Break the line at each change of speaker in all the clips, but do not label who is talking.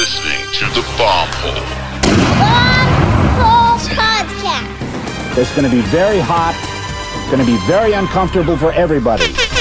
listening to the Bomb Hole.
Bomb Hole Podcast.
It's going to be very hot. It's going to be very uncomfortable for everybody.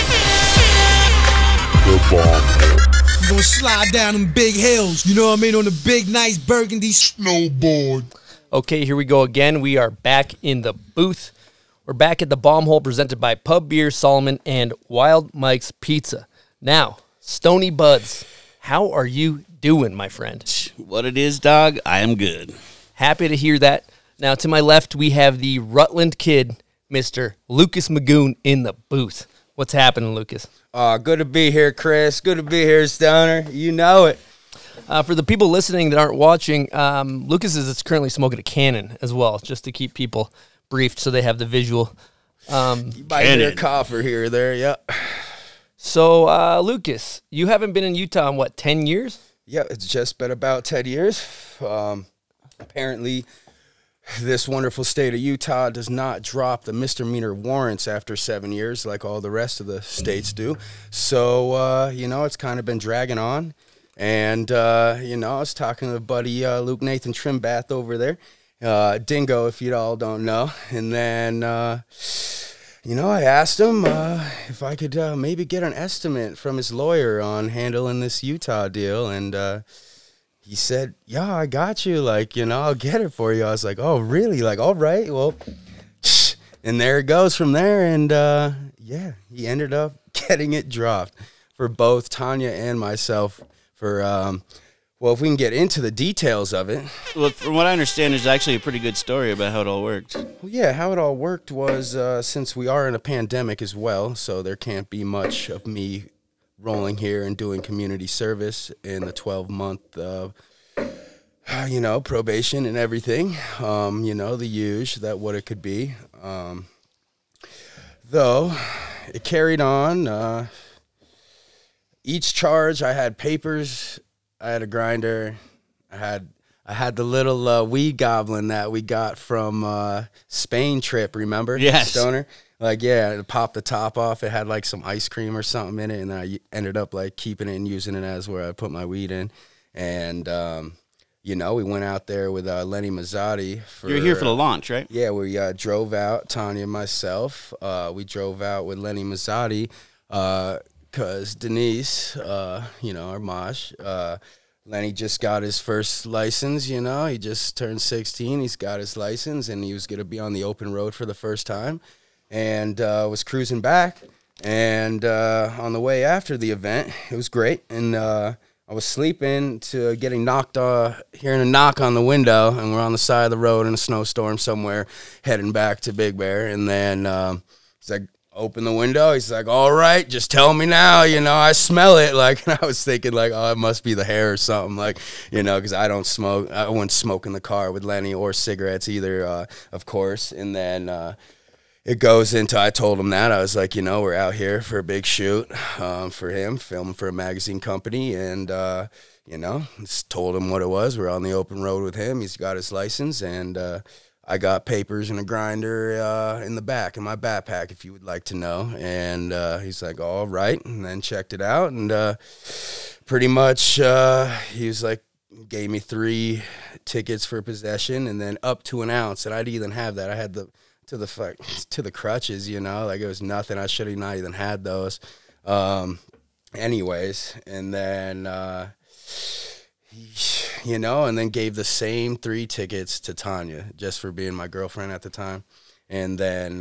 The Bomb Hole.
You're going to slide down them big hills, you know what I mean, on the big, nice burgundy snowboard.
Okay, here we go again. We are back in the booth. We're back at the Bomb Hole presented by Pub Beer Solomon and Wild Mike's Pizza. Now, Stony Buds, how are you doing, my friend?
What it is, dog, I am good.
Happy to hear that. Now, to my left, we have the Rutland kid, Mr. Lucas Magoon, in the booth. What's happening, Lucas?
Good to be here, Chris. Good to be here, Stoner. You know it.
For the people listening that aren't watching, Lucas is currently smoking a cannon as well, just to keep people briefed so they have the visual.
You might hear a cough or here or there, yeah.
So, Lucas, you haven't been in Utah in, what, 10 years?
Yeah, it's just been about 10 years. Apparently, this wonderful state of Utah does not drop the misdemeanor warrants after 7 years like all the rest of the states do. So, you know, it's kind of been dragging on. And, you know, I was talking to buddy Luke Nathan Trimbath over there. Dingo, if you all don't know. And then, you know, I asked him if I could maybe get an estimate from his lawyer on handling this Utah deal. And he said, yeah, I got you. Like, you know, I'll get it for you. I was like, oh, really? Like, all right. Well, and there it goes from there. And, yeah, he ended up getting it dropped for both Tonya and myself for well, if we can get into the details of it.
Well, from what I understand, there's actually a pretty good story about how it all worked.
Well, yeah, how it all worked was since we are in a pandemic as well, so there can't be much of me rolling here and doing community service in the 12-month, you know, probation and everything. You know, the huge, that what it could be. Though, it carried on. Each charge, I had papers. I had a grinder. I had the little weed goblin that we got from Spain trip, remember?
Yes.
Stoner? Like, yeah, it popped the top off. It had, like, some ice cream or something in it, and then I ended up, like, keeping it and using it as where I put my weed in. And, you know, we went out there with Lenny Mazzotti.
You're here for the launch, right?
Yeah, we drove out, Tonya and myself. We drove out with Lenny Mazzotti, because Denise, you know, our mosh, Lenny just got his first license, you know. He just turned 16. He's got his license, and he was going to be on the open road for the first time. And was cruising back. And on the way after the event, it was great. And I was sleeping to getting knocked, hearing a knock on the window, and we're on the side of the road in a snowstorm somewhere heading back to Big Bear. And then he's like, open the window. He's like, all right, just tell me now, you know, I smell it. Like, and I was thinking, like, oh, it must be the hair or something, like, you know, because I don't smoke. I wouldn't smoke in the car with Lenny or cigarettes either, of course. And then it goes into, I told him that. I was like, you know, we're out here for a big shoot for him, filming for a magazine company. And, you know, just told him what it was. We're on the open road with him. He's got his license, and I got papers and a grinder in the back, in my backpack, if you would like to know. And he's like, all right, and then checked it out. And pretty much he was like, gave me 3 tickets for possession and then up to an ounce. And I didn't even have that. I had to the crutches, you know, like it was nothing. I should have not even had those. Anyways, and then you know, and then gave the same 3 tickets to Tonya just for being my girlfriend at the time. And then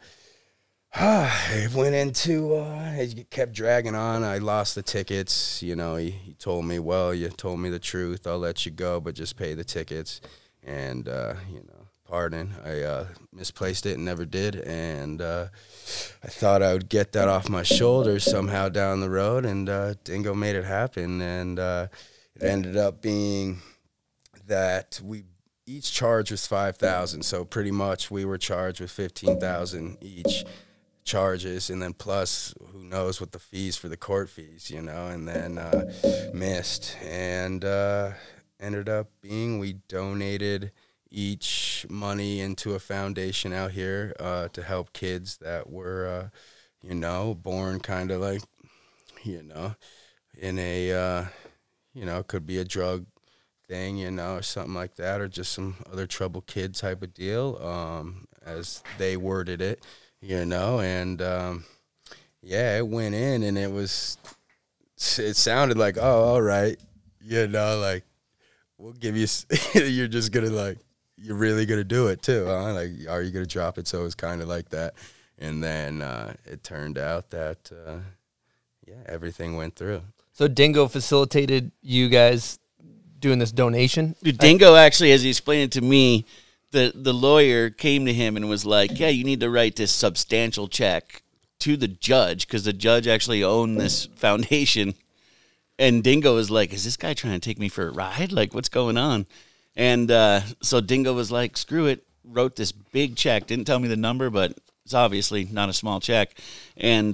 it went into, it kept dragging on. I lost the tickets. You know, he told me, well, you told me the truth. I'll let you go, but just pay the tickets. And, you know, pardon, I misplaced it and never did. And I thought I would get that off my shoulders somehow down the road. And Dingo made it happen. And it ended up being that each charge was $5,000, so pretty much we were charged with $15,000 each charges, and then plus who knows what the fees for the court fees, you know, and then missed, and ended up being we donated each money into a foundation out here to help kids that were, you know, born kind of like, you know, in a, you know, could be a drug thing, you know, or something like that, or just some other trouble kid type of deal, as they worded it, you know, and yeah, it went in, and it sounded like, oh, all right, you know, like, we'll give you, you're just gonna, like, you're really gonna do it too, huh? Like, are you gonna drop it? So it was kind of like that, and then it turned out that, yeah, everything went through.
So Dingo facilitated you guys doing this donation?
Dude, Dingo actually, as he explained it to me, the lawyer came to him and was like, yeah, you need to write this substantial check to the judge, because the judge actually owned this foundation. And Dingo was like, is this guy trying to take me for a ride? Like, what's going on? And so Dingo was like, screw it, wrote this big check. Didn't tell me the number, but it's obviously not a small check. And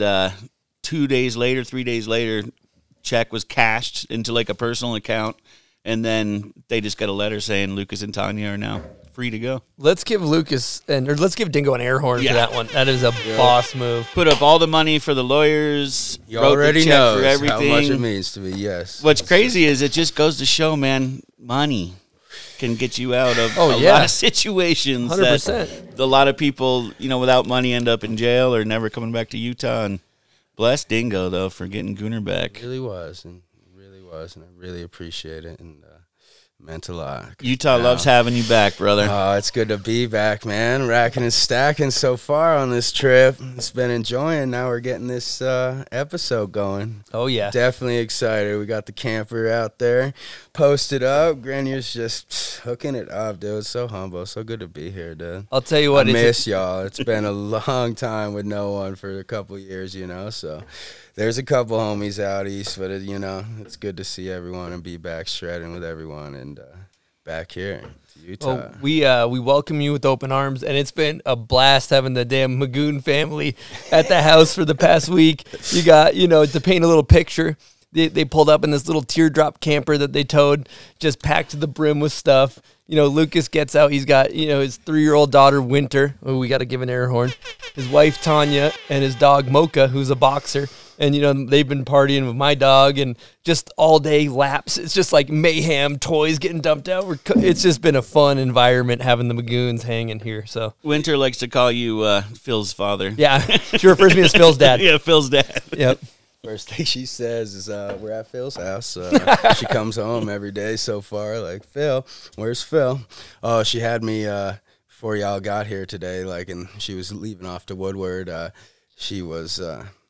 3 days later, check was cashed into like a personal account. And then they just got a letter saying Lucas and Tonya are now free to go.
Let's give let's give Dingo an air horn for that one. That is a boss move.
Put up all the money for the lawyers.
You already
know
how much it means to me, yes.
What's crazy is it just goes to show, man, money can get you out of a lot of situations.
100%.
That a lot of people, you know, without money end up in jail or never coming back to Utah. And bless Dingo, though, for getting Gooner back.
It really was, and I really appreciate it, and meant a lot.
Utah loves having you back, brother.
Oh, it's good to be back, man. Racking and stacking so far on this trip. It's been enjoying. Now we're getting this episode going.
Oh, yeah.
Definitely excited. We got the camper out there posted up. Grenier's just hooking it up, dude. So humble. So good to be here, dude.
I'll tell you what.
I miss y'all. It's been a long time with no one for a couple years, you know, so there's a couple homies out east, but, you know, it's good to see everyone and be back shredding with everyone and back here to Utah.
Well, we welcome you with open arms, and it's been a blast having the damn Magoon family at the house for the past week. You got, you know, to paint a little picture, they pulled up in this little teardrop camper that they towed, just packed to the brim with stuff. You know, Lucas gets out. He's got, you know, his 3-year-old daughter, Winter. Oh, we got to give an air horn. His wife, Tonya, and his dog, Mocha, who's a boxer. And, you know, they've been partying with my dog and just all day laps. It's just like mayhem, toys getting dumped out. It's just been a fun environment having the Magoons hanging here. So
Winter likes to call you Phil's father.
Yeah, she refers to me as Phil's dad.
Yeah, Phil's dad.
Yep.
First thing she says is, we're at Phil's house. She comes home every day so far, like, Phil, where's Phil? Oh, she had me before y'all got here today, like, and she was leaving off to Woodward. She was,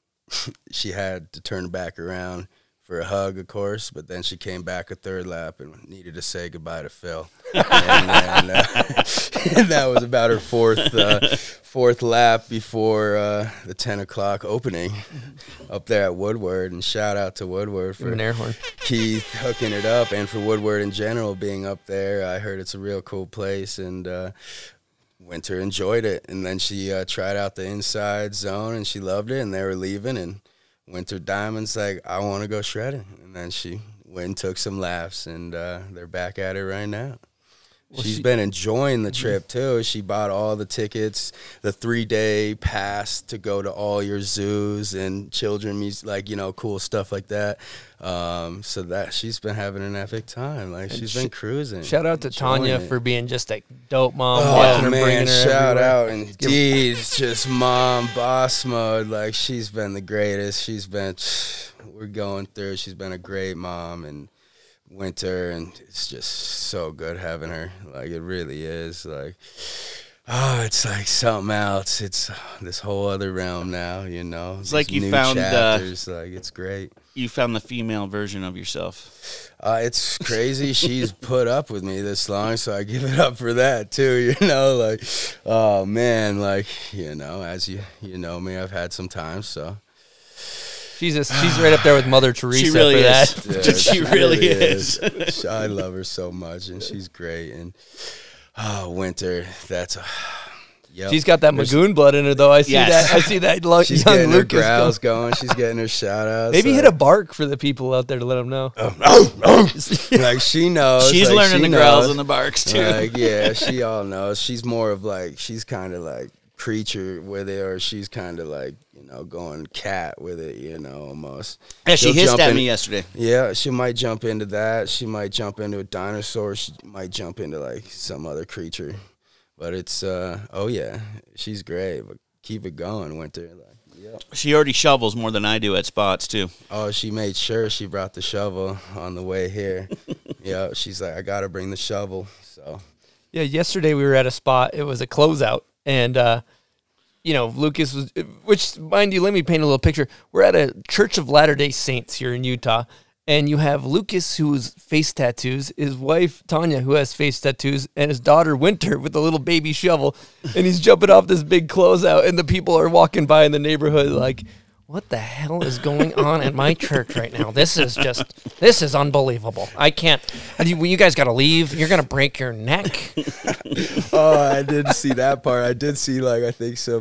she had to turn back around for a hug, of course, but then she came back a third lap and needed to say goodbye to Phil. and that was about her fourth lap before the 10 o'clock opening up there at Woodward. And shout out to Woodward for
an air horn.
Keith hooking it up, and for Woodward in general being up there. I heard it's a real cool place, and Winter enjoyed it. And then she tried out the inside zone, and she loved it, and they were leaving, and Winter Diamond's like, I want to go shredding. And then she went and took some laps, and they're back at it right now. Well, she's been enjoying the trip, too. She bought all the tickets, the 3-day pass to go to all your zoos and children music, like, you know, cool stuff like that. So that she's been having an epic time. Like, she's been cruising.
Shout out to Tonya for being just a dope mom.
Oh, man, shout out indeed. Just mom, boss mode. Like, she's been the greatest. We're going through. She's been a great mom, and Winter, and it's just so good having her. Like, it really is. Like, oh, it's like something else. It's this whole other realm now, you know.
It's like you found
chapters. Like, it's great.
You found the female version of yourself.
It's crazy. She's put up with me this long, so I give it up for that too. You know, like, oh man, like, you know, as you know me, I've had some times, so.
She's right up there with Mother Teresa.
She really
for
is.
That.
Yeah,
she really is.
I love her so much, and she's great. And Winter, yep.
She's got that Magoon blood in her, though. I see that. I see that.
She's
young
getting
Lucas
her growls going. She's getting her shout outs.
Maybe hit a bark for the people out there to let them know.
Like, she knows.
She's
like,
learning the growls and the barks too.
Like, yeah, she all knows. She's more of like, she's kind of like creature with it, or she's kind of like, going cat with it, almost.
Yeah, she
She'll
hissed
jump
at
in-
me yesterday.
Yeah, she might jump into that. She might jump into a dinosaur. She might jump into like some other creature. But it's oh yeah, she's great. But keep it going, Winter. Like, yep.
She already shovels more than I do at spots too.
Oh, she made sure she brought the shovel on the way here. Yeah, she's like, I gotta bring the shovel. So
Yeah, yesterday we were at a spot. It was a closeout, and Lucas was. Which, mind you, let me paint a little picture. We're at a Church of Latter-day Saints here in Utah, and you have Lucas, who's face tattoos, his wife Tonya, who has face tattoos, and his daughter Winter with a little baby shovel, and he's jumping off this big closeout, and the people are walking by in the neighborhood like, what the hell is going on at my church right now? This is unbelievable. I can't. You guys got to leave. You're going to break your neck.
oh, I didn't see that part. I did see I think some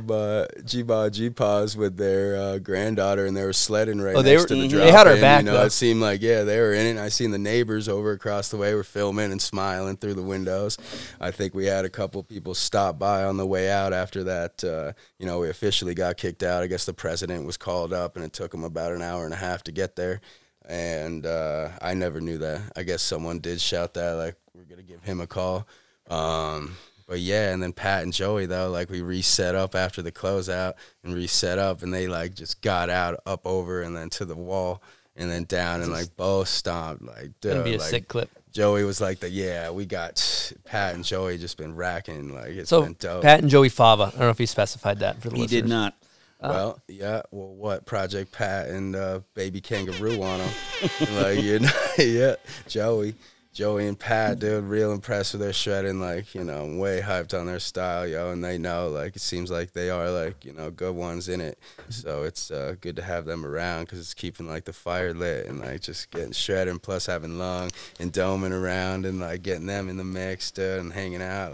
G-Paws with their granddaughter, and they were sledding right next to the drop.
They had her back, though.
It seemed like, they were in it. I seen the neighbors over across the way were filming and smiling through the windows. I think we had a couple people stop by on the way out after that. We officially got kicked out. I guess the president was called up, and it took him about an hour and a half to get there. And I never knew that. I guess someone did shout that, like, we're going to give him a call. But yeah, and then Pat and Joey, though, we reset up after the closeout and reset up, and they, just got out, up over, and then to the wall, and then down, and, both stomped.
Gonna be a sick clip.
Joey was we got Pat and Joey just been racking. It's been dope.
Pat and Joey Fava. I don't know if he specified that for the listeners.
He did not.
Well, yeah. Well, what? Project Pat and Baby Kangaroo on them. Yeah. Joey and Pat, dude, real impressed with their shredding. Way hyped on their style, yo. And they know, it seems like they are, good ones in it. So it's good to have them around because it's keeping, the fire lit and, just getting shredding, plus having Lung and Doman around and, getting them in the mix, dude, and hanging out.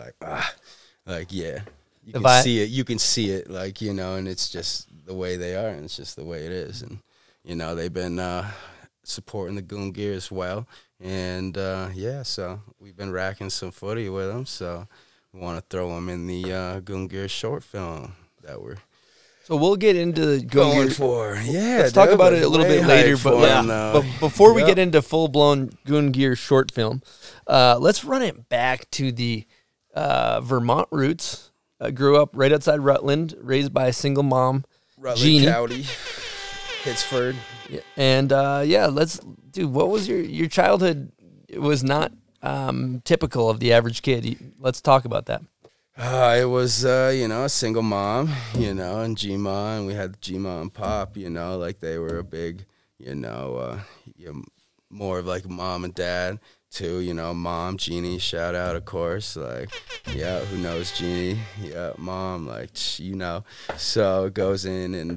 Yeah. You can see it. You can see it, and it's just the way they are, and it's just the way it is. And, they've been supporting the Goon Gear as well. And, so we've been racking some footy with them. So we want to throw them in the Goon Gear short film that we're
So we'll get into the
going for. Yeah,
let's talk about it a little bit later. But before we get into full-blown Goon Gear short film, let's run it back to the Vermont roots. Grew up right outside Rutland, raised by a single mom,
Rutland
Jeannie.
County, Pittsford.
Yeah, and what was your childhood? It was not typical of the average kid. Let's talk about that.
It was, a single mom, and G-Ma, and we had G-Ma and Pop, they were a big, more of mom and dad. Too, mom, Jeannie, shout out, of course, who knows Jeannie? Yeah, mom, So it goes in, and,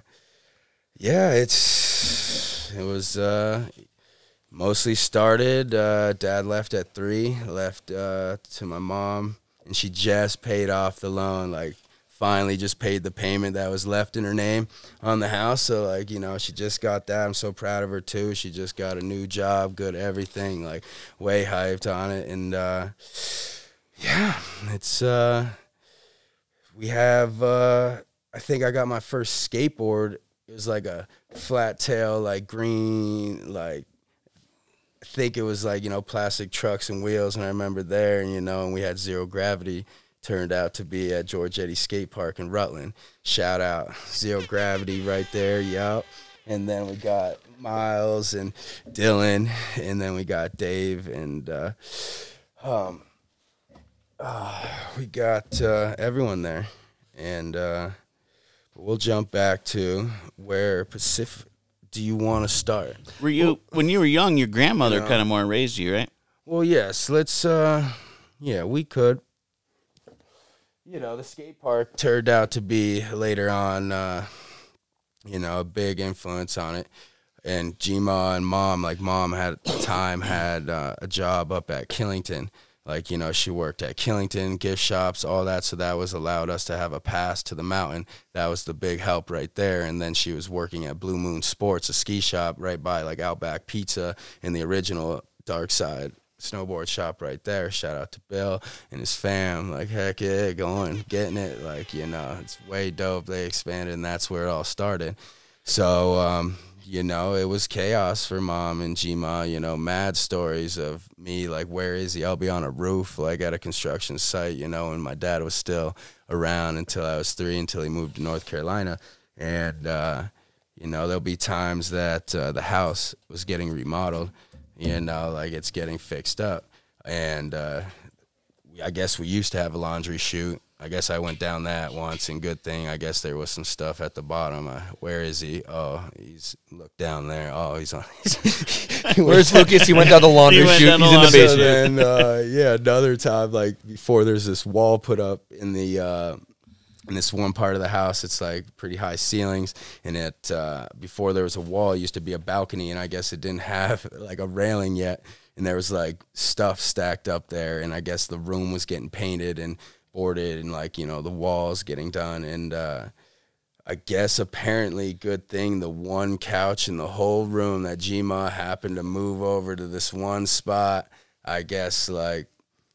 it was mostly started, dad left at 3, left to my mom, and she just paid off the loan, finally just paid the payment that was left in her name on the house. So, she just got that. I'm so proud of her, too. She just got a new job, good everything, way hyped on it. And, it's, we have, I think I got my first skateboard. It was a flat tail, green, I think it was, plastic trucks and wheels. And I remember there, and we had zero gravity. Turned out to be at George Eddy Skate Park in Rutland. Shout out, Zero Gravity right there, yup. And then we got Miles and Dylan, and then we got Dave, and we got everyone there. And we'll jump back to where Pacific. Do you want to start?
Were you when you were young? Your grandmother kind of more raised you, right?
Well, yes. Let's. We could. The skate park turned out to be later on, a big influence on it. And G-Ma and Mom, Mom at the time had a job up at Killington. She worked at Killington, gift shops, all that. So that was allowed us to have a pass to the mountain. That was the big help right there. And then she was working at Blue Moon Sports, a ski shop right by Outback Pizza in the original Dark Side snowboard shop right there. Shout out to Bill and his fam. Like, heck yeah, getting it. Like, you know, it's way dope. They expanded, and that's where it all started. So, you know, it was chaos for Mom and G-Ma, you know, mad stories of me, like, where is he? I'll be on a roof, like, at a construction site, you know, and my dad was still around until I was 3, until he moved to North Carolina. And, you know, there'll be times that the house was getting remodeled, you know, like, it's getting fixed up. And I guess we used to have a laundry chute. I guess I went down that once, and good thing, I guess there was some stuff at the bottom. Where is he? Oh, he's, look down there. Oh, he's on.
Where's Lucas? He went down the laundry chute. He's in the basement.
So then, yeah, another time, like, before there's this wall put up in the in this one part of the house. It's like pretty high ceilings, and it before there was a wall, it used to be a balcony, and I guess it didn't have like a railing yet, and there was like stuff stacked up there, and I guess the room was getting painted and boarded, and, like, you know, the walls getting done. And I guess apparently, good thing, the one couch in the whole room that G-Ma happened to move over to this one spot. I guess, like,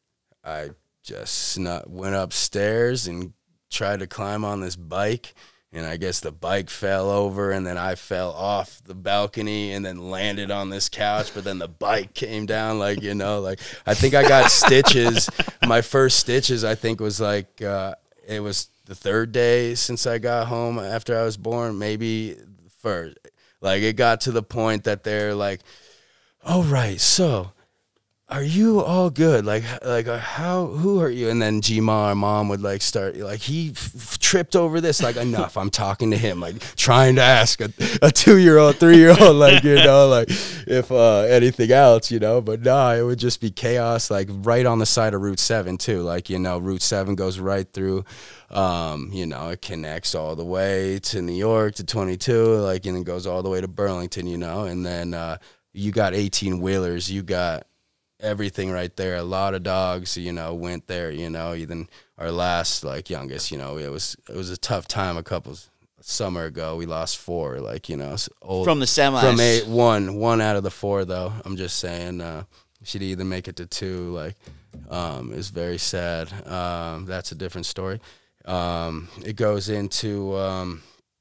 I just went upstairs and tried to climb on this bike, and I guess the bike fell over, and then I fell off the balcony and then landed on this couch, but then the bike came down, like, you know, like, I think I got stitches. My first stitches, I think, was like, it was the 3rd day since I got home after I was born, maybe first. Like, it got to the point that they're like, all right, so are you all good? Like, who are you? And then G-Ma, our mom, would, like, start, like, he tripped over this. Like, enough. I'm talking to him, like, trying to ask a 2-year-old, 3-year-old, like, you know, like, if anything else, you know. But nah, it would just be chaos, like, right on the side of Route 7, too. Like, you know, Route 7 goes right through, you know, it connects all the way to New York, to 22, like, and it goes all the way to Burlington, you know. And then you got 18-wheelers, you got everything right there. A lot of dogs, you know, went there, you know. Even our last, like, youngest, you know, it was a tough time a summer ago. We lost 4, like, you know, old
from the semis.
From 8, one out of the 4, though. I'm just saying, she'd either make it to 2. Like, it's very sad. That's a different story. It goes into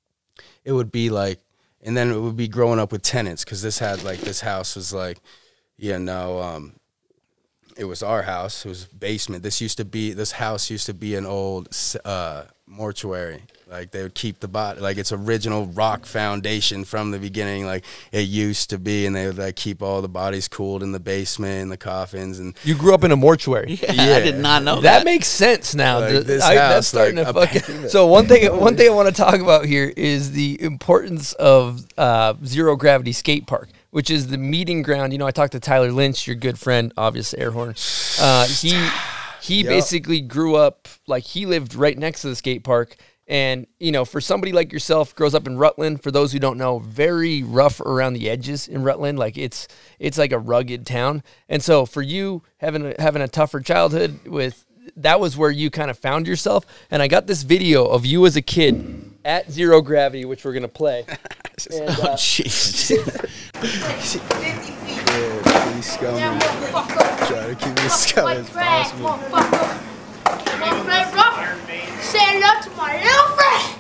it would be like, and then it would be growing up with tenants, because this house was like, you know, it was our house. It was basement. This house used to be an old mortuary. Like, they would keep the body, like, it's original rock foundation from the beginning, like it used to be, and they would, like, keep all the bodies cooled in the basement and the coffins. And
you grew up in a mortuary.
Yeah. I did not know
that. Makes sense now.
Like,
that's starting to fucking. So one thing I want to talk about here is the importance of zero gravity skate park, which is the meeting ground. You know, I talked to Tyler Lynch, your good friend, obvious air horn. He basically grew up, like, he lived right next to the skate park. And, you know, for somebody like yourself, grows up in Rutland, for those who don't know, very rough around the edges in Rutland. Like, it's like a rugged town. And so for you, having a tougher childhood, that was where you kind of found yourself. And I got this video of you as a kid at zero gravity, which we're going to play. And,
oh, jeez.
Yeah, he's scummy. Try to keep it scummy as possible.
Say hello to my little friend.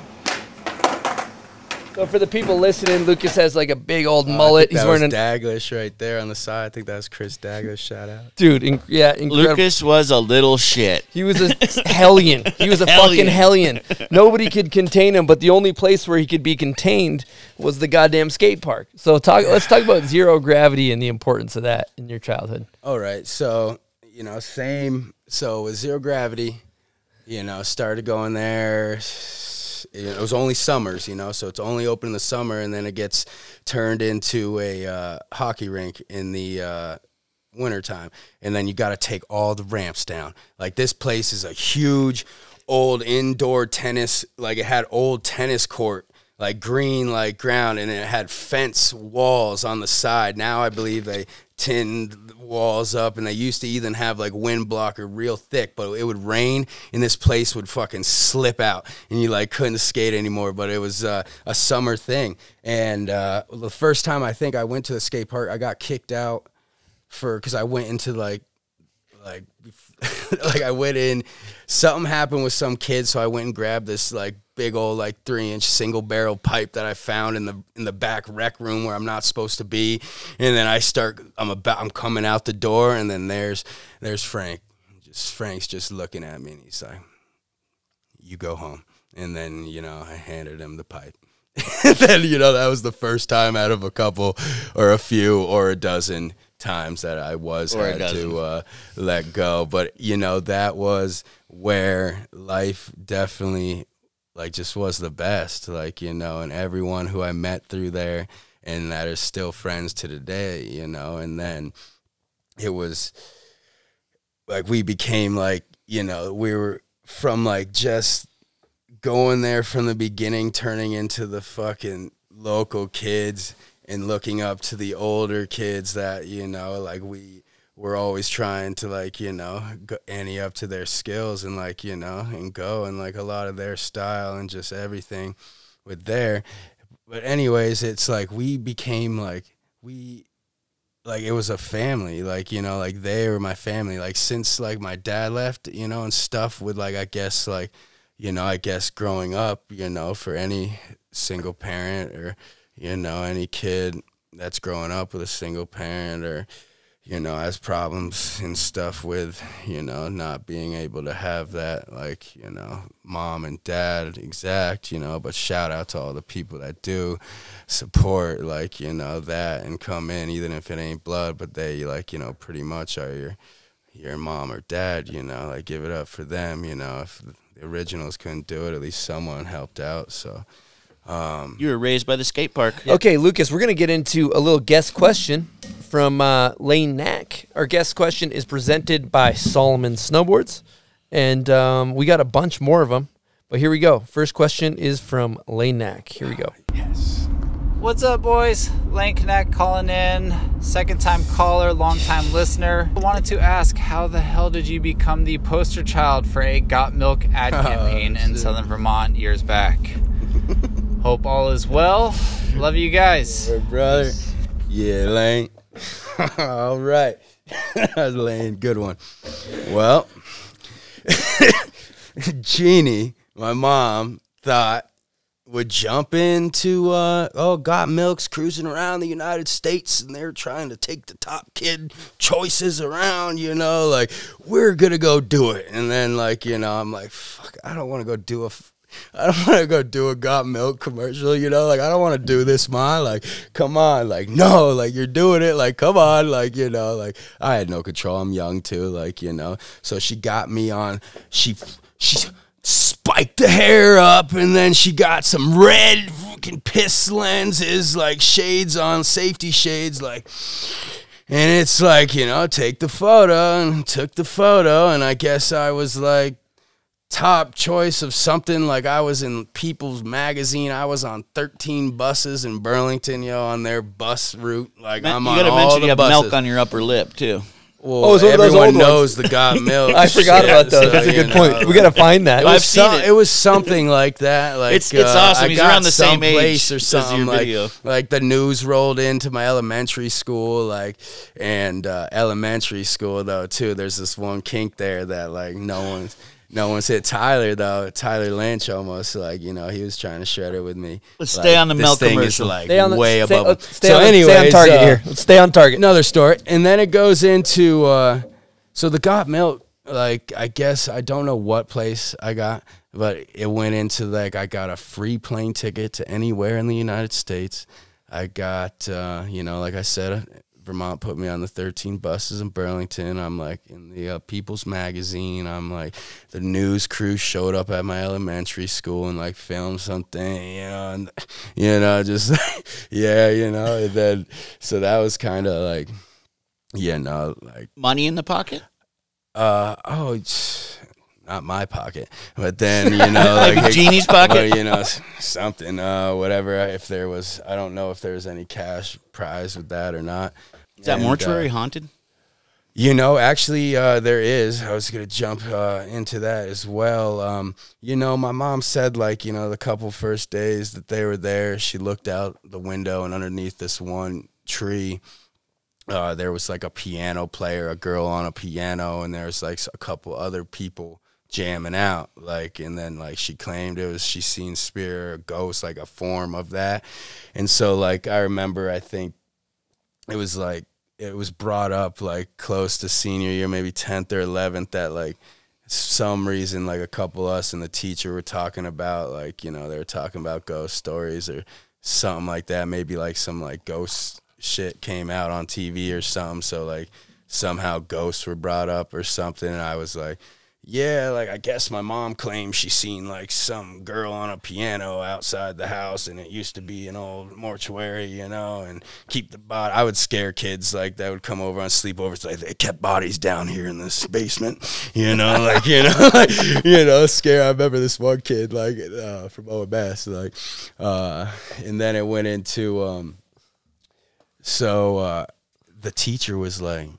So for the people listening, Lucas has like a big old mullet.
He's wearing Daglish right there on the side. I think that was Chris Daglish. Shout out,
dude. Incredible.
Lucas was a little shit.
He was a hellion. He was a fucking hellion. Nobody could contain him, but the only place where he could be contained was the goddamn skate park. So let's talk about zero gravity and the importance of that in your childhood.
All right, so you know, same. So with zero gravity, you know, started going there. It was only summers, you know, so it's only open in the summer, and then it gets turned into a hockey rink in the wintertime. And then you got to take all the ramps down. Like, this place is a huge old indoor tennis, like it had old tennis court, like green, like ground, and it had fence walls on the side. Now I believe they tinned walls up, and they used to even have like wind blocker real thick, but it would rain and this place would fucking slip out and you like couldn't skate anymore. But it was a summer thing. And the first time I think I went to the skate park, I got kicked out because I went into like I went in, something happened with some kid, so I went and grabbed this like big old like 3-inch single barrel pipe that I found in the back rec room where I'm not supposed to be, and then I'm coming out the door, and then there's Frank. Frank's just looking at me, and he's like, "You go home." And then, you know, I handed him the pipe. And then, you know, that was the first time out of a couple or a few or a dozen times that I had to let go. But, you know, that was where life definitely, like, just was the best. Like, you know, and everyone who I met through there and that are still friends to today, you know. And then it was, like, we became, like, you know, we were from, like, just going there from the beginning, turning into the fucking local kids and looking up to the older kids that, you know, like we were always trying to, like, you know, ante up to their skills and, like, you know, and go and like a lot of their style and just everything with there. But anyways, it's like we became like it was a family, like, you know, like they were my family, like since like my dad left, you know, and stuff with like, I guess like, you know, I guess growing up, you know, for any single parent or, you know, any kid that's growing up with a single parent or, you know, has problems and stuff with, you know, not being able to have that, like, you know, mom and dad exact, you know, but shout out to all the people that do support, like, you know, that and come in, even if it ain't blood, but they, like, you know, pretty much are your mom or dad, you know, like, give it up for them, you know, if the originals couldn't do it, at least someone helped out. So
you were raised by the skate park.
Okay, Lucas, we're going to get into a little guest question from Lane Knack. Our guest question is presented by Solomon Snowboards, and we got a bunch more of them, but here we go. First question is from Lane Knack. Here we go.
Yes.
What's up, boys? Lane Knack calling in, second-time caller, long-time listener. I wanted to ask, how the hell did you become the poster child for a Got Milk ad campaign in Southern Vermont years back? Hope all is well. Love you guys.
Hey, brother. Yeah, Lane. All right. Lane, good one. Well, Jeannie, my mom, thought would jump into, Got Milk's cruising around the United States, and they're trying to take the top kid choices around, you know, like, we're going to go do it. And then, like, you know, I'm like, fuck, I don't want to go do a Got Milk commercial, you know, like, I don't want to do this, Ma, like, come on, like, no, like, you're doing it, like, come on, like, you know, like, I had no control, I'm young, too, like, you know, so she got me on, she spiked the hair up, and then she got some red fucking piss lenses, like, shades on, safety shades, like, and it's like, you know, take the photo, and took the photo, and I guess I was, like, top choice of something, like I was in People's Magazine. I was on 13 buses in Burlington, you know, on their bus route. Like, I'm on all the buses.
You gotta mention you have milk on your upper lip too.
Well, everyone knows the Got Milk.
I forgot about those. That's a good point. We gotta find that.
I've seen it.
It was something like that. Like,
it's awesome.
I
He's
got
around the same
place
age
or something.
as your video.
Like the news rolled into my elementary school, like, and elementary school though too. There's this one kink there that like no one's hit. Tyler, though. Tyler Lynch almost, like, you know, he was trying to shred it with me.
Let's
like,
stay on the milk
thing
commercial.
Is, like, way above.
Stay on target here. Let's stay on target.
Another story. And then it goes into, so the Got Milk, like, I guess, I don't know what place I got, but it went into, like, I got a free plane ticket to anywhere in the United States. I got, you know, like I said, Vermont put me on the 13 buses in Burlington. I'm like in the People's Magazine. I'm like, the news crew showed up at my elementary school and like filmed something, you know, and, you know, just, yeah, you know, and then, so that was kind of like, yeah, no, like.
Money in the pocket?
It's not my pocket, but then, you know, like
Jeannie's pocket,
well, you know, something, whatever. If there was, I don't know if there's any cash prize with that or not.
Is that mortuary haunted?
You know, actually, there is. I was gonna jump into that as well. You know, my mom said, like, you know, the couple first days that they were there, she looked out the window, and underneath this one tree there was like a piano player, a girl on a piano, and there was like a couple other people jamming out, like, and then like she claimed she seen spirit or ghost, like a form of that. And so like I remember, I think it was brought up like close to senior year, maybe 10th or 11th, that like some reason like a couple of us and the teacher were talking about, like, you know, they were talking about ghost stories or something like that. Maybe like some like ghost shit came out on TV or something, so like somehow ghosts were brought up or something. And I was like, yeah, like I guess my mom claimed she seen like some girl on a piano outside the house, and it used to be an old mortuary, you know, and keep the body. I would scare kids like that would come over on sleepovers, like they kept bodies down here in this basement, you know, like, you know, like, you know, scare. I remember this one kid like from OMS, like, and then it went into the teacher was like,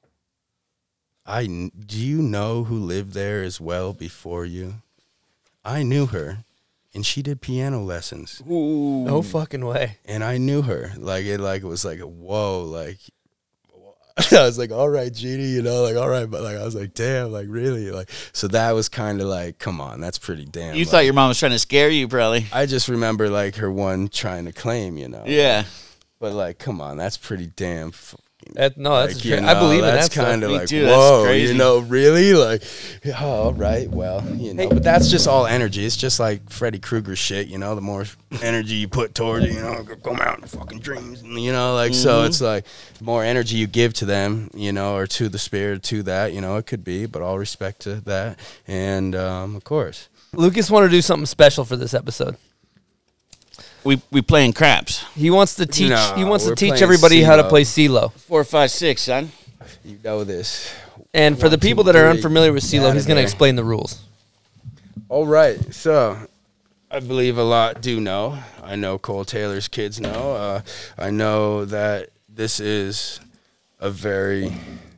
do you know who lived there as well before you? I knew her, and she did piano lessons.
Ooh. No fucking way.
And I knew her. Like, it was like, whoa, like, I was like, all right, Jeannie, you know, like, all right. But like, I was like, damn, like, really? Like, so that was kind of like, come on, that's pretty damn.
You thought your mom was trying to scare you, probably.
I just remember like her one trying to claim, you know.
Yeah.
But like, come on, that's pretty damn.
That's
like, you know,
I believe
that's
in that.
kind of like,
too,
whoa, you know, really? Like, oh, all right, well, you know, but that's just all energy. It's just like Freddy Krueger shit, you know, the more energy you put towards it, you know, come out in fucking dreams, you know, like, so it's like the more energy you give to them, you know, or to the spirit, to that, you know, it could be, but all respect to that. And, of course.
Lucas wanted to do something special for this episode.
We playing craps.
He wants to teach.
No,
he wants to
we're
teach
playing
everybody how to
Cee-lo.
play Cee-lo.
4, 5, 6, son.
You know this.
And for the
1,
people
2,
that are
3,
unfamiliar with Cee-lo,
outta
he's going to
there.
explain the rules.
All right, so I believe a lot do know. I know Cole Taylor's kids know. I know that this is a very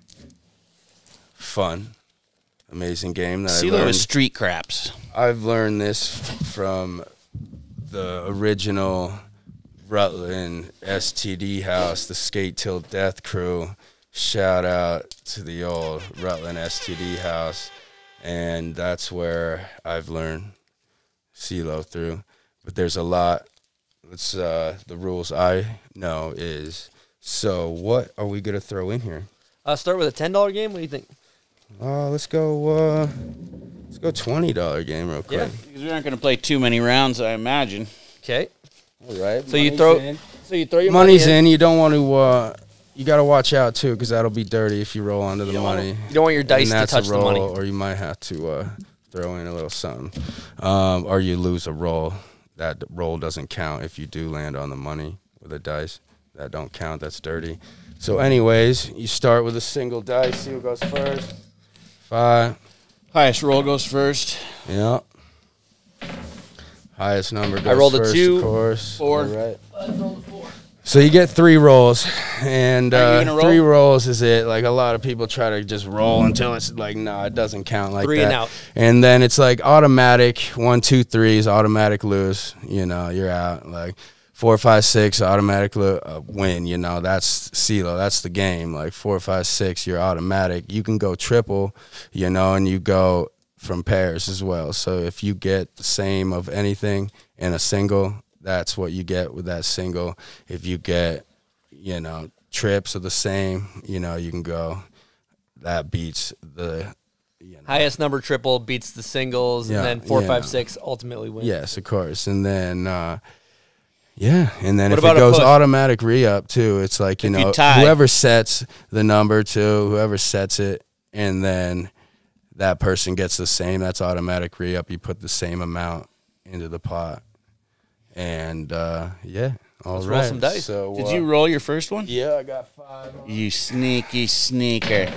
fun, amazing game. That
Cee-lo is street craps.
I've learned this from the original Rutland STD house, the Skate Till Death crew. Shout out to the old Rutland STD house. And that's where I've learned Cee-lo through. But there's a lot. It's the rules I know is, so what are we going to throw in here?
Start with a $10 game. What do you think?
Let's go $20 game real quick.
Yeah.
Because we aren't going to play too many rounds, I imagine.
Okay.
All right.
So you throw your
Money's
money
in. You don't want to. You got to watch out too, because that'll be dirty if you roll onto the money.
You don't want your dice
And
to
that's
touch
a
the
roll,
money.
or you might have to throw in a little something, or you lose a roll. That roll doesn't count if you do land on the money with a dice. That don't count. That's dirty. So, anyways, you start with a single dice. See who goes first. 5.
Highest roll goes first.
Yeah. Highest number goes
I rolled a
first,
2,
of course.
4.
All right. So you get 3 rolls, and
Are you gonna roll?
3 rolls is it. Like, a lot of people try to just roll until it's like, no, it doesn't count like
3
that.
and out.
And then it's like automatic. 1, 2, 3 is automatic lose. You know, you're out. Like 4, 5, 6 automatic win. You know, that's Cee-lo. That's the game. Like 4, 5, 6, you're automatic. You can go triple. You know, and you go from pairs as well. So if you get the same of anything in a single, that's what you get with that single. If you get, you know, trips of the same, you know, you can go. That beats the, you know.
Highest number triple beats the singles,
Yeah,
and then 4,
yeah.
5, 6 ultimately wins.
Yes, of course. And then, yeah. And then
What
if it
about a
goes
push?
automatic re-up, too, it's like, you
If you
know,
tie.
whoever sets the number, too, whoever sets it, and then that person gets the same, that's automatic re-up. You put the same amount into the pot. And, yeah, all
Let's
right.
roll some dice.
So,
Did you roll your first one?
Yeah, I got 5.
You sneaky sneaker.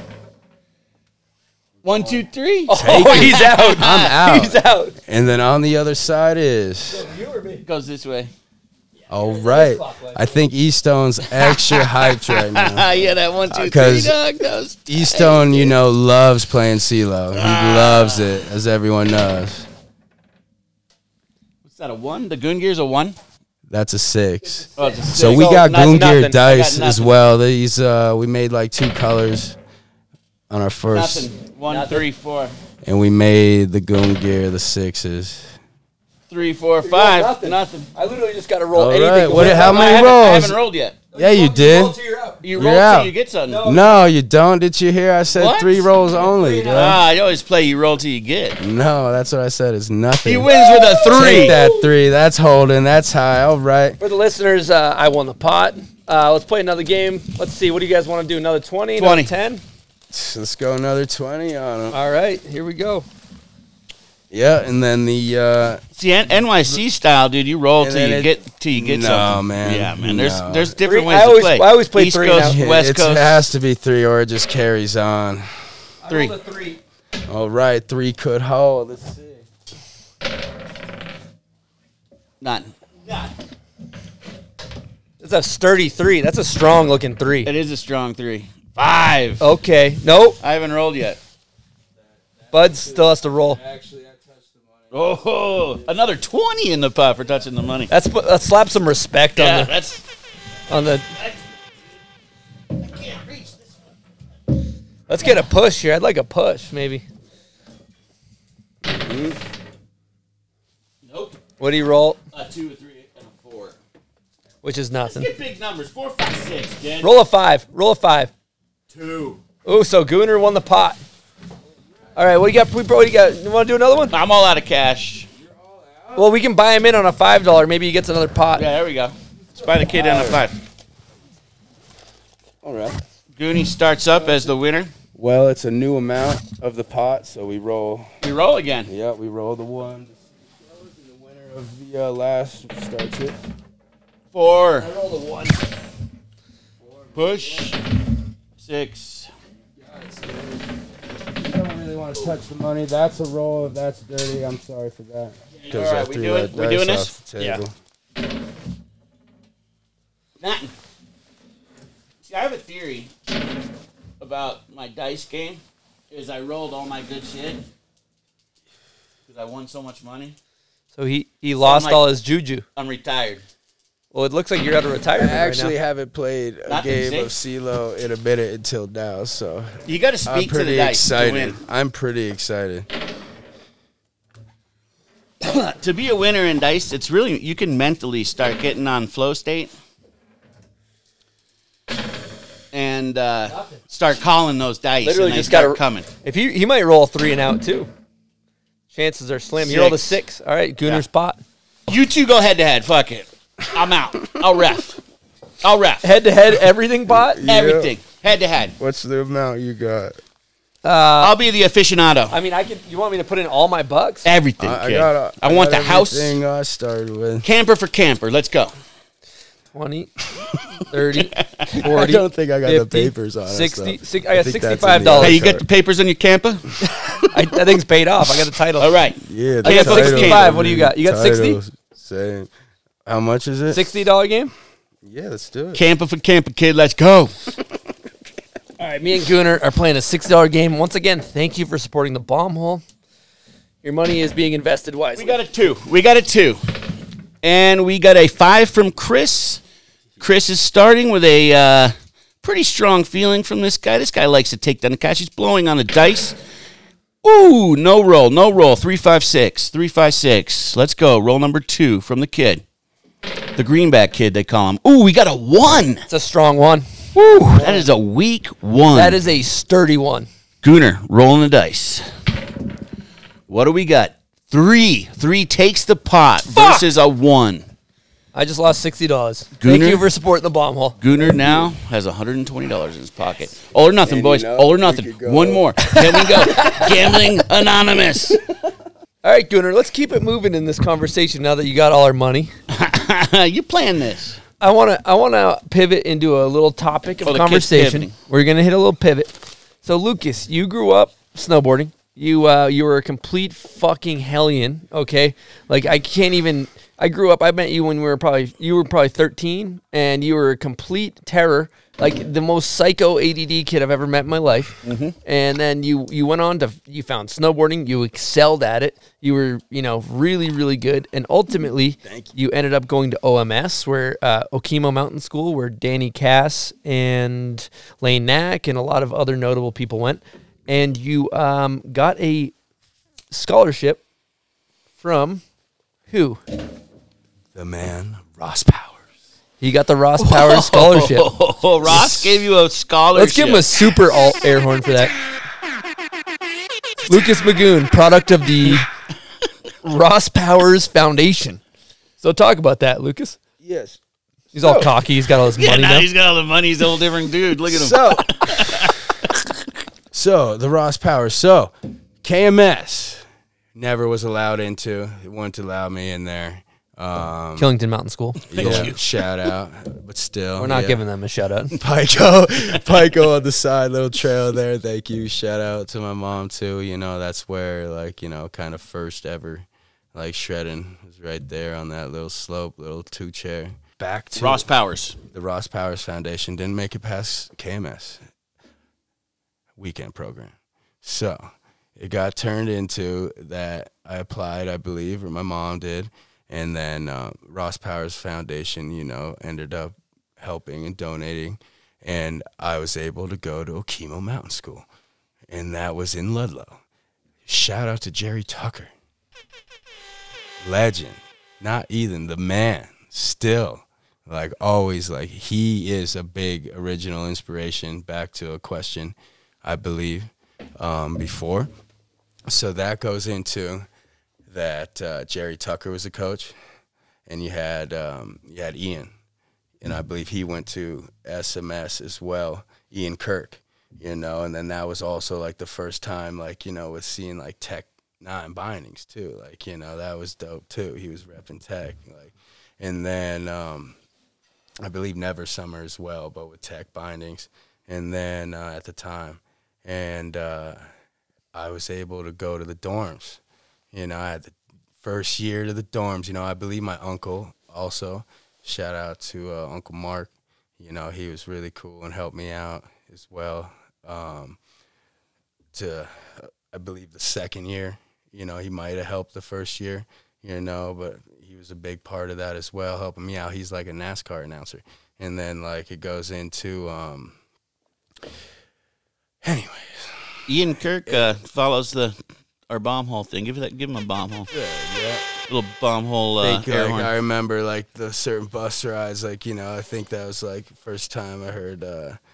1, 2, 3.
Oh, he's out.
I'm out.
He's out.
And then on the other side is,
Goes this way.
all right. I think E-Stone's extra hyped right now.
Yeah, that 1, 2, 3
'cause
dog knows.
E-Stone, you know, loves playing Cee-lo. He loves it, as everyone knows.
What's that, a 1? The Goon Gear's a 1?
That's a 6.
Oh, it's a
So
6.
we got
that's
Goon Gear
nothing.
dice
I got
as
nothing.
well. These we made like 2 colors on our first,
Nothing. 1, 3, 4.
and we made the Goon Gear the 6s.
3, 4, 5. Nothing.
I literally just got to roll
All
anything.
right, what? How
I
many
haven't- I
rolls?
haven't rolled yet.
Yeah, you did.
You
You're
roll
out.
till you get something.
No, you don't. Did you hear? I said
What?
3 rolls only. Dude.
I always play you roll till you get.
No, that's what I said. It's nothing.
He wins with a 3.
Take that 3. That's holding. That's high. All right.
For the listeners, I won the pot. Let's play another game. Let's see. What do you guys want to do? Another 20?
20.
Another 10?
Let's go another 20 on them.
All right. Here we go.
Yeah, and then the
See, NYC style, dude. You roll
And
till
then
you
it-
get
No,
something.
man.
Yeah, man.
No.
There's different ways
I
to play.
always play
East
3
Coast,
now.
West
it
Coast.
has to be 3 or it just carries on.
3.
I rolled a 3.
All right, 3 could hold. Let's see.
None.
That's a sturdy 3. That's a strong looking 3.
It is a strong 3. 5.
Okay. Nope.
I haven't rolled yet.
Bud still has to roll.
Actually, I touched the money.
Oh, another 20 in the pot for touching the money.
Let's slap some respect
Yeah,
on
that's.
the.
I can't reach this one.
Let's get a push here. I'd like a push, maybe.
Nope.
What do you roll?
A 2, a 3, and a 4.
Which is
Let's
nothing.
get big numbers. 4, 5, 6, kid.
Roll a 5. Roll a 5.
2.
Ooh, so Gooner won the pot. All right, what do you got? What do you got? You want to do another one?
I'm all out of cash.
Well, we can buy him in on a $5. Maybe he gets another pot.
Yeah, there we go. Let's buy the kid in a 5.
All right.
Goonie starts up as the winner.
Well, it's a new amount of the pot, so we roll.
We roll again.
Yeah, we roll the 1. And the winner of the last starts it.
4.
Roll the 1.
Push. 6.
You don't really want to touch the money. That's a roll. If that's dirty, I'm sorry for that.
All right, we doing this?
Yeah.
Nothing. See, I have a theory about my dice game. Is I rolled all my good shit because I won so much money.
So he lost
like-
all his juju.
I'm retired.
Well, it looks like you're out of
I
retirement
actually
right now.
haven't played a
Nothing,
game
see?
of Cee-lo in a minute until now, so
You got to
I'm
speak to
pretty
the dice
excited.
to win.
I'm pretty excited.
To be a winner in dice, it's really you can mentally start getting on flow state and start calling those dice,
Literally
and they
just
start
gotta-
coming.
If he might roll a 3 and out too. Chances are slim. He rolled a 6. All right, Gooner's
Yeah.
pot.
You two go head to head. Fuck it. I'm out. I'll ref.
Head to head, everything pot.
Everything. Head to head.
What's the amount you got?
I'll be the aficionado.
I mean, you want me to put in all my bucks?
Everything,
I
kid.
got.
I want the house.
Everything I started with.
Camper for camper. Let's go.
20, 30, 40.
I don't think I got
50,
the papers on it.
60.
so
I got
think that's in the
$65.
Hey, you
card.
got the papers on your camper?
That thing's paid off. I got the title.
All right.
Yeah,
I got
the
65.
title,
What do you got? You got 60?
titles, Same. How much is it?
$60 game?
Yeah, let's do it.
Camper for camper, kid. Let's go.
All right, me and Gooner are playing a $60 game. Once again, thank you for supporting the bomb hole. Your money is being invested wisely.
We got a 2. And we got a 5 from Chris. Chris is starting with a pretty strong feeling from this guy. This guy likes to take down the cash. He's blowing on the dice. Ooh, no roll. 3, 5, 6. 3, 5, 6. Let's go. Roll number 2 from the kid. The greenback kid, they call him. Ooh, we got a 1.
It's a strong one.
Woo, that is a weak 1.
That is a sturdy one.
Gooner rolling the dice. What do we got? 3. 3 takes the pot versus a 1.
I just lost $60. Thank
Gooner?
you for supporting the bomb hole.
Gooner now has $120 in his pocket. All or nothing,
And
boys.
you know,
All or
we
nothing.
could go-
One more. Here we go. Gambling Anonymous.
All right, Gooner, let's keep it moving in this conversation now that you got all our money.
You playing this?
I wanna pivot into a little topic of
Oh, the kid's
conversation.
pivoting.
We're gonna hit a little pivot. So, Lucas, you grew up snowboarding. You were a complete fucking hellion. Okay, like I can't even I grew up. I met you when you were probably 13, and you were a complete terror, like the most psycho ADD kid I've ever met in my life. Mm-hmm. And then you went on to you found snowboarding. You excelled at it. You were really really good, and ultimately you ended up going to OMS, where Okemo Mountain School, where Danny Cass and Lane Knack and a lot of other notable people went, and you got a scholarship from who?
The man, Ross Powers.
He got the Ross Powers scholarship.
Oh, Ross gave you a scholarship.
Let's give him a super alt air horn for that. Lucas Magoon, product of the Ross Powers Foundation. So talk about that, Lucas.
Yes.
He's all cocky. He's got all his money now.
He's got all the money. He's a whole different dude. Look at him.
So the Ross Powers. So KMS never was allowed into. It wouldn't allow me in there.
Killington Mountain School.
Yeah, shout out, but still,
we're not giving them a shout out.
Pico on the side, little trail there. Thank you. Shout out to my mom too. That's where kind of first ever shredding was right there on that little slope, little 2-chair. Back to
Ross Powers.
The Ross Powers Foundation didn't make it past KMS weekend program, so it got turned into that. I applied, I believe, or my mom did. And then Ross Powers Foundation, ended up helping and donating. And I was able to go to Okemo Mountain School. And that was in Ludlow. Shout out to Jerry Tucker. Legend. Not Ethan, the man. Still. Always, he is a big original inspiration. Back to a question, I believe, before. So that goes into... that Jerry Tucker was a coach, and you had Ian, and I believe he went to SMS as well, Ian Kirk, and then that was also the first time with seeing Tech 9 bindings too, that was dope too. He was repping Tech, and then I believe Never Summer as well, but with Tech bindings, and then at the time, and I was able to go to the dorms. I had the first year to the dorms. I believe my uncle also, shout out to Uncle Mark. He was really cool and helped me out as well. I believe the second year, he might have helped the first year, but he was a big part of that as well, helping me out. He's like a NASCAR announcer. And then, it goes into, anyways.
Ian Kirk follows our bomb hole thing. Give him a bomb hole.
Yeah.
Little bomb hole air horn.
I remember the certain bus rides. I think that was first time I heard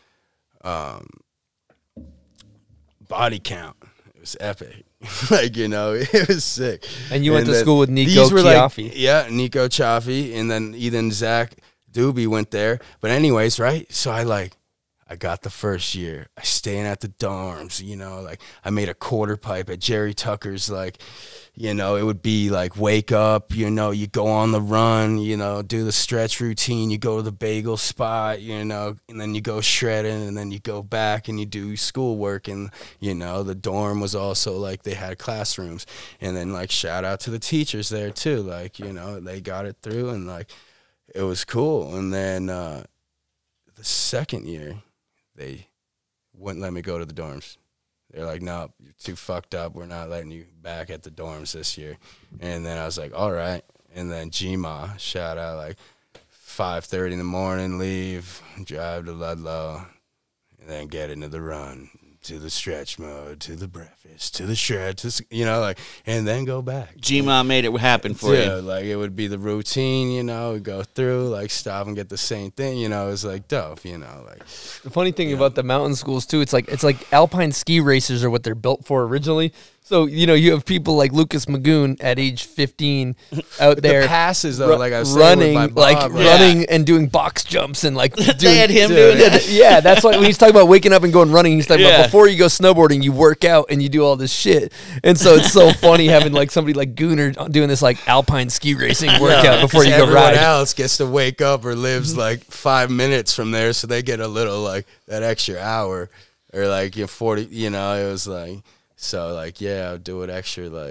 body count. It was epic. It was sick.
And you went to school with Nico Chiaffi.
Nico Chiaffi, and then even Zach Doobie went there. But anyways, right? So I got the first year. I staying at the dorms, I made a quarter pipe at Jerry Tucker's, it would be wake up, you go on the run, do the stretch routine, you go to the bagel spot, and then you go shredding, and then you go back and you do schoolwork, and, the dorm was also, they had classrooms, and then, shout out to the teachers there, too, they got it through, and, it was cool, and then the second year, they wouldn't let me go to the dorms. They're like, no, you're too fucked up. We're not letting you back at the dorms this year. And then I was like, all right. And then Gma, shout out, 5:30 in the morning, leave, drive to Ludlow, and then get into the run, to the stretch mode, to the breakfast, to the shred, to, and then go back.
Gma made it happen for you.
It would be the routine, we go through, stop and get the same thing, it was dope,
The funny thing about the mountain schools too, it's like alpine ski racers are what they're built for originally. So, you have people like Lucas Magoon at age 15 out there.
The passes, though, I was
running,
saying with my Bob,
running and doing box jumps and
they had him doing that.
Yeah, that's why when he's talking about waking up and going running, he's talking about before you go snowboarding, you work out and you do all this shit. And so it's so funny having somebody like Gooner doing this alpine ski racing workout before you go ride.
Everyone else gets to wake up or lives 5 minutes from there, so they get a little that extra hour or 40. It was So, I'll do it extra,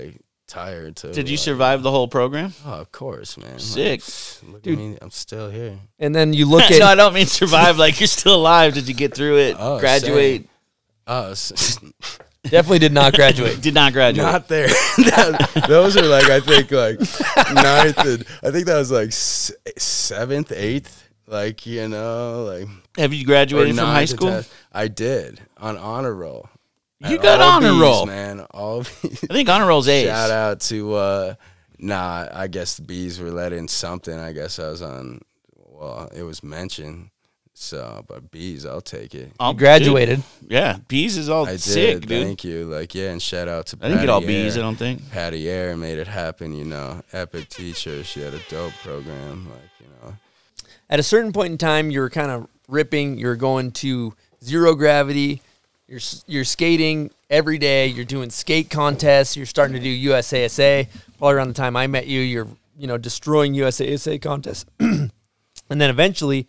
tired too.
Did you survive the whole program?
Oh, of course, man.
Sick.
Look
Dude.
at me, I'm still here.
And then you look at
No, I don't mean survive like you're still alive. Did you get through it?
Oh,
Graduate?
Oh,
definitely did not graduate.
Did not graduate.
not there. Those are like I think like ninth, and I think that was like seventh, eighth. Like like.
Have you graduated from high school?
I did on honor roll.
You got honor roll,
man. All B's.
I think honor roll's A's.
Shout out to I guess the B's were let in something. I guess I was on. Well, it was mentioned. So, but B's, I'll take it.
You graduated.
Dude. Yeah, B's is all
I
sick,
did.
dude.
Thank you. Like, yeah, and shout out to
I didn't get all
Patty
B's, I
Air.
don't think.
Patty Air made it happen, Epic teacher. She had a dope program,
At a certain point in time, you were kind of ripping. You're going to zero gravity. You're skating every day. You're doing skate contests. You're starting to do USASA. Probably around the time I met you, you're destroying USASA contests. And then eventually,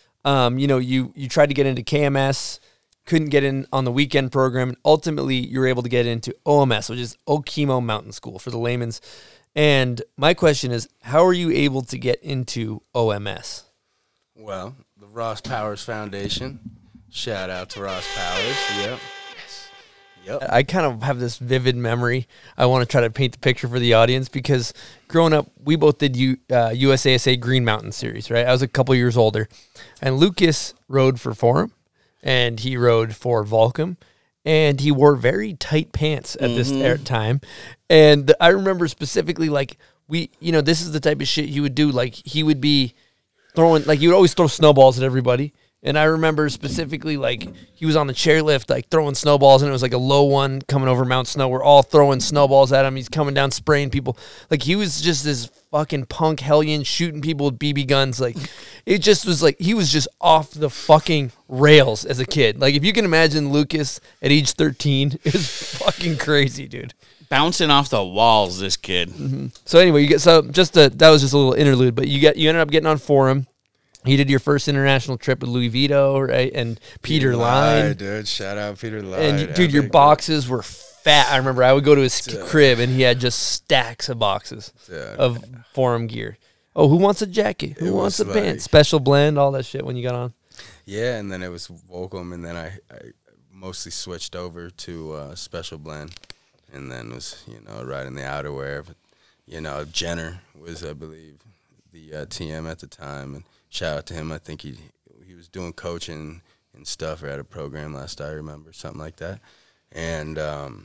you tried to get into KMS, couldn't get in on the weekend program, and ultimately you were able to get into OMS, which is Okemo Mountain School for the layman's. And my question is, how are you able to get into OMS?
Well, the Ross Powers Foundation. Shout out to Ross Powers. Yep. Yep.
I kind of have this vivid memory. I want to try to paint the picture for the audience because growing up, we both did USASA Green Mountain Series, right? I was a couple years older. And Lucas rode for Forum, and he rode for Volcom, and he wore very tight pants at this time. And I remember specifically, like, this is the type of shit he would do. Like, he would be throwing, like, he would always throw snowballs at everybody. And I remember specifically, like, he was on the chairlift, like, throwing snowballs, and it was, like, a low one coming over Mount Snow. We're all throwing snowballs at him. He's coming down, spraying people. Like, he was just this fucking punk hellion shooting people with BB guns. Like, it just was, like, he was just off the fucking rails as a kid. Like, if you can imagine Lucas at age 13, it was fucking crazy, dude.
Bouncing off the walls, this kid.
Mm-hmm. So, anyway, that was just a little interlude, but you ended up getting on Forum. You did your first international trip with Louis Vito, right? And Peter Line.
Dude. Shout out Peter Line.
And, dude, your boxes were fat. I remember I would go to his crib, and he had just stacks of boxes of Forum gear. Oh, who wants a jacket? Who wants a pants? Special blend, all that shit when you got on.
Yeah, and then it was Volcom, and then I mostly switched over to Special Blend, and then was, right in the outerwear. But, Jenner was, I believe, the TM at the time, and shout out to him. I think he was doing coaching and stuff, or had a program last I remember, something like that. And, and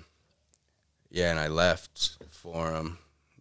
I left for him,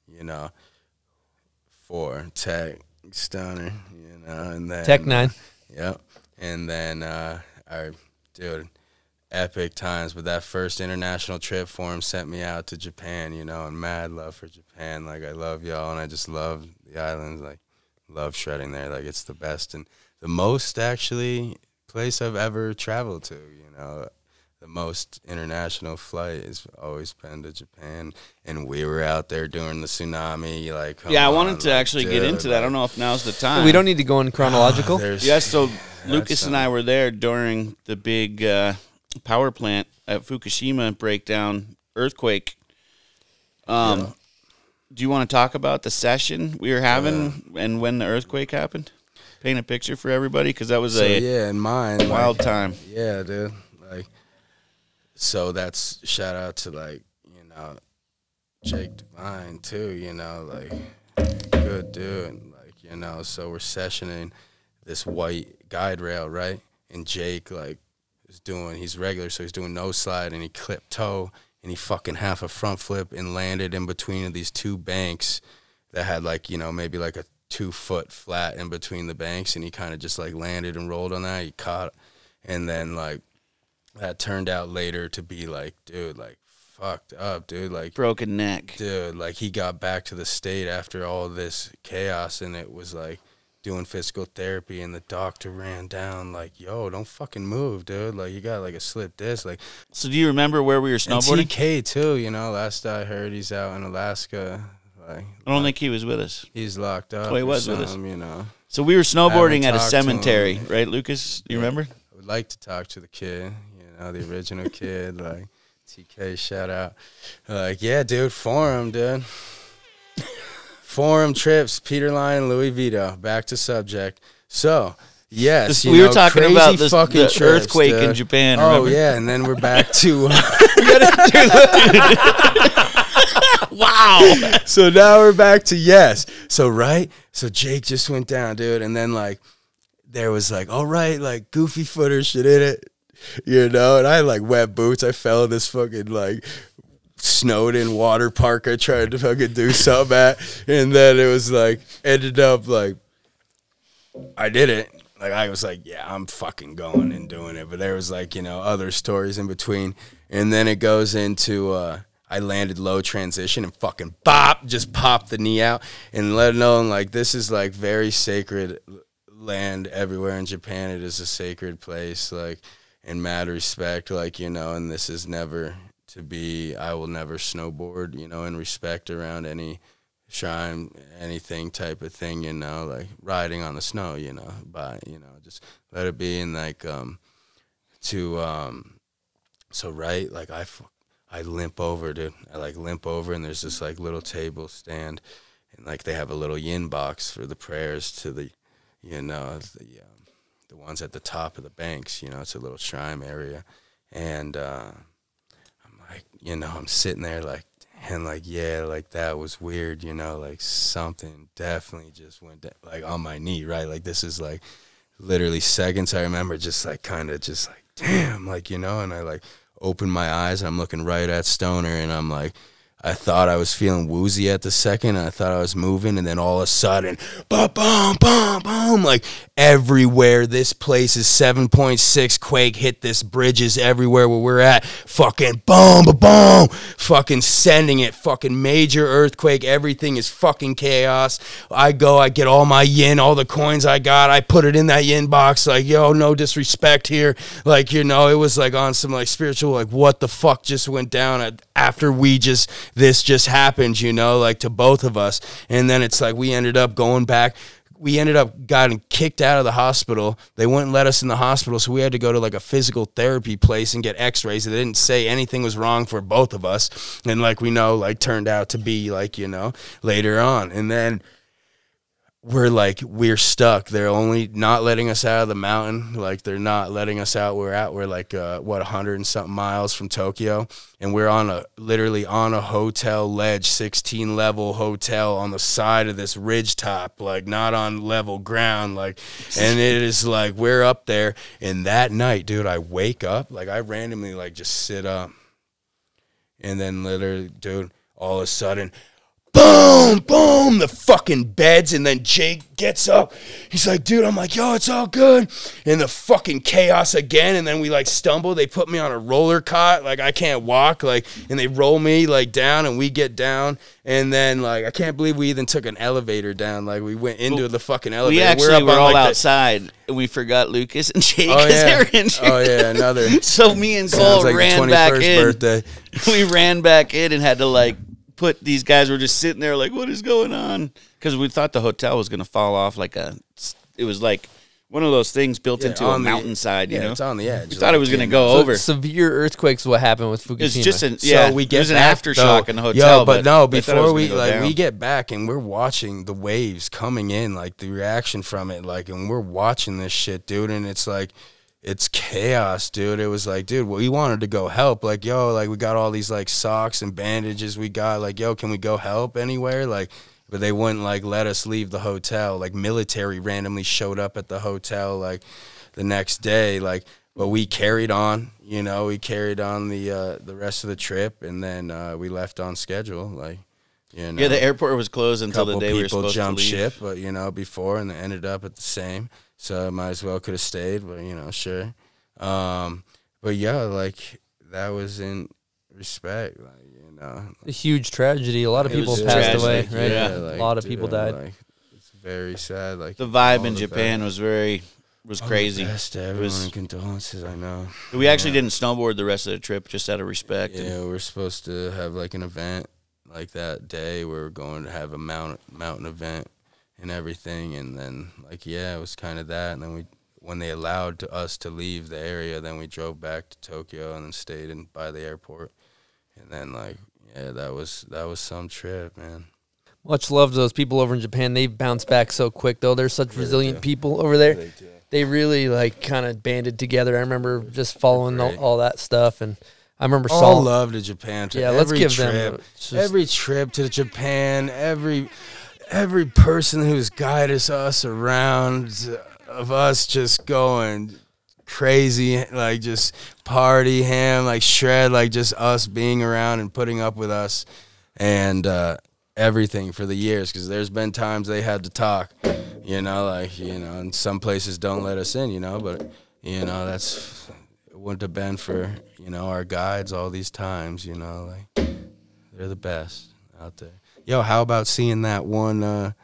for Tech Stunner, and then
Tech 9.
Yep. And then dude, epic times. But that first international trip for him sent me out to Japan, and mad love for Japan. Like, I love y'all, and I just love the islands. Like, love shredding there. Like, it's the best and the most, actually, place I've ever traveled to. The most international flight has always been to Japan, and we were out there during the tsunami. Like,
I wanted to actually get into that. I don't know if now's the time.
We don't need to go in chronological.
So Lucas and I were there during the big power plant at Fukushima breakdown earthquake. Do you want to talk about the session we were having and when the earthquake happened? Paint a picture for everybody, because that was
in mine,
wild time.
Yeah, dude. Like, so that's shout out to Jake Devine too. Like, good dude. Like, so we're sessioning this white guide rail, right? And Jake he's regular, so he's doing nose slide, and he clipped toe. And he fucking half a front flip and landed in between of these two banks that had maybe like a 2-foot flat in between the banks, and he kind of just landed and rolled on that. He caught, and then that turned out later to be dude, fucked up, dude,
broken neck,
dude. He got back to the state after all this chaos, and it was doing physical therapy, and the doctor ran down yo, don't fucking move, dude. You got a slip disc.
So do you remember where we were snowboarding?
And TK too, last I heard he's out in Alaska.
I don't think he was with us.
He's locked up.
Oh, he was with us. So we
we
were snowboarding at a cemetery, right, Lucas? You remember?
I would like to talk to the kid, the original kid, TK, shout out. Yeah, dude, forum, dude. Forum trips, Peter Line and Louis Vito. Back to subject. So, yes,
we were talking about the
trips,
earthquake
dude.
in Japan.
Oh,
remember?
yeah, and then we're back to...
Wow.
So now we're back to yes. So, right? So Jake just went down, dude, and then, like, there was, like, all right, like, goofy footer shit in it, you know? And I had, like, wet boots. I fell in this fucking, like... snowed in water park I tried to fucking do something at, and then it was like ended up like I did it. Like I was like, yeah, I'm fucking going and doing it. But there was like, you know, other stories in between. And then it goes into I landed low transition and fucking bop, just popped the knee out and let it know like this is like very sacred land everywhere in Japan. It is a sacred place, like in mad respect, like, you know, and this is never to be, I will never snowboard, you know, in respect around any shrine, anything type of thing, you know, like riding on the snow, you know, by, you know, just let it be. And like, so right, like I limp over, dude. I like limp over and there's this like little table stand and like they have a little yin box for the prayers to the, you know, the ones at the top of the banks, you know, it's a little shrine area. And, like, you know, I'm sitting there like, and like, yeah, like that was weird, you know, like something definitely just went down, like on my knee, right? Like this is like literally seconds. I remember just like kind of just like, damn, like, you know, and I like opened my eyes and I'm looking right at Stoner and I'm like, I thought I was feeling woozy at the second, and I thought I was moving, and then all of a sudden, boom, boom, boom, boom, like everywhere. This place is 7.6 quake, hit this bridges everywhere where we're at, fucking boom, boom, boom, fucking sending it, fucking major earthquake, everything is fucking chaos. I get all my yin, all the coins I got, I put it in that yin box, like, yo, no disrespect here, like, you know, it was like on some like spiritual, like what the fuck just went down after this just happened, you know, like to both of us. And then it's like we ended up going back. We ended up getting kicked out of the hospital. They wouldn't let us in the hospital, so we had to go to like a physical therapy place and get x-rays. They didn't say anything was wrong for both of us. And like we know, like turned out to be like, you know, later on. And then we're stuck. They're only not letting us out of the mountain. Like they're not letting us out. We're like 100 and something miles from Tokyo, and we're literally on a hotel ledge, 16 level hotel on the side of this ridge top, like not on level ground, like, and it is like we're up there. And that night, dude, I wake up, like I randomly like just sit up, and then literally, dude, all of a sudden, boom, boom, the fucking beds, and then Jake gets up. He's like, dude, I'm like, yo, it's all good. And the fucking chaos again, and then we like stumble. They put me on a roller cot, like I can't walk, like, and they roll me like down, and we get down, and then like I can't believe we even took an elevator down. Like we went into the fucking elevator.
We actually were
on,
all
like,
outside, and we forgot Lucas and Jake
Oh
because
yeah,
they were injured.
oh yeah, another.
So me and Cole
Sounds like
ran
the
back
21st
in.
birthday.
We ran back in and had to like put these guys were just sitting there like, what is going on? Because we thought the hotel was going to fall off it was like one of those things built into a mountainside, you know?
It's on the edge.
We thought it was going to go over.
Severe earthquakes. What happened with Fukushima?
It's just
So we get
there's an
back,
aftershock
though.
in the hotel.
Yo, but no,
I thought it was
before
gonna
we
go
like
down.
we get back and we're watching the waves coming in, like the reaction from it, like, and we're watching this shit, dude, and it's like it's chaos, dude. It was like, dude, we wanted to go help. Like, yo, like we got all these like socks and bandages we got. Like, yo, can we go help anywhere? Like, but they wouldn't like let us leave the hotel. Like military randomly showed up at the hotel like the next day. Like, but we carried on, you know, we carried on the rest of the trip, and then we left on schedule. Like, you know,
yeah, the airport was closed until the day we were supposed to leave.
People jumped ship, but you know, before, and they ended up at the same. So I might as well could have stayed, but you know, sure. But yeah, like that was in respect, like, you know,
a huge tragedy. A lot of people
was
passed
tragic,
away, right?
yeah,
A lot of people died.
Like, it's very sad. Like
The vibe
all
in
the
Japan
best.
was crazy.
Best to everyone, and condolences. I know.
We actually didn't snowboard the rest of the trip just out of respect.
Yeah, we're supposed to have like an event like that day. We're going to have a mountain event and everything, and then like, yeah, it was kind of that, and then we when they allowed us to leave the area, then we drove back to Tokyo and then stayed by the airport. And then, like, yeah, that was some trip, man.
Much love to those people over in Japan. They bounce back so quick, though. They're such resilient people over there. They really, like, kind of banded together. I remember just following all that stuff, and I remember
all love to Japan.
Yeah, let's give them
every trip to Japan, every person who's guided us around, of us just going crazy, like just party, ham, like shred, like just us being around and putting up with us, and everything for the years, because there's been times they had to talk, and some places don't let us in, but that's it wouldn't have been for our guides all these times, like they're the best out there. Yo, how about seeing that one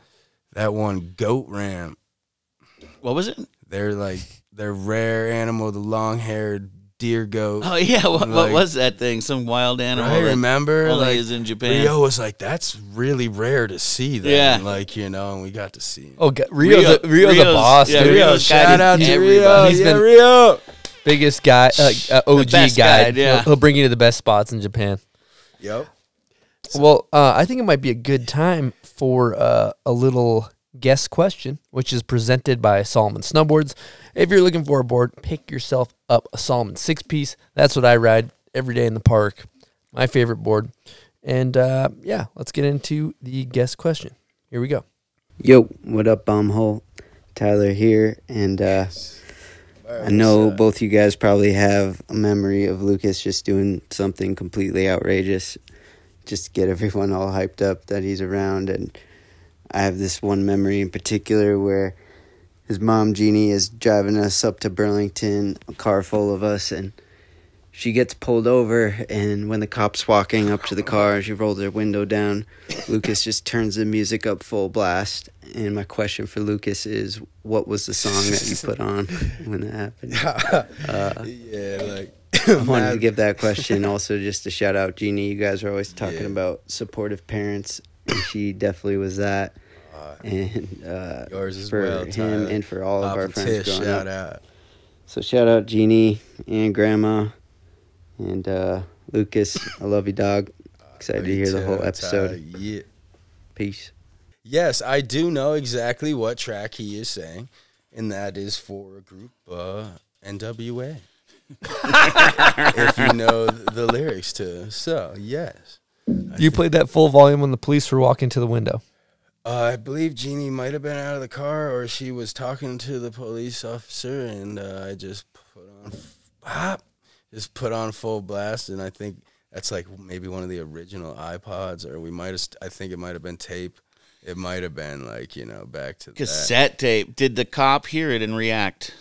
goat ramp?
What was it?
They're rare animal, the long-haired deer goat.
Oh yeah, what was that thing? Some wild animal.
I remember,
only is in Japan.
Rio was like, that's really rare to see that.
Yeah,
and we got to see him.
Oh, Rio's a boss.
Yeah,
dude.
Rio's
shout out to
everybody.
Rio.
He's been
Rio.
Biggest guy, OG
best
guide.
yeah.
He'll bring you to the best spots in Japan.
Yep.
Well, I think it might be a good time for a little guest question, which is presented by Solomon Snowboards. If you're looking for a board, pick yourself up a Solomon 6-piece. That's what I ride every day in the park. My favorite board. And let's get into the guest question. Here we go.
Yo, what up, Bombhole? Tyler here, and I know both you guys probably have a memory of Lucas just doing something completely outrageous just to get everyone all hyped up that he's around. And I have this one memory in particular where his mom, Jeannie, is driving us up to Burlington, a car full of us, and she gets pulled over, and when the cop's walking up to the car, she rolls her window down. Lucas just turns the music up full blast. And my question for Lucas is, what was the song that you put on when that happened? I wanted to give that question also just to shout out Jeannie. You guys are always talking about supportive parents, and she definitely was that. And
yours as
for
well,
him
Tyler.
and for all of our friends growing
shout
up.
out.
So shout out Jeannie and Grandma and Lucas. I love you, dog. Excited to hear the whole episode.
Yeah.
Peace.
Yes, I do know exactly what track he is saying, and that is for a group NWA. If you know the lyrics to so, yes.
You played that full volume when the police were walking to the window.
I believe Jeannie might have been out of the car, or she was talking to the police officer, and I just put on full blast, and I think that's like maybe one of the original iPods, or I think it might have been tape. It might have been like, back to
cassette tape. Did the cop hear it and react?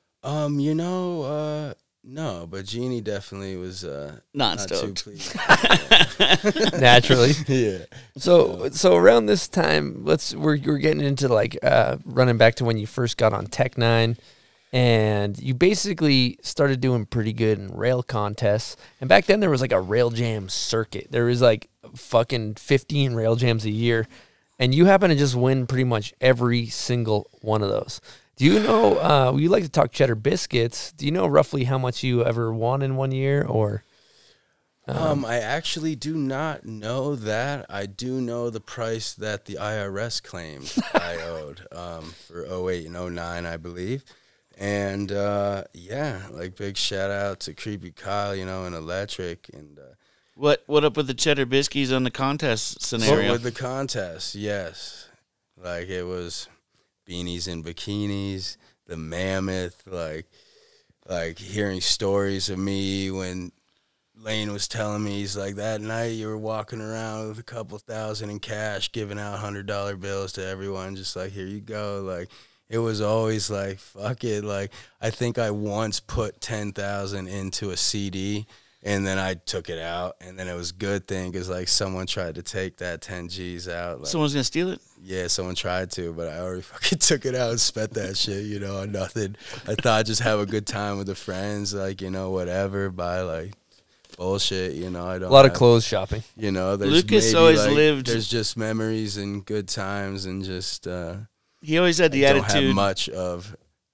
No, but Jeannie definitely was
not
stoked.
Too
pleased.
Naturally.
Yeah.
So around this time, we're getting into like running back to when you first got on Tech 9, and you basically started doing pretty good in rail contests. And back then there was like a rail jam circuit. There was like fucking 15 rail jams a year, and you happen to just win pretty much every single one of those. Do you know, we like to talk cheddar biscuits. Do you know roughly how much you ever won in 1 year, or?
I actually do not know that. I do know the price that the IRS claimed I owed for 08 and 09, I believe. And, like big shout out to Creepy Kyle, and Electric. And
what up with the cheddar biscuits on the contest scenario?
With the contest, yes. Like it was beanies and bikinis, the mammoth, like hearing stories of me when Lane was telling me, he's like, that night you were walking around with a couple thousand in cash, giving out $100 bills to everyone, just like, here you go. Like, it was always like, fuck it. Like, I think I once put 10,000 into a CD, and then I took it out, and then it was a good thing because, like, someone tried to take that 10 G's out. Like,
someone's going to steal it?
Yeah, someone tried to, but I already fucking took it out and spent that shit, on nothing. I thought I'd just have a good time with the friends, like, whatever, buy, like, bullshit, I don't
a lot of clothes shopping.
There's
Lucas always lived.
There's just memories and good times, and just
he always had the
I
attitude.
don't have much of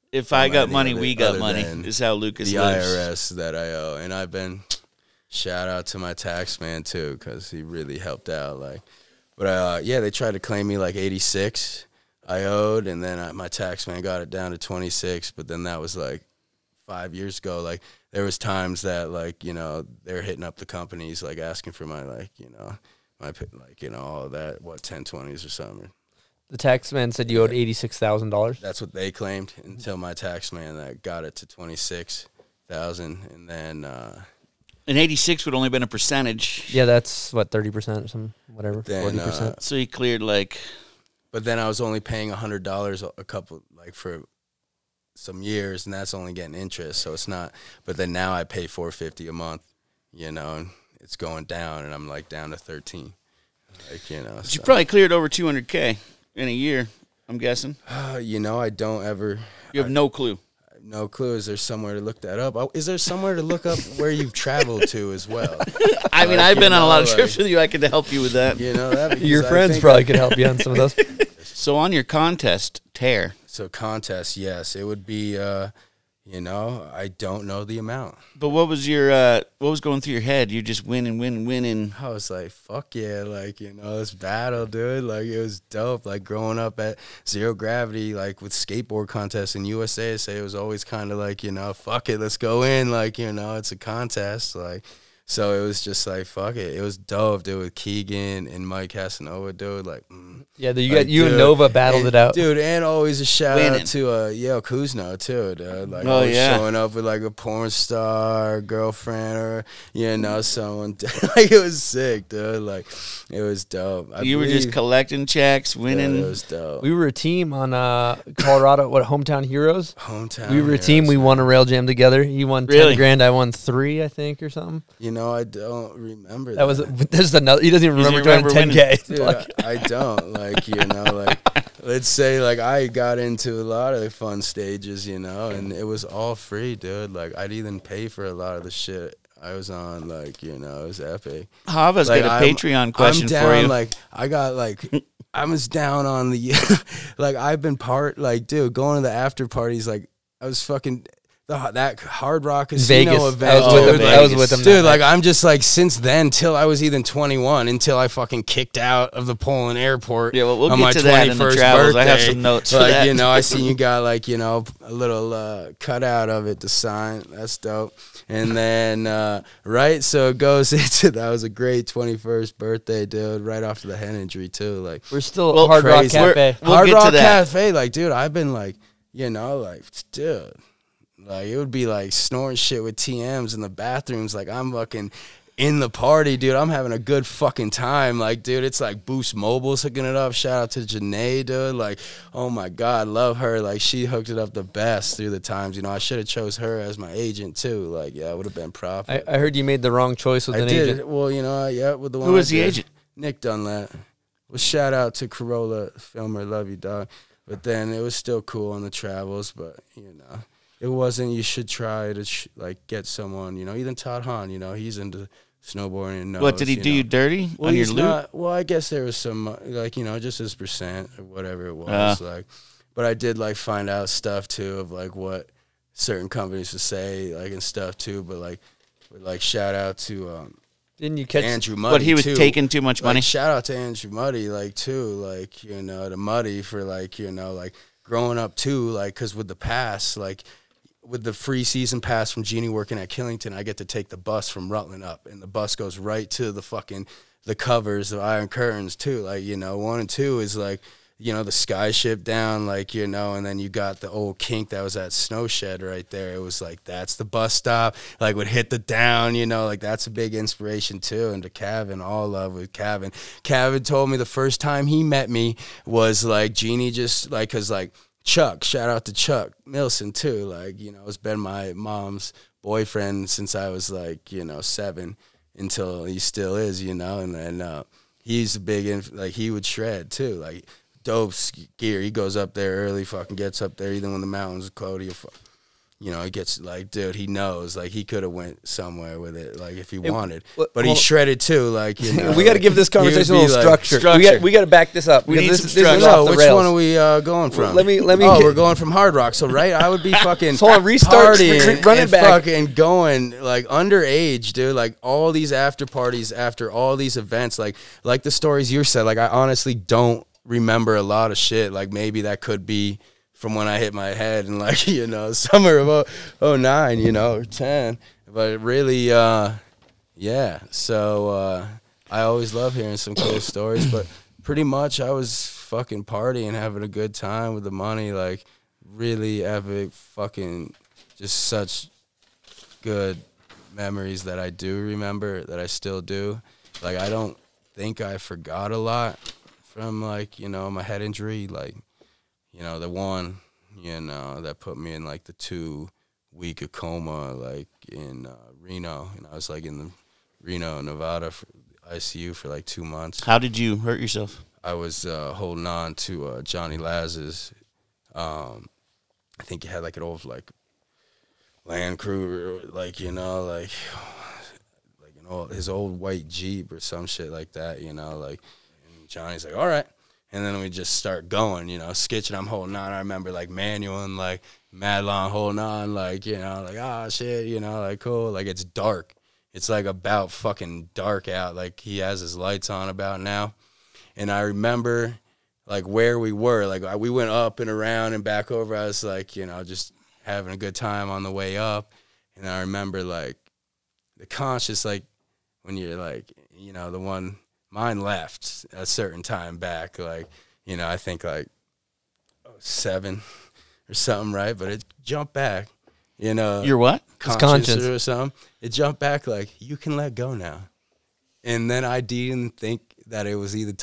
If I got money,
other-
we got
other
money.
than
Is how Lucas
the
lives.
IRS that I owe, and I've been shout out to my tax man too, because he really helped out. Like, but yeah, they tried to claim me like 86 I owed, and then my tax man got it down to 26. But then that was like 5 years ago. Like, there was times that like, you know, they're hitting up the companies like asking for my like, you know, my like, you know, all of that, what, 1020s or something.
The tax man said you owed $86,000.
That's what they claimed until my tax man that got it to 26,000, and then
And 86 would only been a percentage.
Yeah, that's what, 30% or something, whatever,
Then,
40%.
So he cleared like.
but then I was only paying $100 a couple, like for some years, and that's only getting interest, so it's not. But then now I pay $450 a month, you know, and it's going down, and I'm like down to 13, like, you know.
But
so.
you probably cleared over 200K in a year. I'm guessing.
You know, I don't ever.
You have no clue.
No clue. Is there somewhere to look that up? Is there somewhere to look up where you've traveled to as well?
I mean, I've been on a lot of trips with you. I could help you with that.
You know that
Your friends probably could help you on some of those.
So on your contest tear.
So contest, yes, it would be. You know, I don't know the amount.
But what was your what was going through your head? You just winning.
I was like, fuck yeah, like, you know, this battle, dude. Like, it was dope. Like, growing up at Zero Gravity, like, with skateboard contests in USA, it was always kind of like, you know, fuck it, let's go in. Like, you know, it's a contest. Like, so it was just like, fuck it. It was dope, dude, with Keegan and Mike Casanova, dude. Like,
Yeah, you got you and Nova battled it out.
Dude, and always a shout
Winning.
out to Yale Kuzno, too, dude. Like,
Oh,
always
yeah.
showing up with, like, a porn star, girlfriend, or, you know, someone. Like, it was sick, dude. Like, it was dope.
You were just collecting checks, winning.
Yeah, it was dope.
We were a team on Colorado, Hometown Heroes?
Hometown
We were a team.
Heroes,
We
man.
won a rail jam together. He won 10
Really?
grand. I won 3, I think, or something.
You know, I don't remember
That was there's another. He doesn't even
Doesn't
remember doing
remember
10K.
Dude,
Like,
I don't. Like, you know, like, let's say, like, I got into a lot of the fun stages, you know, and it was all free, dude. Like, I didn't pay for a lot of the shit I was on. Like, you know, it was epic.
Hava's
Like,
got a Patreon question
I'm down,
for you.
Like, I got, like, I was down on the, like, I've been like, dude, going to the after parties, like, I was fucking, that Hard Rock Casino
Vegas.
event.
I was with him.
Dude, like, I'm just like, since then, till I was even 21, until I fucking kicked out of the Poland airport.
Yeah, well, we'll
on
get
my
to that in the
21st
travels. I have
birthday.
some notes for
Like,
that.
you know, I seen you got, like, you know, a little cutout of it to sign. That's dope. And then, right, so it goes into, that was a great 21st birthday, dude, right after the head injury, too. Like,
we're still
Well,
Hard Rock
crazy.
Cafe.
We'll
Hard
get
Rock
to that.
Cafe, like, dude, I've been like, you know, like, dude, like, it would be like snoring shit with TMs in the bathrooms. Like, I'm fucking in the party, dude. I'm having a good fucking time. Like, dude, it's like Boost Mobile's hooking it up. Shout out to Janae, dude. Like, oh my God, love her. Like, she hooked it up the best through the times. You know, I should have chose her as my agent too. Like, yeah, it would have been proper.
I heard you made the wrong choice with
I
an
did.
agent.
Well, you know, yeah, with the one.
Who was
I
the
did.
agent?
Nick Dunlap. Well, shout out to Corolla Filmer, love you, dog. But then it was still cool on the travels. But you know, it wasn't. You should try to like get someone. You know, even Todd Hahn. You know, he's into snowboarding. And knows,
What, did he do
know.
you dirty
Well,
on your
he's
loop?
not. Well, I guess there was some like, you know, just his percent or whatever it was. Like, but I did like find out stuff too of like what certain companies would say like and stuff too. But like shout out to
Didn't you catch
Andrew Muddy.
What, he was
too.
taking too much money?
Like, shout out to Andrew Muddy, like, too, like, you know, to Muddy for, like, you know, like, growing up, too, like, because with the pass, like, with the free season pass from Jeannie working at Killington, I get to take the bus from Rutland up, and the bus goes right to the covers of Iron Curtains, too. Like, you know, 1 and 2 is, like, you know, the sky ship down, like, you know, and then you got the old kink that was at Snow Shed right there. It was like, that's the bus stop, like, would hit the down, you know, like, that's a big inspiration, too. And to Kevin, all love with Kevin. Kevin told me the first time he met me was, like, Jeannie just, like, because, like, Chuck, shout out to Chuck Milson, too. Like, you know, it's been my mom's boyfriend since I was, like, you know, 7 until he still is, you know, and then he's a big, like, he would shred, too, like, dope gear. He goes up there early, fucking gets up there, even when the mountains are cold. you know, he gets like, dude, he knows, like, he could have went somewhere with it, like, if he
It-
wanted.
well,
But he shredded too, like, you know.
we got to give this conversation a little structure. We got to back this up.
We
because
need
this,
some
this is
structure.
off
No,
the
which
rails.
one are we going from?
Let me.
Oh, we're going from Hard Rock. So, right, I would be fucking
So hold on, restart,
partying
run it
and
back.
fucking going, like, underage, dude. Like, all these after parties after all these events. Like the stories you said, like, I honestly don't remember a lot of shit. Like, maybe that could be from when I hit my head in, like, you know, summer of 09, you know, or 10. But really, yeah. So I always love hearing some cool stories. But pretty much I was fucking partying, having a good time with the money. Like, really epic, fucking just such good memories that I do remember, that I still do. Like, I don't think I forgot a lot from, like, you know, my head injury. Like, you know, the one, you know, that put me in, like, the 2-week of coma, like, in Reno. And I was, like, in the Reno, Nevada for ICU for, like, 2 months.
How did you hurt yourself?
I was holding on to Johnny Laz's. I think he had, like, an old, like, Land Cruiser, like, you know, like an old, his old white Jeep or some shit like that, you know, like, and Johnny's like, all right. And then we just start going, you know, skitching, I'm holding on. I remember, like, Manuel and, like, Madeline holding on, like, you know, like, oh, shit, you know, like, cool. Like, it's dark. It's, like, about fucking dark out. Like, he has his lights on about now. And I remember, like, where we were. Like, we went up and around and back over. I was, like, you know, just having a good time on the way up. And I remember, like, the conscious, like, when you're, like, you know, the one... Mine left a certain time back, like, you know, I think like 7 or something, right? But it jumped back, you know.
Your what?
Conscience or something. It jumped back like, you can let go now. And then I didn't think that it was either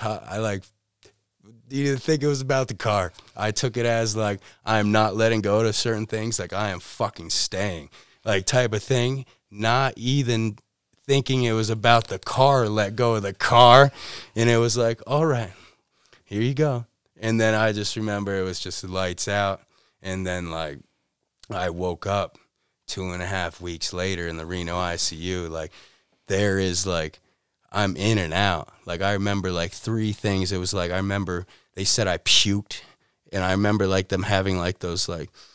didn't think it was about the car. I took it as like, I'm not letting go to certain things, like I am fucking staying, like type of thing, not even thinking it was about the car, let go of the car. And it was like, all right, here you go. And then I just remember it was just lights out. And then, like, I woke up 2.5 weeks later in the Reno ICU. Like, there is, like, I'm in and out. Like, I remember, like, 3 things. It was like, I remember they said I puked. And I remember, like, them having, like, those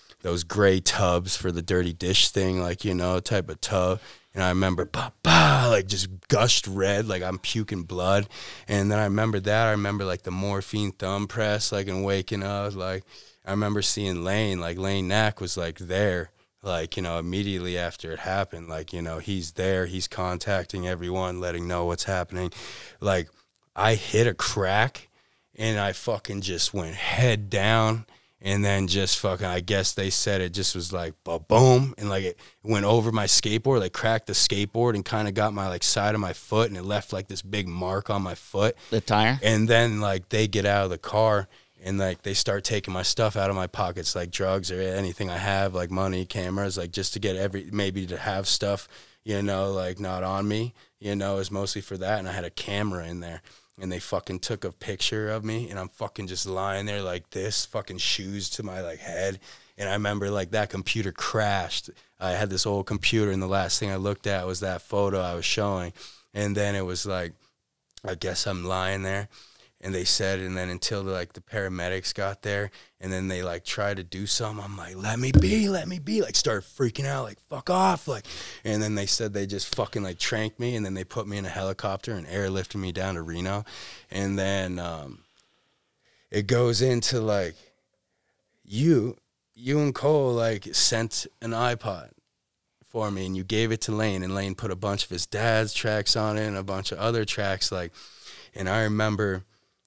gray tubs for the dirty dish thing, like, you know, type of tub. And I remember, like, just gushed red, like I'm puking blood. And then I remember that. I remember, like, the morphine thumb press, like, and waking up. Like, I remember seeing Lane, like, Lane Knack was, like, there, like, you know, immediately after it happened. Like, you know, he's there. He's contacting everyone, letting know what's happening. Like, I hit a crack, and I fucking just went head down. And then just fucking, I guess they said it just was like, boom. And like it went over my skateboard, like cracked the skateboard and kind of got my like side of my foot. And it left like this big mark on my foot.
The tire?
And then like they get out of the car and like they start taking my stuff out of my pockets, like drugs or anything I have, like money, cameras, like just to get maybe to have stuff, you know, like not on me, you know, is mostly for that. And I had a camera in there. And they fucking took a picture of me, and I'm fucking just lying there like this, fucking shoes to my, like, head. And I remember, like, that computer crashed. I had this old computer, and the last thing I looked at was that photo I was showing. And then it was, like, I guess I'm lying there. And they said, and then until, like, the paramedics got there, and then they, like, tried to do something, I'm like, let me be, like, started freaking out, like, fuck off, like, and then they said they just fucking, like, tranked me, and then they put me in a helicopter and airlifted me down to Reno, and then it goes into, like, you and Cole, like, sent an iPod for me, and you gave it to Lane, and Lane put a bunch of his dad's tracks on it, and a bunch of other tracks, like, and I remember...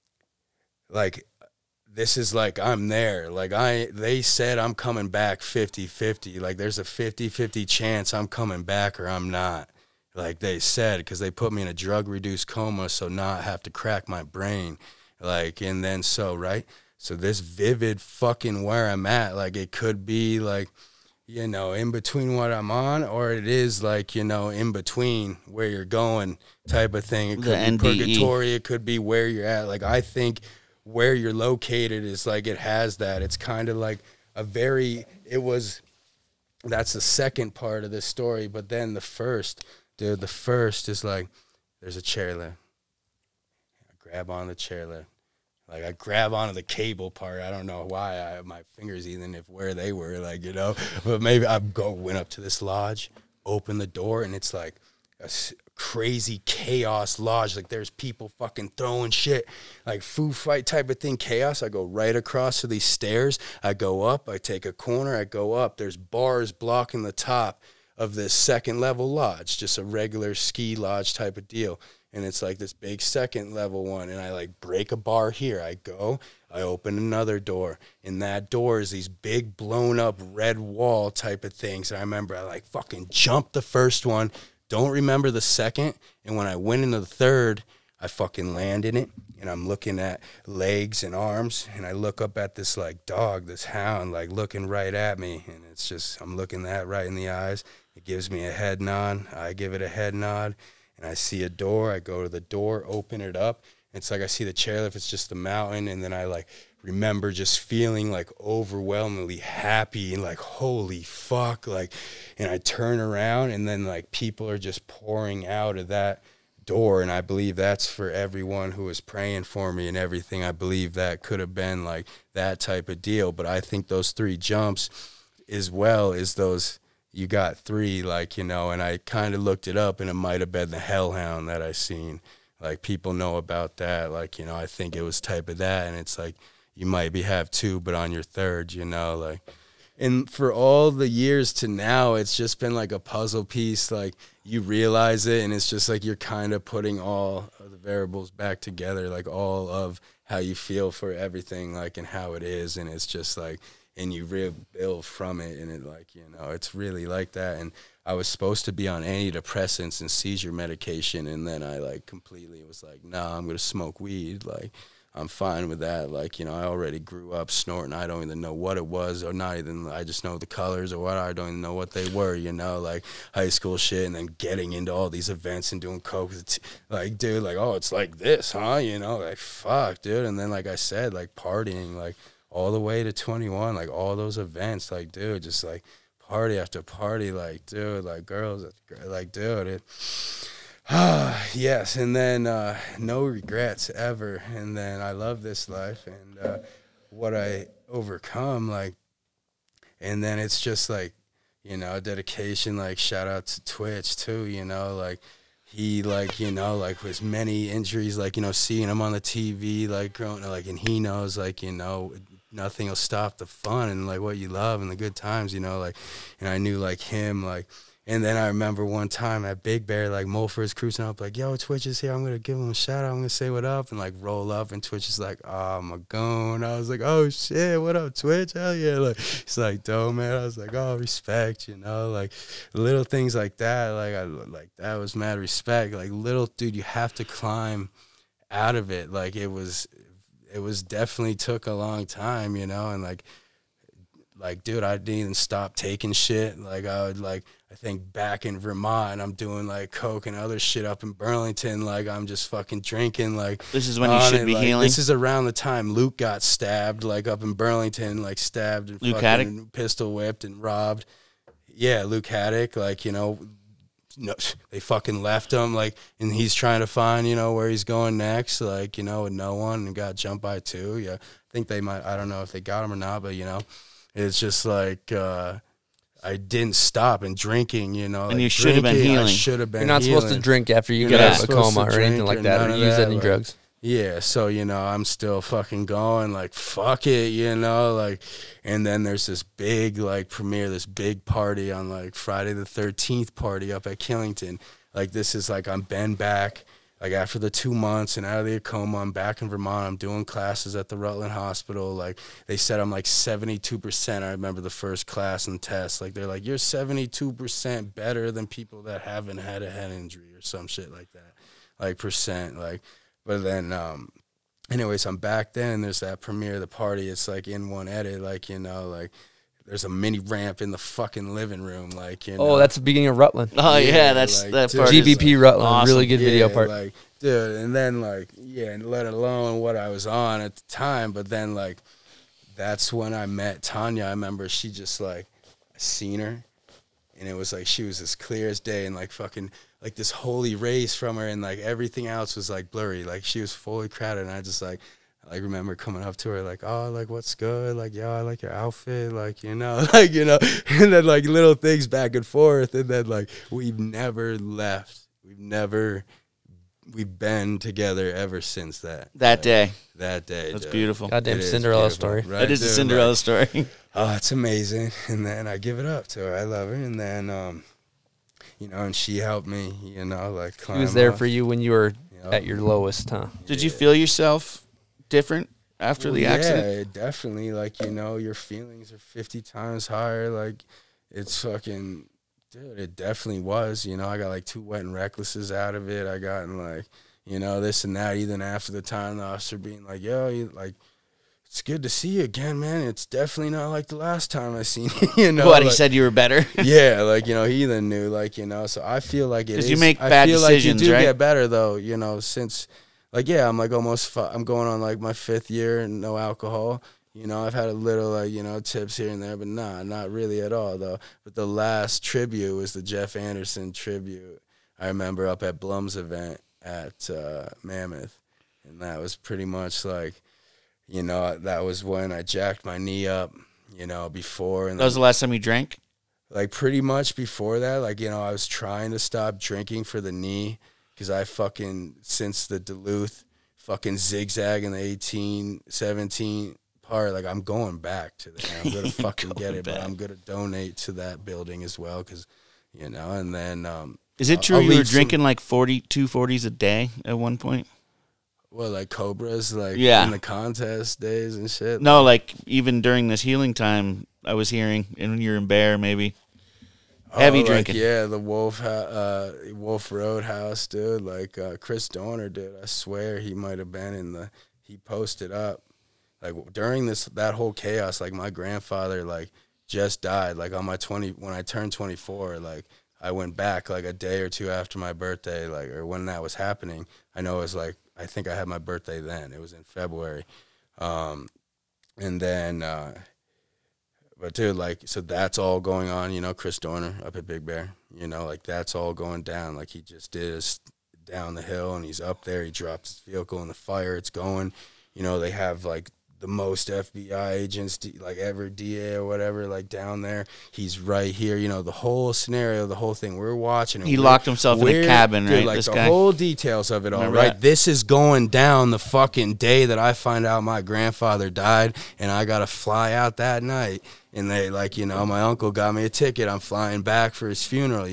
like, this is like, I'm there. Like, they said I'm coming back 50-50. Like, there's a 50-50 chance I'm coming back or I'm not. Like, they said, because they put me in a drug-reduced coma, so not have to crack my brain. Like, and then so, right? So this vivid fucking where I'm at, like, it could be, like, you know, in between what I'm on, or it is, like, you know, in between where you're going type of thing. It could be purgatory. It could be where you're at. Like, I think... where you're located is like it has that. It's kind of like it was that's the second part of this story. But then the first, dude, the first is like, there's a chairlift. I grab on the chairlift. Like, I grab onto the cable part. I don't know why my fingers, even if where they were, like, you know. But maybe went up to this lodge, open the door, and it's like a crazy chaos lodge. Like, there's people fucking throwing shit, like food fight type of thing, chaos. I go right across to these stairs. I go up. I take a corner. I go up. There's bars blocking the top of this second level lodge, just a regular ski lodge type of deal. And it's like this big second level one. And I like break a bar here. I open another door. And that door is these big blown up red wall type of things. And I remember I like fucking jumped the first one. Don't remember the second. And when I went into the third, I fucking land in it. And I'm looking at legs and arms. And I look up at this like dog, this hound, like looking right at me. And it's just, I'm looking that right in the eyes. It gives me a head nod. I give it a head nod. And I see a door. I go to the door, open it up. It's like I see the chairlift. It's just the mountain. And then I like remember just feeling like overwhelmingly happy and like, holy fuck. Like, and I turn around and then like people are just pouring out of that door. And I believe that's for everyone who was praying for me and everything. I believe that could have been like that type of deal. But I think those 3 jumps as well as those, you got 3, like, you know, and I kind of looked it up and it might have been the hellhound that I seen. Like, people know about that. Like, you know, I think it was type of that. And it's like, you might have 2, but on your third, you know, like, and for all the years to now, it's just been like a puzzle piece. Like, you realize it and it's just like, you're kind of putting all of the variables back together, like all of how you feel for everything, like, and how it is. And it's just like, and you rebuild from it, and it like, you know, it's really like that. And I was supposed to be on antidepressants and seizure medication, and then I like completely was like, nah, I'm gonna smoke weed. Like, I'm fine with that. Like, you know, I already grew up snorting. I don't even know what it was, or not even, I just know the colors or what, I don't even know what they were, you know, like high school shit, and then getting into all these events and doing coke. Like, dude, like, oh, it's like this, huh? You know, like, fuck, dude. And then, like I said, like partying, like, all the way to 21, like all those events, like, dude, just like party after party, like, dude, like girls, like, dude, it, yes. And then no regrets ever. And then I love this life and what I overcome, like, and then it's just like, you know, dedication, like shout out to Twitch too, you know, like he, like, you know, like with many injuries, like, you know, seeing him on the TV, like growing, like, and he knows, like, you know, nothing will stop the fun and like what you love and the good times, you know, like, and I knew like him, like, and then I remember one time at Big Bear, like Mulford's cruising up, like, yo, Twitch is here, I'm gonna give him a shout out, I'm gonna say what up, and like roll up, and Twitch is like, oh, Magoon. I was like, oh shit, what up, Twitch? Hell yeah. Like, he's like, dope, man. I was like, oh, respect, you know, like little things like that, like, I like, that was mad respect. Like, little, dude, you have to climb out of it. Like, it was definitely took a long time, you know, and like, dude, I didn't even stop taking shit. Like, I would, like, I think back in Vermont, I'm doing like coke and other shit up in Burlington. Like, I'm just fucking drinking. Like,
this is when you should be
like,
healing.
This is around the time Luke got stabbed, like up in Burlington, like stabbed and
Luke
fucking
Haddock?
Pistol whipped and robbed. Yeah, Luke Haddock, like, you know, no, they fucking left him, like, and he's trying to find, you know, where he's going next, like, you know, with no one, and got jumped by 2. Yeah, I think they might, I don't know if they got him or not, but, you know, it's just like, I didn't stop and drinking, you know.
And
like,
you should have been healing.
I should have been
You're not
healing.
supposed to drink after you
You're
get
not
out of a
supposed
coma
to
or anything
drink
like
or
that,
none
or
of
use
that,
any
like,
drugs.
Yeah, so, you know, I'm still fucking going, like, fuck it, you know, like, and then there's this big, like, premiere, this big party on, like, Friday the 13th party up at Killington. Like, this is, like, I'm been back, like, after the 2 months and out of the coma, I'm back in Vermont, I'm doing classes at the Rutland Hospital. Like, they said I'm, like, 72%, I remember the first class and test. Like, they're like, you're 72% better than people that haven't had a head injury or some shit like that, like, percent, like. But then, anyways, I'm back then. There's that premiere of the party. It's like in one edit, like, you know, like there's a mini ramp in the fucking living room, like, you know.
Oh, that's the beginning of Rutland.
Oh yeah, that's
like,
that
dude,
part.
GBP
is
Rutland,
awesome.
really good video part.
Like, dude, and then like, yeah, and let alone what I was on at the time. But then like, that's when I met Tonya. I remember she just like, I seen her. and it was like she was as clear as day, and like fucking like this holy rays from her, and like everything else was like blurry. Like she was fully crowded, and I just like remember coming up to her like, oh, like what's good, like yo, I like your outfit, like like and then like little things back and forth, and then like we've never left. We've been together ever since that
day.
That day.
That's
dude.
beautiful.
Goddamn Cinderella story.
Right,
that is a Cinderella story.
Oh, it's amazing. And then I give it up to her. I love her. And then, and she helped me, like climb.
She was there
up.
for you when you were at your lowest, huh?
Did you feel yourself different after the accident?
Yeah, definitely. Like, your feelings are 50 times higher. Like, it's fucking... Dude, it definitely was. I got like 2 wet and recklesses out of it. I gotten like, this and that. Even after the time, the officer being like, yo, it's good to see you again, man. It's definitely not like the last time I seen you.
What,
like,
he said you were better?
Yeah, like, he then knew, like, so I feel like it is.
You make bad decisions,
like you do
right?
get better, though, since, like, yeah, I'm like I'm going on like my 5th year and no alcohol. I've had a little, tips here and there, but not really at all, though. But the last tribute was the Jeff Anderson tribute. I remember up at Blum's event at Mammoth. And that was pretty much like, that was when I jacked my knee up, before. And
that was the last time you drank?
Like, pretty much before that, like, I was trying to stop drinking for the knee because I since the Duluth zigzag in the 18, 17 part, like I'm going back to that. I'm gonna fucking get it, but I'm gonna donate to that building as well, because and then
is it true you were drinking like 240s a day at one point?
Well, like Cobras, like
in
the contest days and shit.
No, like even during this healing time, I was hearing, and when you're in Bear, maybe heavy drinking.
Yeah, the Wolf Roadhouse, dude. Like Chris Dorner, dude. I swear he might have been he posted up. Like during that whole chaos, like my grandfather like just died. Like on my when I turned 24, like I went back like a day or 2 after my birthday, like or when that was happening. I know it was like I think I had my birthday then. It was in February, and then but dude, like so that's all going on. Chris Dorner up at Big Bear. Like that's all going down. Like he just did his down the hill and he's up there. He dropped his vehicle in the fire. It's going. They have like the most FBI agents, like ever DA or whatever, like down there. He's right here. The whole scenario, the whole thing. We're watching it.
He locked himself in a cabin, right?
Like
this
the
guy?
Whole details of it all,
Remember
right?
that?
This is going down the fucking day that I find out my grandfather died, and I got to fly out that night. And they my uncle got me a ticket. I'm flying back for his funeral,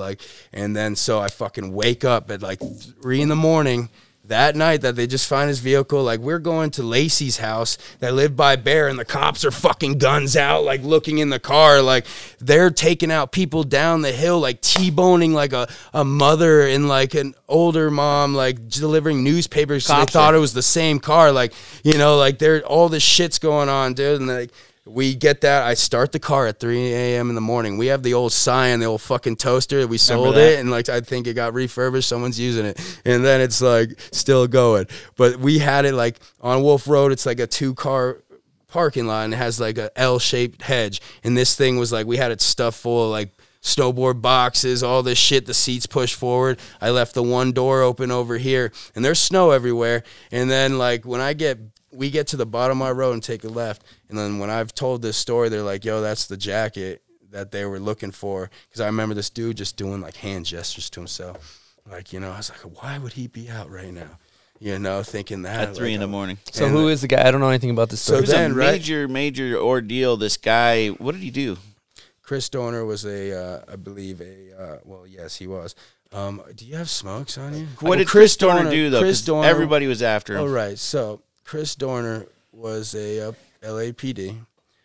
and then so I fucking wake up at like 3 in the morning. That night that they just find his vehicle, like we're going to Lacey's house that lived by Bear, and the cops are fucking guns out, like looking in the car, like they're taking out people down the hill, like T-boning like a mother and like an older mom, like delivering newspapers. So they thought it was the same car, like like all this shit's going on, dude, and like. We get that. I start the car at 3 a.m. in the morning. We have the old Scion, the old fucking toaster. We sold it, and like I think it got refurbished. Someone's using it, and then it's like still going. But we had it like on Wolf Road. It's like a 2-car parking lot, and it has like a L-shaped hedge. And this thing was like we had it stuffed full of like snowboard boxes, all this shit. The seats pushed forward. I left the one door open over here, and there's snow everywhere. And then like when we get to the bottom of my road and take a left. And then when I've told this story, they're like, yo, that's the jacket that they were looking for. Because I remember this dude just doing like hand gestures to himself. Like, I was like, why would he be out right now? Thinking that.
At 3 in the morning.
So who is the guy? I don't know anything about this story.
So then, major ordeal. This guy, what did he do?
Chris Dorner was I believe well, yes, he was. Do you have smokes on you?
What did Chris Dorner do, though? Chris Dorner, everybody was after him.
Oh, right. So Chris Dorner was a LAPD.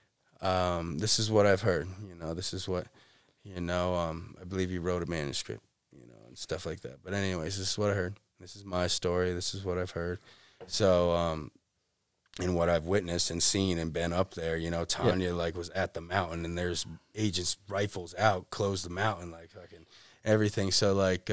This is what I've heard. This is what, I believe he wrote a manuscript, and stuff like that. But anyways, this is what I heard. This is my story. This is what I've heard. So, and what I've witnessed and seen and been up there, Tonya, like, was at the mountain, and there's agents' rifles out, closed the mountain, like, fucking everything. So, like,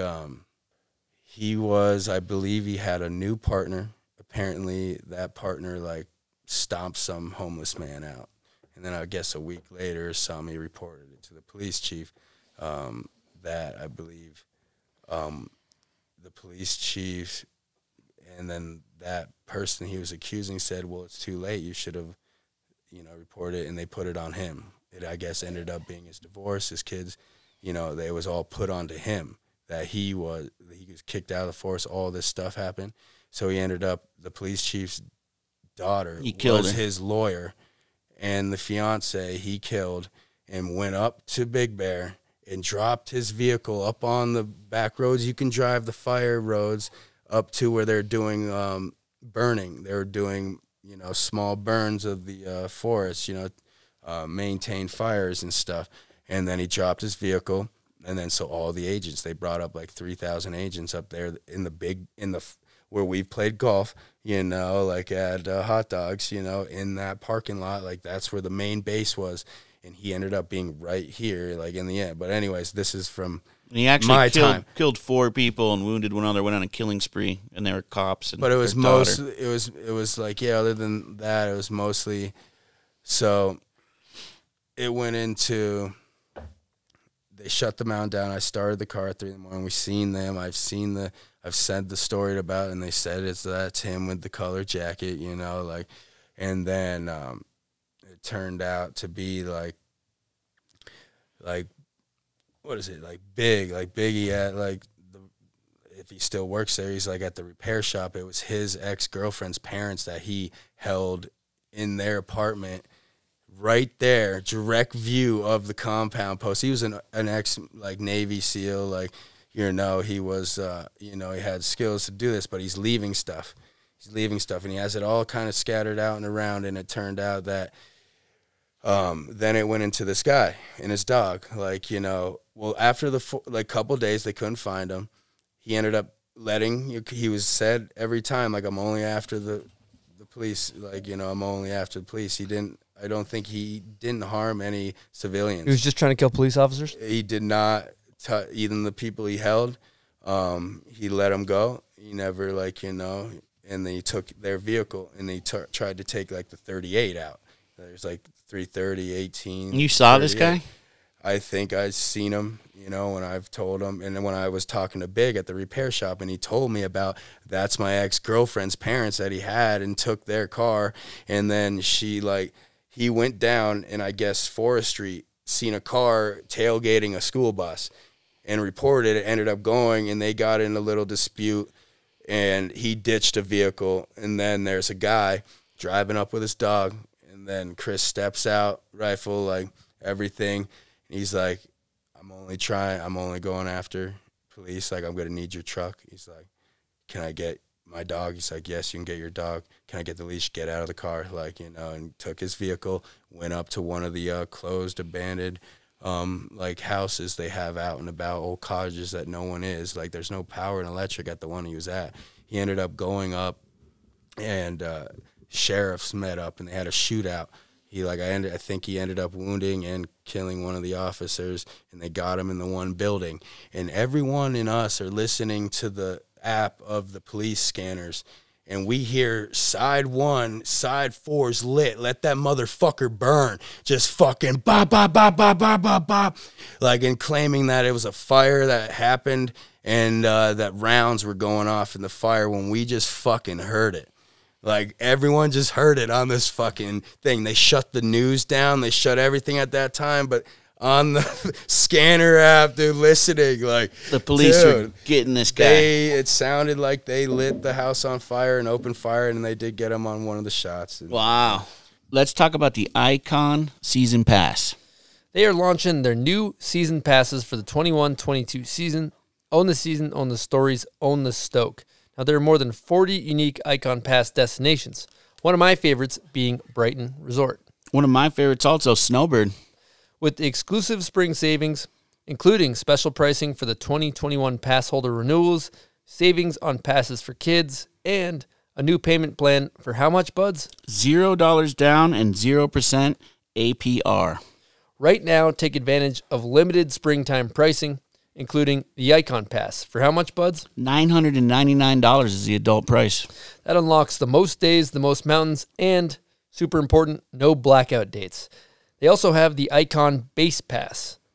I believe he had a new partner. Apparently, that partner, like, stomped some homeless man out. And then I guess a week later or something, he reported it to the police chief. that I believe the police chief and then that person he was accusing said, well, it's too late. You should have, reported it, and they put it on him. It, I guess, ended up being his divorce, his kids, they was all put onto him, that he was kicked out of the force, all this stuff happened. So he ended up, the police chief's daughter was his lawyer, and the fiance he killed and went up to Big Bear and dropped his vehicle up on the back roads. You can drive the fire roads up to where they're doing burning. They were doing, small burns of the forest, maintain fires and stuff. And then he dropped his vehicle. And then so all the agents, they brought up like 3,000 agents up there where we've played golf, like at Hot Dogs, in that parking lot. Like that's where the main base was. And he ended up being right here, like in the end. But anyways, this is from
he actually killed 4 people and wounded one other. Went on a killing spree, and they were cops. And
but it was mostly it was like other than that, it was mostly so. It went into they shut the mountain down. I started the car at 3 in the morning. We seen them. I've said the story about it, and they said that's him with the color jacket, and then. It turned out to be like what is it, like Biggie at if he still works there, he's like at the repair shop. It was his ex-girlfriend's parents that he held in their apartment right there, direct view of the compound post. He was an ex Navy SEAL, he was he had skills to do this, but he's leaving stuff, and he has it all kind of scattered out and around. And it turned out that then it went into this guy and his dog. After the couple of days, they couldn't find him. He ended up he was said every time, I'm only after the police, I'm only after the police. I don't think he didn't harm any civilians.
He was just trying to kill police officers?
He did not, even the people he held, he let them go. He never, and then he took their vehicle and they tried to take the 38 out. There's 330, 18.
You saw this guy?
I think I've seen him, when I've told him. And then when I was talking to Big at the repair shop, and he told me about that's my ex-girlfriend's parents that he had and took their car. And then he went down and I guess Forest Street, seen a car tailgating a school bus and reported it, ended up going, and they got in a little dispute and he ditched a vehicle. And then there's a guy driving up with his dog. And then Chris steps out, rifle, everything. And he's like, I'm only going after police. I'm going to need your truck. He's like, can I get my dog? He's like, yes, you can get your dog. Can I get the leash? Get out of the car. And took his vehicle, went up to one of the closed, abandoned, houses they have out and about, old cottages that no one is. There's no power and electric at the one he was at. He ended up going up and, sheriffs met up and they had a shootout. I think he ended up wounding and killing one of the officers, and they got him in the one building. And everyone in us are listening to the app of the police scanners, and we hear side 1, side 4's lit. Let that motherfucker burn. Just fucking bop, bop, bop, bop, bop, bop, bop. And claiming that it was a fire that happened and that rounds were going off in the fire when we just fucking heard it. Everyone just heard it on this fucking thing. They shut the news down. They shut everything at that time. But on the scanner app, they're listening.
The police are getting this guy.
It sounded like they lit the house on fire and opened fire, and they did get him on one of the shots.
Wow. Let's talk about the Icon Season Pass.
They are launching their new season passes for the 21-22 season. Own the season, own the stories, own the Stoke. Now, there are more than 40 unique Icon Pass destinations. One of my favorites being Brighton Resort.
One of my favorites also, Snowboard.
With the exclusive spring savings, including special pricing for the 2021 pass holder renewals, savings on passes for kids, and a new payment plan for how much, Buds?
$0 down and 0% APR.
Right now, take advantage of limited springtime pricing, including the Icon Pass. For how much, Buds?
$999 is the adult price.
That unlocks the most days, the most mountains, and, super important, no blackout dates. They also have the Icon Base Pass.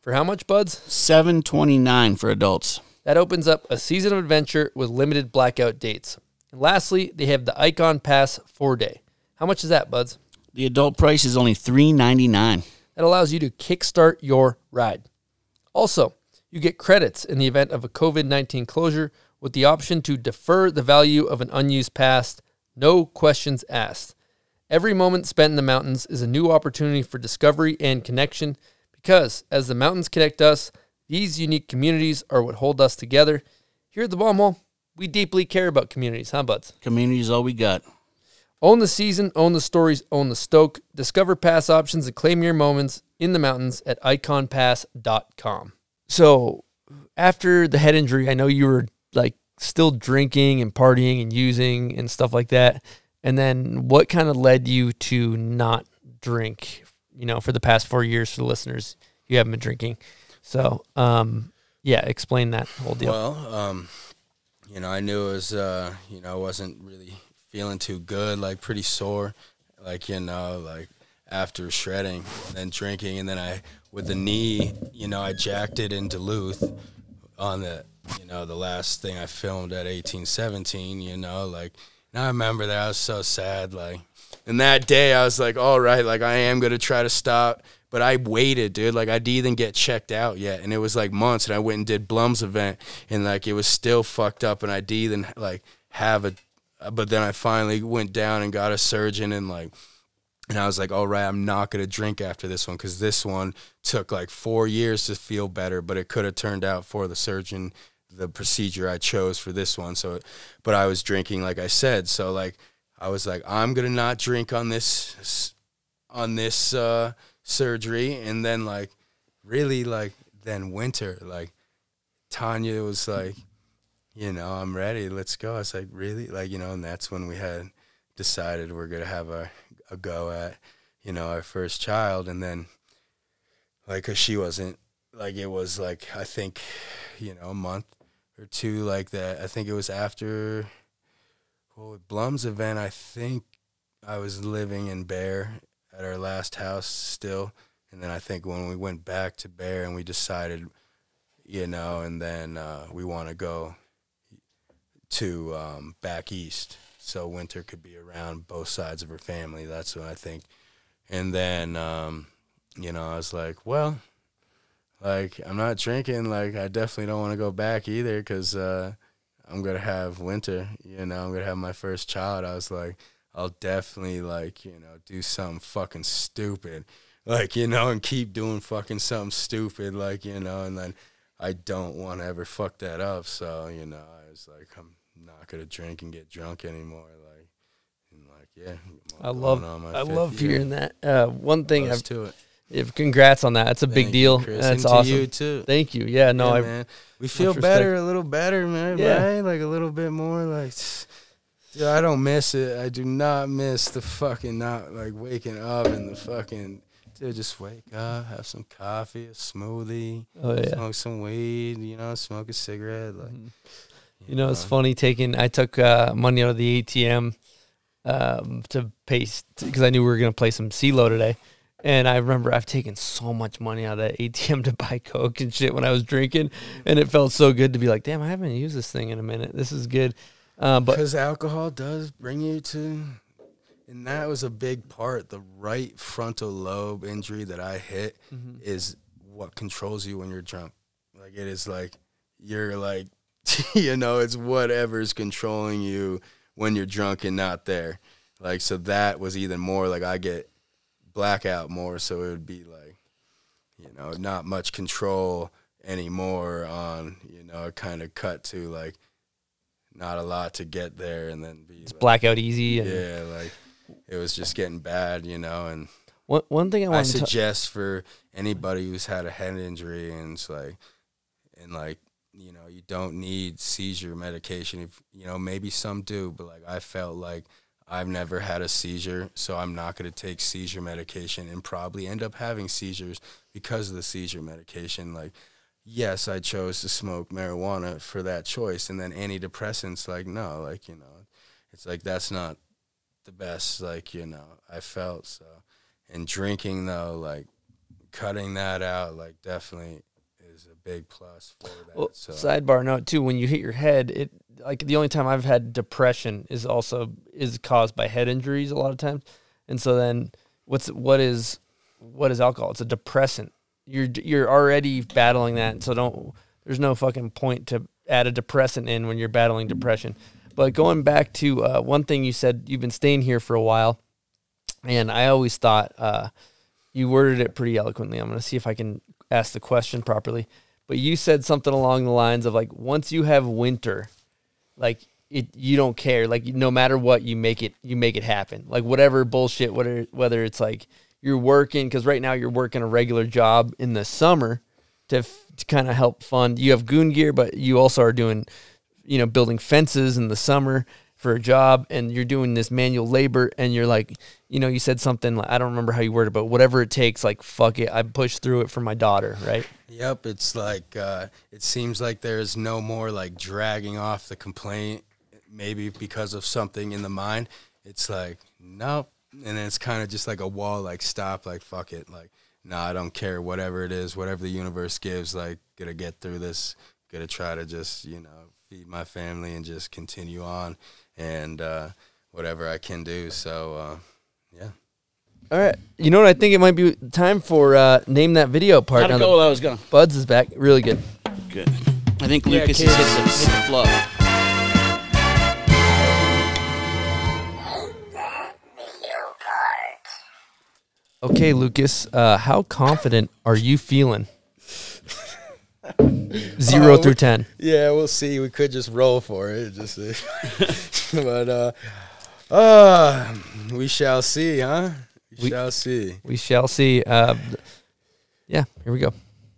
For how much, buds?
$7.29 for adults.
That opens up a season of adventure with limited blackout dates. And lastly, they have the Icon Pass 4-day. How much is that, buds?
The adult price is only $3.99.
That allows you to kickstart your ride. Also, you get credits in the event of a COVID-19 closure with the option to defer the value of an unused pass, no questions asked. Every moment spent in the mountains is a new opportunity for discovery and connection because as the mountains connect us, these unique communities are what hold us together. Here at the Bomb Hole, we deeply care about communities, huh, buds?
Community is all we got.
Own the season, own the stories, own the stoke. Discover pass options and claim your moments in the mountains at iconpass.com. So after the head injury, I know you were like still drinking and partying and using and stuff like that. And then what kind of led you to not drink, you know, for the past 4 years for the listeners? You haven't been drinking. So, yeah, explain that whole deal.
Well, you know, I knew it was, you know, I wasn't really feeling too good, like pretty sore, like, you know, like after shredding and then drinking. And then with the knee, you know, I jacked it in Duluth on the, you know, the last thing I filmed at 1817, you know, like, and I remember that I was so sad, like, and that day I was like, all right, like I am going to try to stop. But I waited, dude. Like, I didn't even get checked out yet. And it was, like, months. And I went and did Blum's event. And, like, it was still fucked up. And I didn't even, like, have a – but then I finally went down and got a surgeon. And, like – and I was like, all right, I'm not going to drink after this one because this one took, like, 4 years to feel better. But it could have turned out for the surgeon, the procedure I chose for this one. So – but I was drinking, like I said. So, like, I was like, I'm going to not drink on this surgery. And then like really like then winter, like Tonya was like, you know, I'm ready, let's go. I was like, really? Like, you know, and that's when we had decided we're gonna have a go at, you know, our first child. And then like, cause she wasn't like, it was like, I think, you know, a month or two like that. I think it was after with Blum's event. I think I was living in Bear at our last house still. And then I think when we went back to Bear and we decided, you know, and then we want to go to back east so Winter could be around both sides of her family. That's what I think. And then, you know, I was like, well, like, I'm not drinking. Like, I definitely don't want to go back either because I'm going to have Winter, you know, I'm going to have my first child. I was like, I'll definitely, like, you know, do something fucking stupid, like, you know, and keep doing fucking something stupid, like, you know, and then I don't want to ever fuck that up. So, you know, I was like, I'm not going to drink and get drunk anymore. Like, and like, yeah.
I love hearing that. One thing
Close to it.
Congrats on that. That's a big deal.
Chris.
That's
and
awesome.
To you too.
Thank you. Yeah, no,
man. We feel better, a little better, man.
Yeah.
Right? Like a little bit more, like. Dude, I don't miss it. I do not miss the fucking not like waking up and the fucking dude. Just wake up, have some coffee, a smoothie, smoke some weed, you know, smoke a cigarette. Like,
you know, it's funny I took money out of the ATM to pay because I knew we were gonna play some Cee-lo today, and I remember I've taken so much money out of that ATM to buy Coke and shit when I was drinking, and it felt so good to be like, damn, I haven't used this thing in a minute. This is good.
Because alcohol does bring you to, and that was a big part. The right frontal lobe injury that I hit is what controls you when you're drunk. Like, it is like, you're like, you know, it's whatever's controlling you when you're drunk and not there. Like, so that was even more like I get blackout more. So it would be like, you know, not much control anymore on, you know, kind of cut to like, not a lot to get there, and then be
it's like, blackout easy. And
yeah, like it was just getting bad, you know. And
one thing I
suggest for anybody who's had a head injury and it's like, you know, you don't need seizure medication. If you know, maybe some do, but like I felt like I've never had a seizure, so I'm not going to take seizure medication and probably end up having seizures because of the seizure medication. Like, yes, I chose to smoke marijuana for that choice, and then antidepressants, like, no, like, you know, it's like that's not the best, like, you know, I felt. So, and drinking, though, like, cutting that out, like, definitely is a big plus for that.
Well,
so.
sidebar note too, when you hit your head, it like the only time I've had depression is caused by head injuries a lot of times. And so then what is alcohol? It's a depressant. You're already battling that, so there's no fucking point to add a depressant in when you're battling depression. But going back to one thing you said, you've been staying here for a while, and I always thought you worded it pretty eloquently. I'm going to see if I can ask the question properly. But you said something along the lines of, like, once you have winter, like, you don't care. Like, no matter what, you make it happen. Like, whatever bullshit, whether it's like you're working, because right now you're working a regular job in the summer to kind of help fund. You have Goon Gear, but you also are doing, building fences in the summer for a job, and you're doing this manual labor, and you're like, you said something, like, I don't remember how you worded it, but whatever it takes, like, fuck it, I push through it for my daughter, right?
Yep, it's like, it seems like there's no more, like, dragging off the complaint, maybe because of something in the mind. It's like, nope, and then it's kind of just like a wall, like, stop, like, fuck it, like, nah, I don't care, whatever it is, whatever the universe gives, like, gonna get through this, gonna try to just, feed my family and just continue on, and whatever I can do, so, yeah.
All right. You know what? I think it might be time for Name That Video part.
How'd it go? I was going.
Buds is back. Really good.
Good. I think Lucas has hit the flow.
Okay, Lucas, how confident are you feeling? 0 through 10.
Yeah, we'll see. We could just roll for it. But we shall see, huh? We shall see.
We shall see. Yeah, here we go.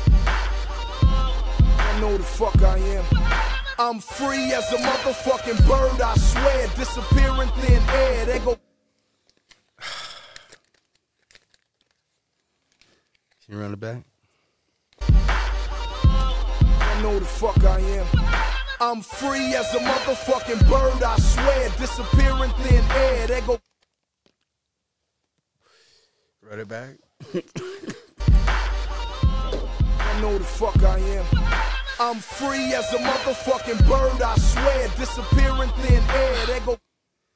I know the fuck I am. I'm free as a motherfucking bird, I swear. Disappear in thin air. They go.
Can you run it back?
I know the fuck I am. I'm free as a motherfucking bird, I swear. Disappear in thin air. They go.
Run it back.
I know the fuck I am. I'm free as a motherfucking bird, I swear. Disappear in thin air. They go.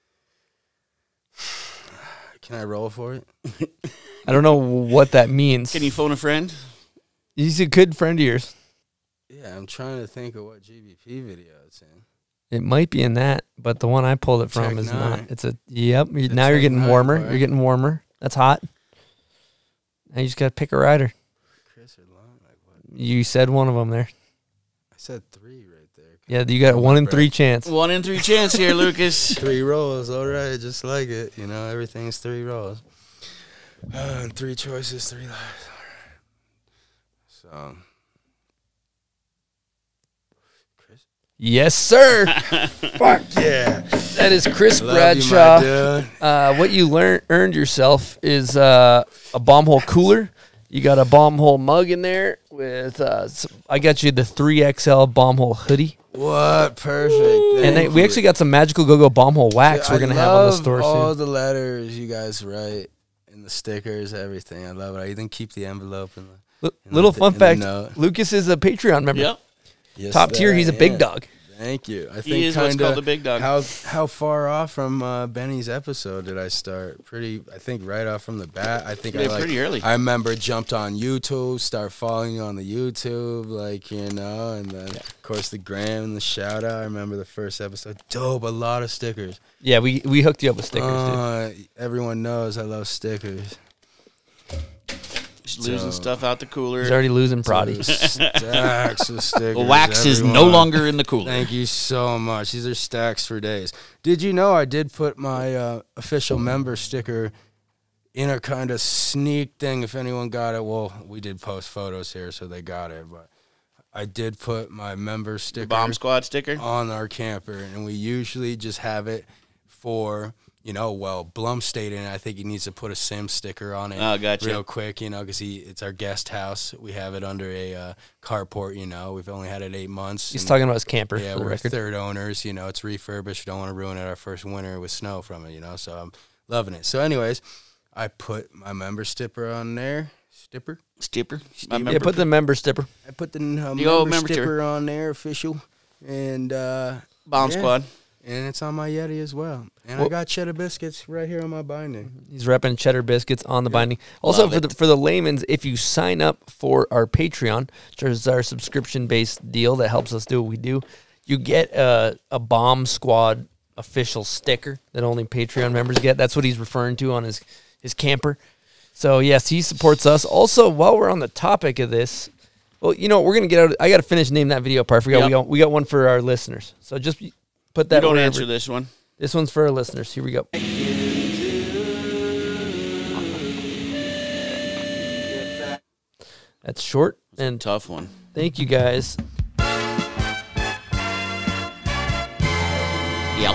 Can I roll for it?
I don't know what that means.
Can you phone a friend?
He's a good friend of yours.
Yeah, I'm trying to think of what GBP video it's in.
It might be in that, but the one I pulled it from
Check
is
9.
not. It's a yep. Now you're getting
Check 9,
warmer.
boy.
You're getting warmer. That's hot. Now you just gotta pick a rider.
Chris or Long? Like what?
You said one of them there.
I said 3 right there.
Yeah, you got a 1 in 3 chance.
1 in 3 chance here, Lucas.
3 rolls, all right, just like it. Everything's 3 rolls. And 3 choices, 3 lives. All right. So, Chris?
Yes, sir.
Fuck yeah.
That is Chris
Love
Bradshaw.
you, my dude.
What you earned yourself is a bomb hole cooler. You got a bomb hole mug in there with. I got you the 3XL bomb hole hoodie.
What? Perfect.
And we actually got some Magical Go-Go bomb hole wax we're going to have on the store
all
soon.
the letters you guys write and the stickers, everything. I love it. I even keep the envelope in the
Little fun fact,
note.
Lucas is a Patreon member.
Yep.
Yes,
Top tier,
that
he's a
I
big
am.
dog.
Thank you. I think
He is what's
kinda
called the big dog.
How far off from Benny's episode did I start? I think right off from the bat. I think
Yeah, pretty early.
I remember jumped on YouTube, start following you on the YouTube, and then of course the gram and the shout out. I remember the first episode. Dope, a lot of stickers.
Yeah, we hooked you up with stickers, dude.
Everyone knows I love stickers.
Just losing stuff out the cooler.
He's already losing Proddy.
Stacks of stickers.
The wax is no
everyone.
longer in the cooler.
Thank you so much. These are stacks for days. Did you know I did put my official member sticker in a kind of sneak thing? If anyone got it, well, we did post photos here, so they got it. But I did put my member sticker,
Bomb Squad sticker,
on our camper, and we usually just have it for. Blum stayed in it. I think he needs to put a Sim sticker on it real quick, because it's our guest house. We have it under a carport, We've only had it 8 months.
He's talking about his camper.
Yeah,
for the
we're
record.
third owners. It's refurbished. We don't want to ruin it our first winter with snow from it, So I'm loving it. So anyways, I put my member sticker on there. Stipper.
Stipper.
Yeah, put the member stipper.
I put the
old
member
member
stipper on there, official, and
Bomb Squad.
And it's on my Yeti as well. And I got cheddar biscuits right here on my binding.
He's repping cheddar biscuits on the binding. Also, for the layman's, if you sign up for our Patreon, which is our subscription-based deal that helps us do what we do, you get a Bomb Squad official sticker that only Patreon members get. That's what he's referring to on his camper. So, yes, he supports us. Also, while we're on the topic of this, well, you know, we're going to get out. I got to finish naming that video part. I forgot we got one for our listeners. So just put that.
You don't answer this one.
This one's for our listeners. Here we go. That's short and
tough one.
Thank you, guys.
Yep.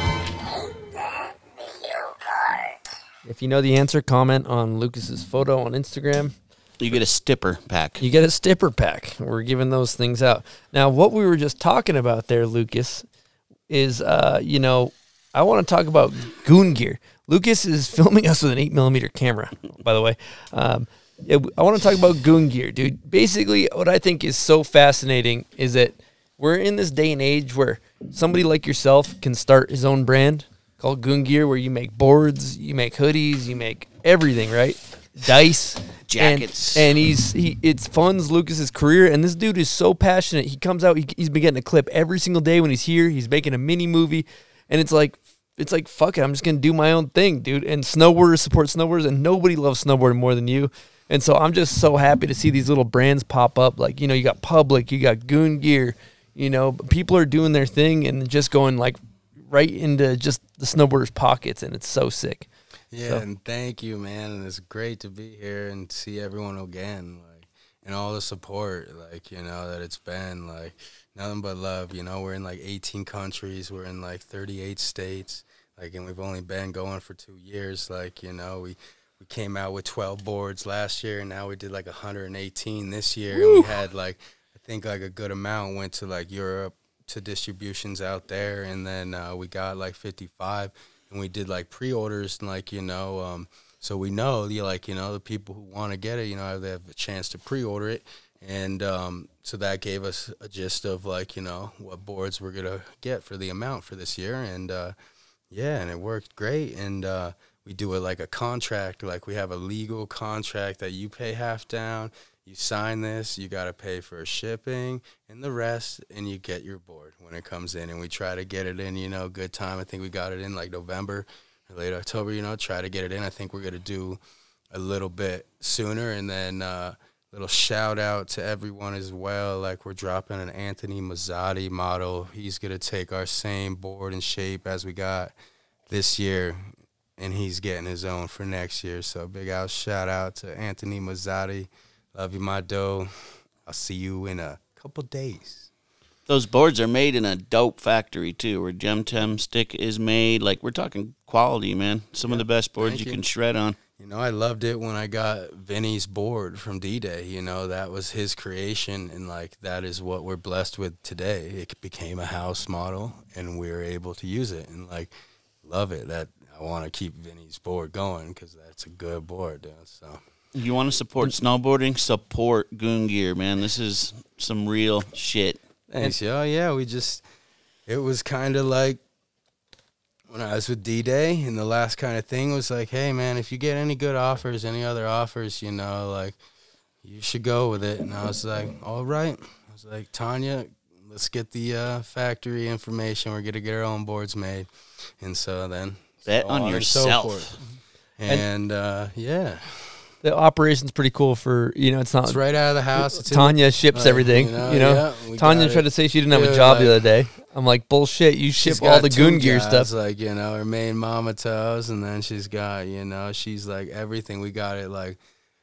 If you know the answer, comment on Lucas's photo on Instagram.
You get a stipper pack.
You get a stipper pack. We're giving those things out. Now, what we were just talking about there, Lucas, is, you know, I want to talk about Goon Gear. Lucas is filming us with an 8mm camera, by the way. I want to talk about Goon Gear, dude. Basically, what I think is so fascinating is that we're in this day and age where somebody like yourself can start his own brand called Goon Gear, where you make boards, you make hoodies, you make everything, right? Dice,
jackets,
and it funds Lucas's career. And this dude is so passionate. He comes out, he's been getting a clip every single day when he's here. He's making a mini movie, and it's like fuck it, I'm just gonna do my own thing, dude. And snowboarders support snowboarders, and nobody loves snowboarding more than you. And so I'm just so happy to see these little brands pop up. Like, you know, you got Public, you got Goon Gear. You know, people are doing their thing and just going like right into just the snowboarders' pockets, and it's so sick.
Yeah,
so.
And thank you, man. And it's great to be here and see everyone again, like, and all the support, like, you know, that it's been, like, nothing but love. You know, we're in like 18 countries, we're in like 38 states, like, and we've only been going for 2 years. Like, you know, we came out with 12 boards last year, and now we did like 118 this year. Woo! And we had like, I think like a good amount went to like Europe to distributions out there, and then we got like 55. And we did like pre-orders, and like, you know, so we know, like, you know, the people who want to get it, you know, they have a chance to pre-order it. And so that gave us a gist of like, you know, what boards we're going to get for the amount for this year. And yeah, and it worked great. And we do it like a contract, like we have a legal contract that you pay half down. You sign this, you got to pay for shipping and the rest, and you get your board when it comes in. And we try to get it in, you know, good time. I think we got it in like November or late October, you know, try to get it in. I think we're going to do a little bit sooner. And then little shout out to everyone as well. Like, we're dropping an Anthony Mazzotti model. He's going to take our same board and shape as we got this year, and he's getting his own for next year. So big out shout out to Anthony Mazzotti. Love you, my dough. I'll see you in a couple days.
Those boards are made in a dope factory, too, where Gemtem stick is made. Like, we're talking quality, man. Some of the best boards you can shred on.
You know, I loved it when I got Vinny's board from D-Day. You know, that was his creation, and, like, that is what we're blessed with today. It became a house model, and we were able to use it. And, like, love it. That I want to keep Vinny's board going because that's a good board, dude. So.
You want to support snowboarding? Support Goon Gear, man. This is some real shit.
Thanks, yo. Yeah, it was kind of like when I was with D-Day, and the last kind of thing was like, hey, man, if you get any good offers, any other offers, you know, like, you should go with it. And I was like, all right. I was like, Tonya, let's get the factory information. We're going to get our own boards made. And so then.
Bet on yourself.
So and yeah.
The operation's pretty cool for, you know, it's
right out of the house.
Tonya ships everything, you know. Tonya tried to say she didn't have a job the other day. I'm like, bullshit, you ship all the Goon Gear stuff.
Like, you know, her main mama toes, and then she's got, you know, she's like everything. We got it like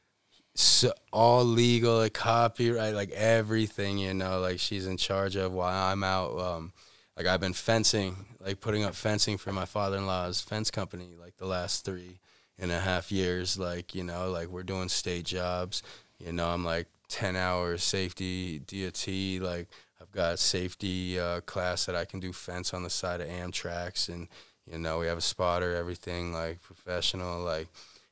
all legal, like copyright, like everything, you know, like she's in charge of while I'm out. Like, I've been fencing, like putting up fencing for my father-in-law's fence company like the last 3.5 years, like, you know, like we're doing state jobs, you know, I'm like 10 hours safety DOT, like I've got safety class that I can do fence on the side of Amtrak's, and, you know, we have a spotter, everything, like professional, like,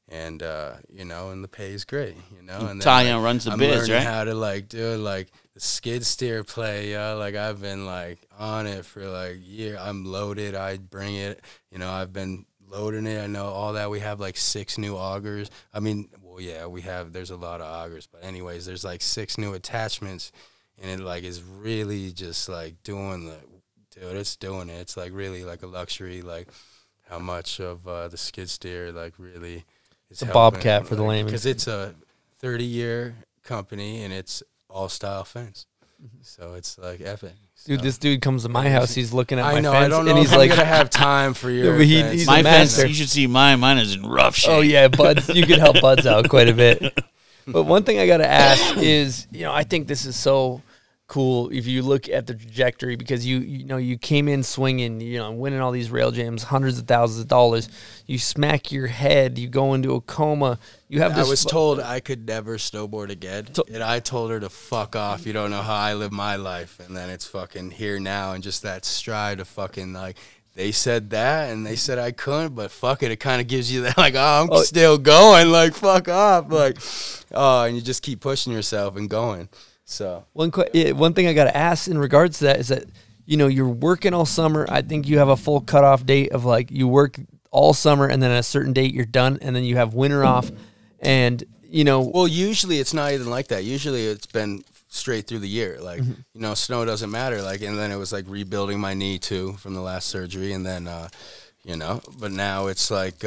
and you know, and the pay is great, you know. And
Tonya
then,
runs the
I'm
biz,
learning
right?
how to like do like the skid steer play, like I've been like on it for like a year. I'm loaded. I bring it, you know. I've been loading it. I know all that. We have like 6 new augers. I mean, well, yeah, there's a lot of augers, but anyways, there's like 6 new attachments, and it like is really just like doing it's doing it. It's like really like a luxury, like how much of the skid steer like really is
The
helping,
Bobcat for the layman.
because it's a 30-year company and it's all style fence, so it's like epic.
Dude,
So-
this dude comes to my house. He's looking at
I
my
know.
fence,
I don't know
and
if
he's
I'm
like,
gonna have time for your.
but
fence.
he's
My
a
fence,
master.
you should see mine. Mine is in rough shape.
Oh yeah, Buds. You could help Buds out quite a bit. But one thing I got to ask is, you know, I think this is so cool if you look at the trajectory, because you know you came in swinging, you know, winning all these rail jams, hundreds of thousands of dollars. You smack your head, you go into a coma. You have this.
I was told I could never snowboard again, and I told her to fuck off. You don't know how I live my life, and then it's fucking here now, and just that stride of fucking like. They said that, and they said I couldn't, but fuck it, it kind of gives you that, like, oh, I'm still going, like, fuck off, like, oh, and you just keep pushing yourself and going, so.
One thing I got to ask in regards to that is that, you know, you're working all summer. I think you have a full cutoff date of, like, you work all summer, and then at a certain date you're done, and then you have winter off, and, you know.
Well, usually it's not even like that. Usually it's been straight through the year, like, you know, snow doesn't matter, like, and then it was like rebuilding my knee too from the last surgery, and then you know, but now it's like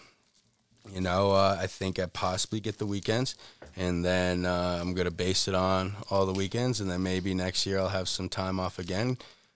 you know, I think I possibly get the weekends, and then I'm gonna base it on all the weekends, and then maybe next year I'll have some time off again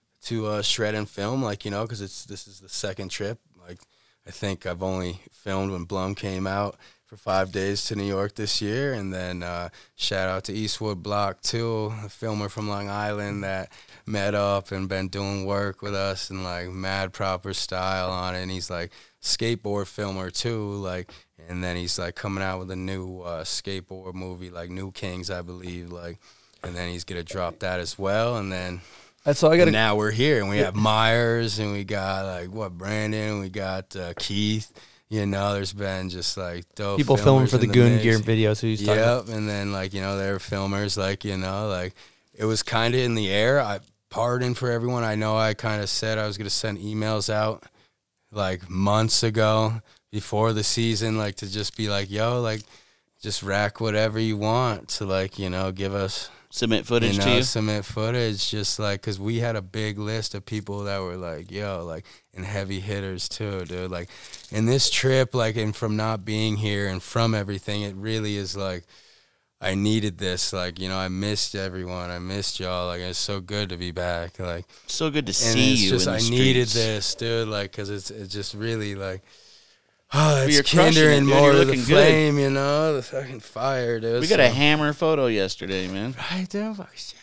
to shred and film, like, you know, because this is the second trip. Like, I think I've only filmed when Blum came out for 5 days to New York this year, and then shout out to Eastwood Block too, a filmer from Long Island that met up and been doing work with us and like mad proper style on it, and he's like skateboard filmer too, like, and then he's like coming out with a new skateboard movie, like New Kings, I believe, like, and then he's gonna drop that as well, and then
That's all I got.
now we're here, and we have Myers, and we got like Brandon, we got Keith. You know, there's been just like dope
people filming for the Goon
mix.
Gear videos. Who he's talking about.
And then like, you know, they're filmers, like, you know, like it was kind of in the air. I pardon for everyone. I know I kind of said I was going to send emails out like months ago before the season, like to just be like, yo, like just rack whatever you want to, like, you know, give us.
Submit footage,
you know,
to you?
submit footage, just like, because we had a big list of people that were like, yo, like, and heavy hitters too, dude. Like, in this trip, like, and from not being here and from everything, it really is like, I needed this. Like, you know, I missed everyone. I missed y'all. Like, it's so good to be back. Like,
so good to
and
see
it's
you.
Just,
in the
I
streets.
needed this, dude. Like, because it's just really like, oh,
You're
it's
crushing it,
kindling
dude.
more
You're
of the
looking good.
flame, you know, the fucking fire, dude.
We got a hammer photo yesterday, man.
Right, dude.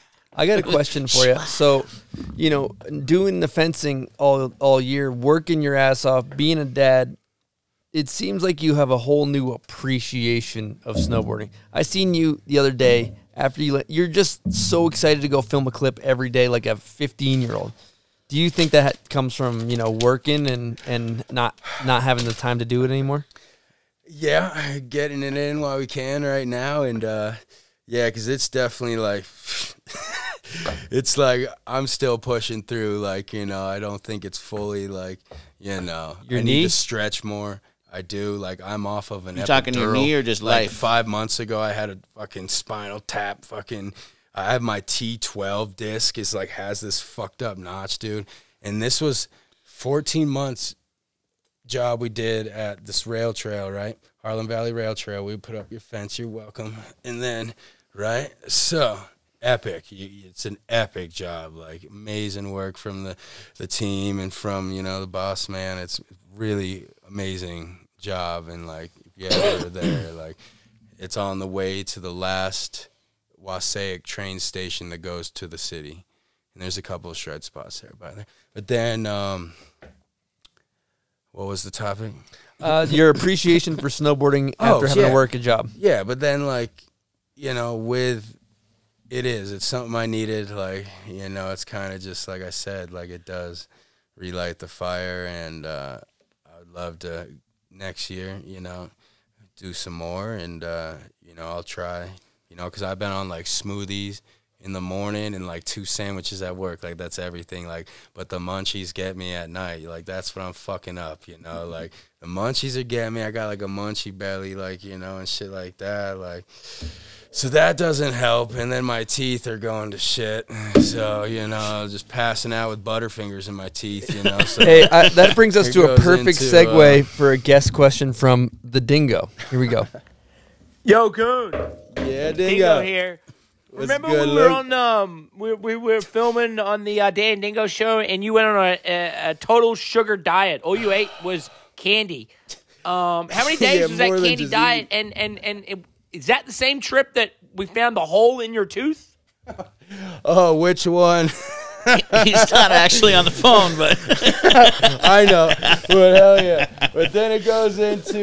I got a question for you. So, you know, doing the fencing all year, working your ass off, being a dad, it seems like you have a whole new appreciation of snowboarding. I seen you the other day after you're just so excited to go film a clip every day like a 15-year-old. Do you think that comes from, you know, working and not having the time to do it anymore?
Yeah, getting it in while we can right now, and yeah, because it's definitely like, it's like I'm still pushing through, like, you know, I don't think it's fully like, you know,
Your
I
knee?
need to stretch more. I do, like, I'm off of an
You talking your
epidural.
knee or just
like
life?
5 months ago, I had a fucking spinal tap, I have my T12 disc, is like, has this fucked up notch, dude, and this was 14 months job we did at this rail trail, right? Harlem Valley Rail Trail. We put up your fence, you're welcome. And then, right? So, epic. It's an epic job, like amazing work from the team and from, you know, the boss man. It's really amazing job. And like, if you ever there, like, it's on the way to the last Wassaic train station that goes to the city. And there's a couple of shred spots there by there. But then, what was the topic?
Your appreciation for snowboarding after having to work a job.
Yeah, but then, like, you know, it's something I needed, like, you know, it's kind of just, like I said, like, it does relight the fire, and I would love to, next year, you know, do some more, and you know, I'll try, you know, because I've been on like smoothies in the morning and like 2 sandwiches at work, like that's everything, like, but the munchies get me at night, like that's what I'm fucking up, you know, like the munchies are getting me. I got like a munchie belly, like, you know, and shit like that, like, so that doesn't help. And then my teeth are going to shit, so, you know, just passing out with Butterfingers in my teeth, you know. So
hey, that brings us to a perfect segue for a guest question from the Dingo. Here we go.
Yo, Goon.
Yeah,
Dingo here.
What's
Remember
good,
we were
Luke?
on we were filming on the Dan Dingo show, and you went on a total sugar diet. All you ate was candy. How many days
Yeah,
was that
more than
candy
just
diet? And is that the same trip that we found the hole in your tooth?
Oh, which one?
He's not actually on the phone, but
I know, but hell yeah. But then it goes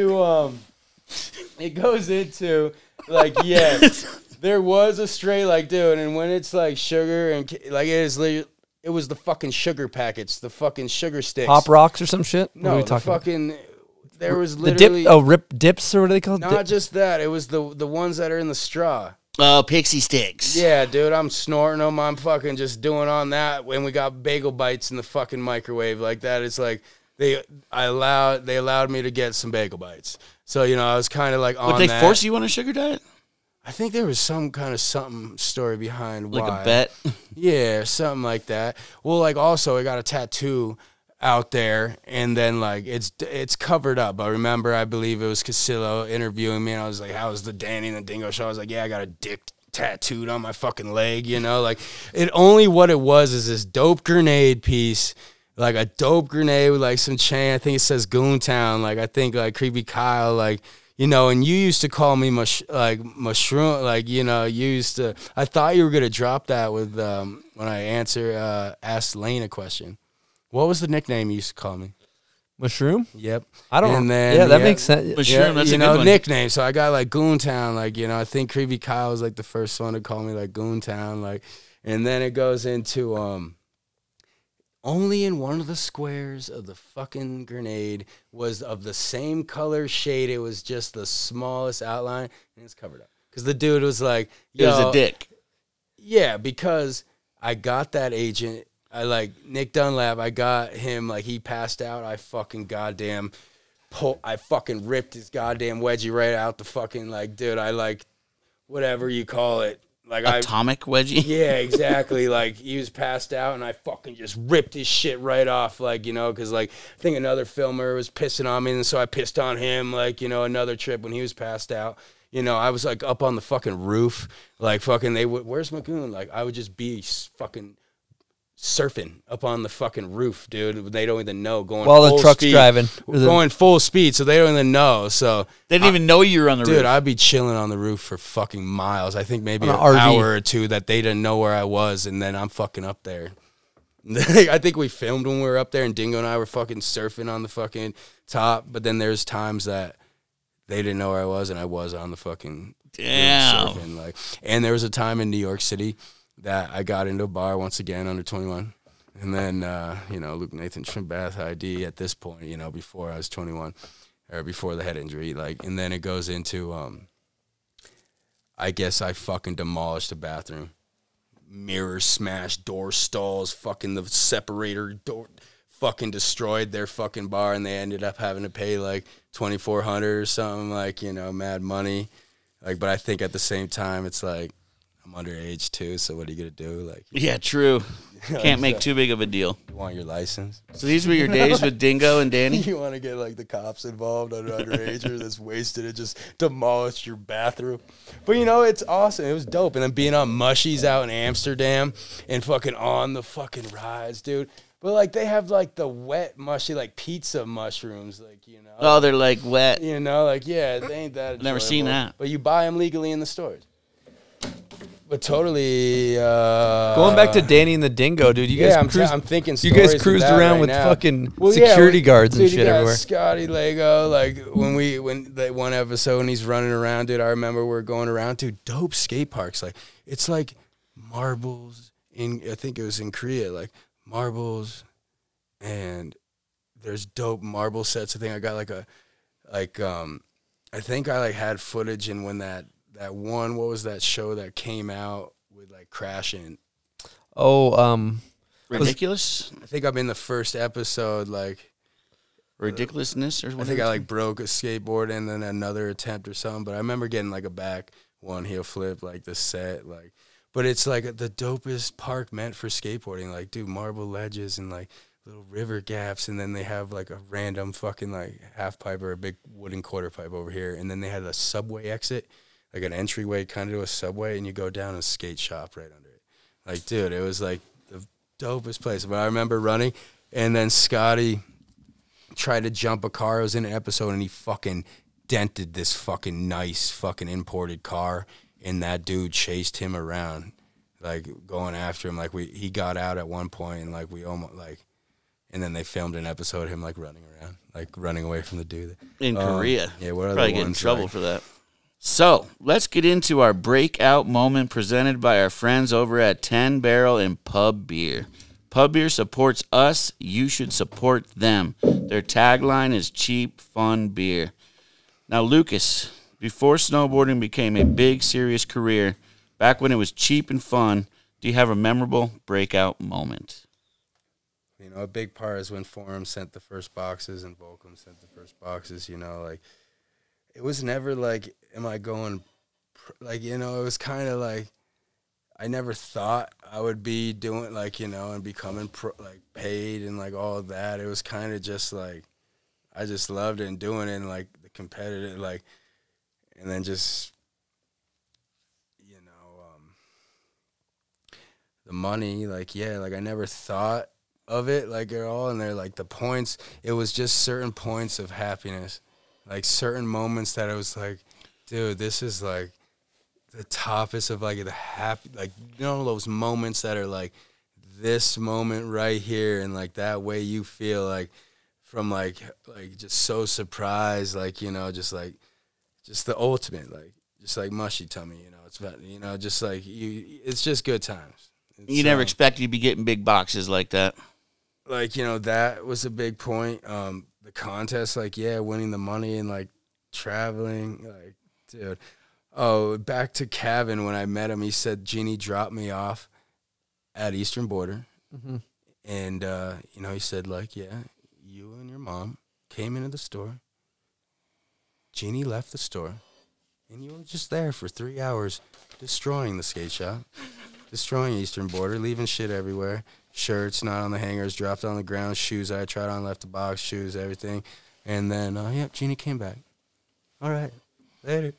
into like, yes, there was a straight, like, dude, and when it's like sugar and like it was the fucking sugar packets, the fucking sugar sticks,
Pop Rocks or some shit. What are
no,
we
the
talking about?
fucking there was
The
literally
dip. Oh, rip dips or what are they called?
not just that. It was the ones that are in the straw.
oh, pixie sticks.
Yeah, dude, I'm snorting them. I'm fucking just doing on that. When we got bagel bites in the fucking microwave like that, it's like they allowed me to get some bagel bites. So, you know, I was kind of like on
Would they
that.
force you on a sugar diet?
I think there was some kind of something story behind
Like
why.
a bet?
Yeah, something like that. Well, like also I got a tattoo out there, and then like it's covered up. I remember, I believe it was Cee-lo interviewing me, and I was like, "How's the Danny and the Dingo show?" I was like, "Yeah, I got a dick tattooed on my fucking leg," you know, like what it was is this dope grenade piece. Like a dope grenade with like some chain. I think it says Goontown. Like I think like Creepy Kyle, like, you know, and you used to call me mushroom, like, you know, you used to. I thought you were gonna drop that with when I asked Lane a question. What was the nickname you used to call me?
Mushroom?
Yep.
I don't.
And then,
yeah, that makes sense.
Mushroom,
yeah,
that's
you
a
know,
good one.
nickname. So I got like Goontown, like, you know, I think Creepy Kyle was like the first one to call me like Goontown, like, and then it goes into only in one of the squares of the fucking grenade was of the same color shade. It was just the smallest outline, and it's covered up. Because the dude was like,
It was
"Yo,"
a dick.
yeah, because I got that agent. I like Nick Dunlap. I got him, like, he passed out. I fucking I fucking ripped his goddamn wedgie right out the fucking, like, dude, I like whatever you call it. Like
Atomic wedgie?
Yeah, exactly. Like, he was passed out, and I fucking just ripped his shit right off, like, you know, because, like, I think another filmer was pissing on me, and so I pissed on him, like, you know, another trip when he was passed out. You know, I was, like, up on the fucking roof, like, fucking, where's Magoon? Like, I would just be fucking surfing up on the fucking roof, dude. They don't even know, going
While the
full
truck's
speed,
driving.
going full speed, so they don't even know. So
They didn't even know you were on the roof.
dude, I'd be chilling on the roof for fucking miles. I think maybe
On
an
an RV.
hour or two that they didn't know where I was, and then I'm fucking up there. I think we filmed when we were up there, and Dingo and I were fucking surfing on the fucking top. But then there's times that they didn't know where I was, and I was on the fucking
Damn.
surfing. Like, and there was a time in New York City that I got into a bar once again under 21. And then, you know, Luke Nathan Trimbath ID at this point, you know, before I was 21, or before the head injury. Like, and then it goes into, I guess I fucking demolished the bathroom. Mirrors smashed, door stalls, fucking the separator door, fucking destroyed their fucking bar, and they ended up having to pay like $2,400 or something, like, you know, mad money. Like, but I think at the same time, it's like, I'm underage too, so what are you gonna do? Like,
Yeah, true. Can't make too big of a deal.
you want your license?
So these were your days with Dingo and Danny?
You want to get like the cops involved on an underager that's wasted and just demolished your bathroom. But you know, it's awesome. It was dope. And then being on Mushies out in Amsterdam and fucking on the fucking rides, dude. But like they have like the wet mushy, like pizza mushrooms, like, you know.
Oh, they're like wet.
You know, like, yeah, they ain't that
Never seen
enjoyable.
that.
But you buy them legally in the stores. But totally.
Going back to Danny and the Dingo, dude. You guys,
I'm thinking.
you guys
stories
cruised
of that
around
right
with
now.
fucking
Well, yeah,
security guards and
dude,
shit
you got
everywhere.
Scotty Lego, like when that one episode and he's running around, dude. I remember we're going around to dope skate parks. Like it's like marbles in. I think it was in Korea. Like marbles, and there's dope marble sets. I think I got I think I like had footage in when that one, what was that show that came out with like crashing?
Oh,
Ridiculous?
I think I'm in the first episode, like
Ridiculousness or
I
whatever.
think I like broke a skateboard and then another attempt or something, but I remember getting like a back one heel flip, like the set, like, but it's like the dopest park meant for skateboarding, like, dude, marble ledges and like little river gaps, and then they have like a random fucking like half pipe or a big wooden quarter pipe over here, and then they had a subway exit, like an entryway kind of to a subway, and you go down a skate shop right under it. Like, dude, it was like the dopest place. But I remember running, and then Scotty tried to jump a car. It was in an episode, and he fucking dented this fucking nice fucking imported car, and that dude chased him around, like going after him. Like he got out at one point, and like we almost like, and then they filmed an episode of him like running around, like running away from the dude
in Korea.
Yeah, what are
probably
the
get in
ones
trouble
like?
for that. So let's get into our breakout moment presented by our friends over at 10 Barrel and Pub Beer. Pub Beer supports us. You should support them. Their tagline is cheap, fun beer. Now, Lucas, before snowboarding became a big, serious career, back when it was cheap and fun, do you have a memorable breakout moment?
You know, a big part is when Forum sent the first boxes and Volcom sent the first boxes, you know, like, it was never like, am I going, like, you know, it was kind of like, I never thought I would be doing, like, you know, and becoming, like, paid and, like, all of that. It was kind of just, like, I just loved it and doing it and, like, the competitive, like, and then just, you know, the money, like, yeah, like, I never thought of it, like, at all, and they're, like, the points, it was just certain points of happiness, like, certain moments that I was like, dude, this is, like, the toppest of, like, the happy, like, you know, those moments that are, like, this moment right here, and, like, that way you feel, like, from, like, just so surprised, like, you know, just, like, just the ultimate, like, just, like, mushy tummy, you know, it's, you know, just, like, it's just good times.
You never expected you'd be getting big boxes like that.
Like, you know, that was a big point. The contest, like, yeah, winning the money and, like, traveling, like, dude. Oh, back to Kevin, when I met him, he said Jeannie dropped me off at Eastern Border.
Mm-hmm.
And, you know, he said, like, yeah, you and your mom came into the store. Jeannie left the store. And you were just there for 3 hours destroying the skate shop, destroying Eastern Border, leaving shit everywhere. Shirts not on the hangers, dropped on the ground, shoes I tried on, left the box, shoes, everything. And then, yep, Jeannie came back. All right. Later.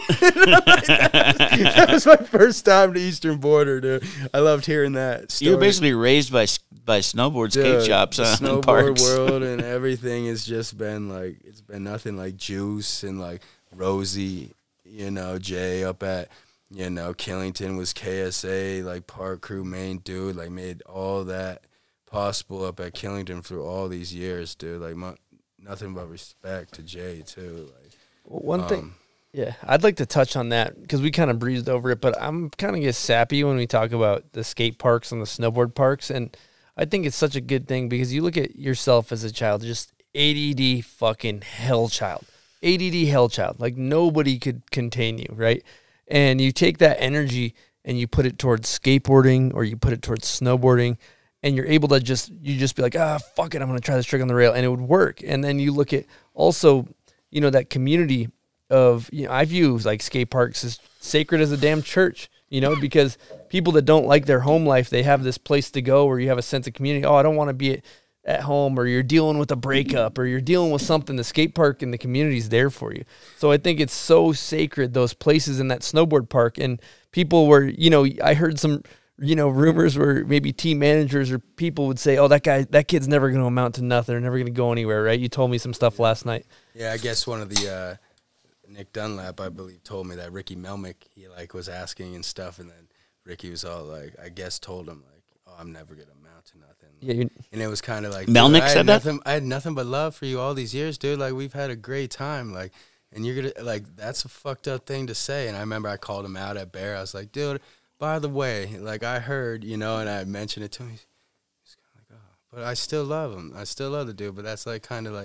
That was my first time to Eastern Border, dude. I loved hearing that story.
You were basically raised by snowboard skate shops,
the
and
snowboard
parks.
world and everything has just been like, it's been nothing like Juice and like Rosie, you know, Jay up at, you know, Killington was KSA, like park crew main dude, like made all that possible up at Killington through all these years, dude. Like nothing but respect to Jay too. Like
one thing. Yeah, I'd like to touch on that because we kind of breezed over it, but I'm kind of get sappy when we talk about the skate parks and the snowboard parks, and I think it's such a good thing because you look at yourself as a child, just ADD fucking hell child. ADD hell child. Like nobody could contain you, right? And you take that energy and you put it towards skateboarding or you put it towards snowboarding, and you're able to just be like, fuck it, I'm going to try this trick on the rail, and it would work. And then you look at also, you know, that community of, you know, I view like skate parks as sacred as a damn church, you know, because people that don't like their home life, they have this place to go where you have a sense of community. Oh, I don't want to be at home, or you're dealing with a breakup, or you're dealing with something. The skate park and the community is there for you. So I think it's so sacred, those places in that snowboard park. And people were, you know, I heard some, you know, rumors where maybe team managers or people would say, oh, that kid's never going to amount to nothing. They're never going to go anywhere, right? You told me some stuff last night.
Yeah, I guess one of the, Nick Dunlap, I believe, told me that Ricky Melnick, he, like, was asking and stuff, and then Ricky was all, like, I guess told him, like, oh, I'm never going to amount to nothing. Like,
yeah,
and it was kind of like,
Melnick said that?
I had nothing but love for you all these years, dude. Like, we've had a great time. Like, and you're going to, like, that's a fucked up thing to say. And I remember I called him out at Bear. I was like, dude, by the way, like, I heard, you know, and I mentioned it to him. He's kind of like, oh, but I still love him. I still love the dude, but that's, like, kind of like,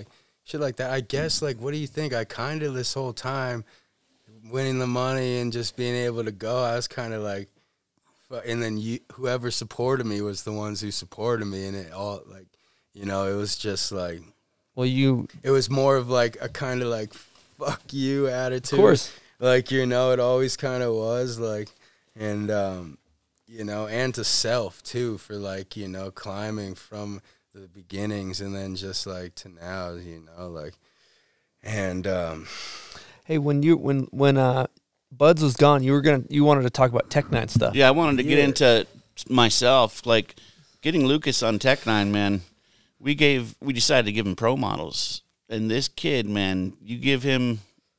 shit like that. I guess, like, what do you think? I kind of, this whole time, winning the money and just being able to go, I was kind of like, and then whoever supported me was the ones who supported me, and it all, like, you know, it was just like,
well,
it was more of like a kind of like, fuck you attitude.
Of course.
Like, you know, it always kind of was like, and, you know, and to self too, for like, you know, climbing from the beginnings and then just like to now, you know, like, and,
hey, when Buds was gone, you wanted to talk about Tech 9 stuff.
Yeah, I wanted to get into myself, like getting Lucas on Tech 9, man. We decided to give him pro models, and this kid, man, you give him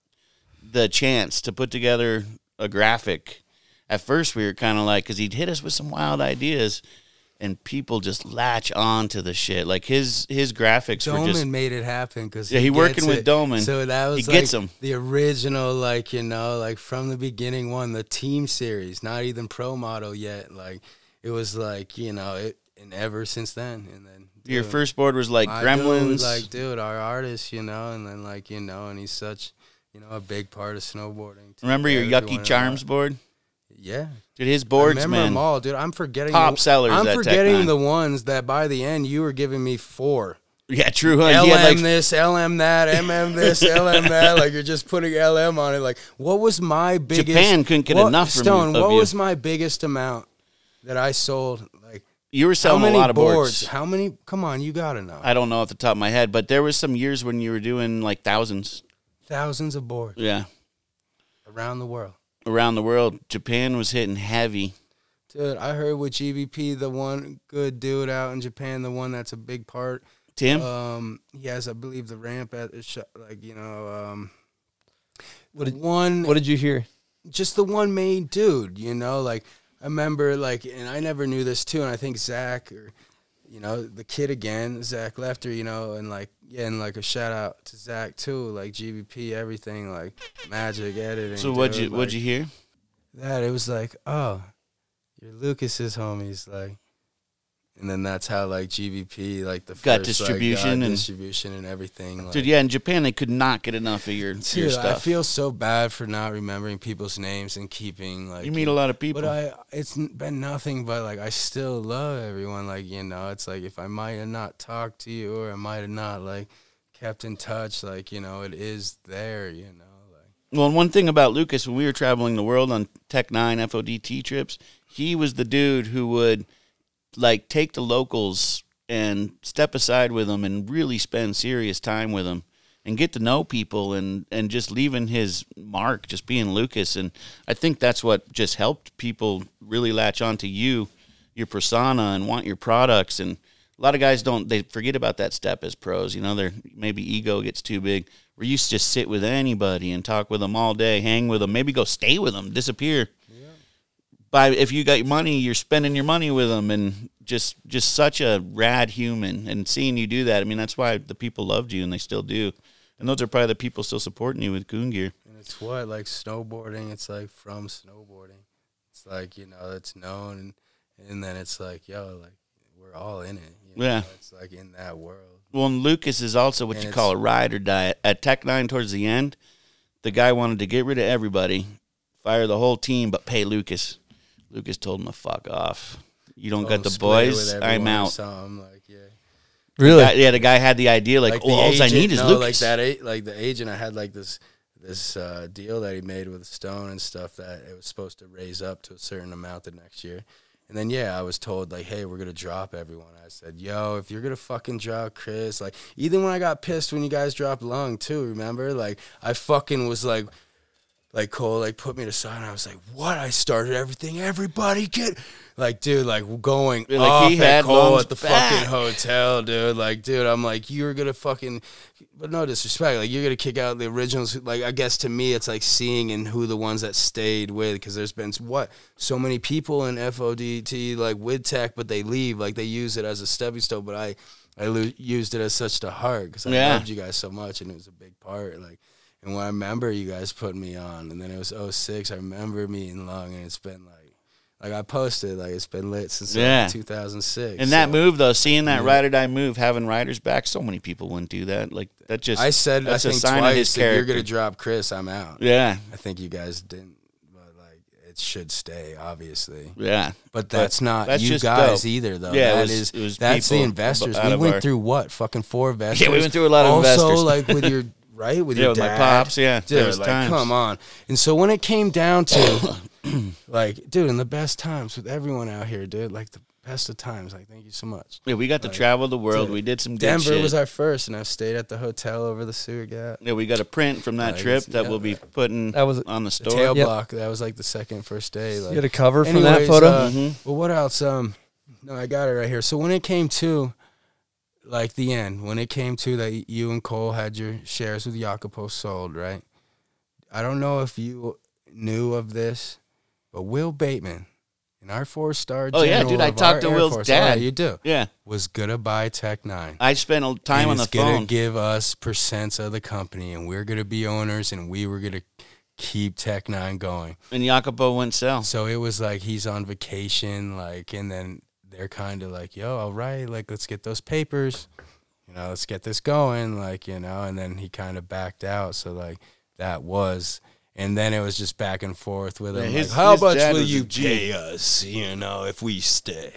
the chance to put together a graphic. At first, we were kind of like, because he'd hit us with some wild ideas, and people just latch on to the shit. Like his graphics were just...
Doman made it happen because
he working with Doman.
So that was
he gets them.
The original, like, you know, like from the beginning the team series, not even pro model yet. Like it was like, you know, and ever since then. And then
your first board was like Gremlins.
Dude, like, dude, our artist, you know, and then like, you know, and he's such, you know, a big part of snowboarding.
Remember your Yucky Charms board?
Yeah.
Dude, his boards,
I remember them all, dude. I'm forgetting
top sellers.
I'm forgetting the ones that by the end you were giving me 4.
Yeah, true. Huh?
LM
like,
this, LM that, MM this, LM that. Like, you're just putting LM on it. Like, what was my biggest...
Japan couldn't get enough from
Stone,
you.
What was my biggest amount that I sold? Like,
you were selling a lot of boards.
How many? Come on, you got to know.
I don't know off the top of my head, but there was some years when you were doing like thousands.
Thousands of boards.
Yeah.
Around the world.
Around the world. Japan was hitting heavy.
Dude, I heard with GBP, the one good dude out in Japan, the one that's a big part.
Tim?
He has, I believe, the ramp at the shop, like, you know,
what did you hear?
Just the one main dude, you know, like, I remember, like, and I never knew this too, and I think Zach, or, you know, the kid again, Zach Lefter, you know, and like, yeah, and like a shout out to Zach too, like GBP, everything, like magic editing.
So what'd you hear?
That it was like, oh, you're Lucas's homies, like, and then that's how like GBP, like the
got
first,
distribution
like,
and
distribution and everything. Like,
dude, yeah, in Japan they could not get enough of your stuff.
I feel so bad for not remembering people's names and keeping like.
You meet a lot of people,
but it's been nothing but like I still love everyone. Like, you know, it's like if I might have not talked to you or I might have not like kept in touch, like, you know, it is there, you know. Like,
well, and one thing about Lucas, when we were traveling the world on Tech 9 FODT trips, he was the dude who would like take the locals and step aside with them and really spend serious time with them and get to know people and just leaving his mark, just being Lucas. And I think that's what just helped people really latch on to you, your persona, and want your products. And a lot of guys they forget about that step as pros. You know, maybe ego gets too big. Where you just sit with anybody and talk with them all day, hang with them, maybe go stay with them, disappear. If you got your money, you're spending your money with them, and just such a rad human. And seeing you do that, I mean, that's why the people loved you, and they still do. And those are probably the people still supporting you with Goon Gear.
And it's what, like snowboarding, it's like from snowboarding. It's like, you know, it's known, and then it's like, yo, like, we're all in it. You know?
Yeah.
It's like in that world.
Well, and Lucas is also what you call a ride or die. At Tech 9 towards the end, the guy wanted to get rid of everybody, fire the whole team, but pay Lucas. Lucas told him to fuck off. You don't got the boys, I'm out.
Like, yeah.
Really?
The guy had the idea, like all I need is Lucas.
Like the agent, I had like this deal that he made with Stone and stuff that it was supposed to raise up to a certain amount the next year. And then, yeah, I was told, like, hey, we're going to drop everyone. I said, yo, if you're going to fucking drop Chris, like, even when I got pissed when you guys dropped Lung, too, remember? Like, I fucking was like Cole, like, put me aside, and I was like, what? I started everything. Everybody get, like, dude, like, going
like
off
he had
at Cole
Lung's
at the
back.
fucking hotel, dude. Like, dude, I'm like, you're going to fucking, but no disrespect, like, you're going to kick out the originals. Like, I guess to me, it's like seeing and who the ones that stayed with, because there's been, so many people in FODT, like, with tech, but they leave. Like, they use it as a stepping stone, but I used it as such to heart, because I loved you guys so much, and it was a big part, like. And when I remember you guys put me on, and then it was 06, I remember meeting Lung, and it's been Like I posted, like it's been lit since 2006.
And that move though, seeing that ride or die move, having riders back, so many people wouldn't do that. Like that just
I said
that's
I think
a sign
twice
of his
if
character.
you're gonna drop Chris, I'm out.
Yeah.
I think you guys didn't, but like it should stay, obviously.
Yeah.
But that's not
that's
you
just
guys
dope.
either though.
Yeah,
That's the investors. We went through what? Fucking 4 investors.
Yeah, we went through a lot of investors.
Also, like with your with your
with
dad.
my pops, yeah.
Dude,
there was
like,
times.
come on. And so when it came down to, like, dude, in the best times with everyone out here, dude, like the best of times. Like, thank you so much.
Yeah, we got to travel the world. We did some good
Denver
shit.
was our first, and I've stayed at the hotel over the sewer gap.
Yeah, we got a print from that trip that we'll be putting on the store.
Tail block. That was like the first day. Like,
you had a cover from that photo?
Well, what else? No, I got it right here. So when it came to, like, the end, when it came to that you and Cole had your shares with Jacopo sold, right? I don't know if you knew of this, but Will Bateman, in our 4-star general,
oh yeah, dude, I talked to Will's dad.
Oh, you do?
Yeah.
Was gonna buy Tech 9.
I spent time on the phone.
Gonna give us percents of the company, and we're gonna be owners, and we were gonna keep Tech 9 going.
And Jacopo wouldn't sell.
So it was like he's on vacation, like, and then they're kind of like, yo, all right, like, let's get those papers, let's get this going, like, and then he kind of backed out. So, like, that was, and then it was just back and forth with him. Like, how much will you pay us, if we stay?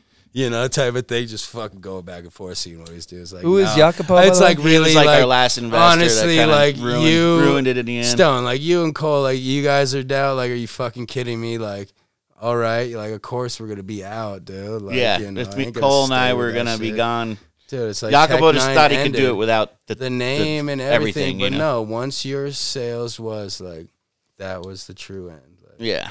Type of thing, just fucking going back and forth, seeing what he's doing. It's like,
who is Jacopo?
It's like really,
he was like our last investor.
Honestly,
that
like
ruined it in the end.
Stone, like you and Cole, like you guys are down. Like, are you fucking kidding me? Like, all right, like of course we're gonna be out, dude. Like,
yeah, if me, Cole and I were gonna be gone.
Dude, it's like
Jacopo just thought he could do it without
the name and everything. But no, once your sales was like, that was the true end. Like,
yeah,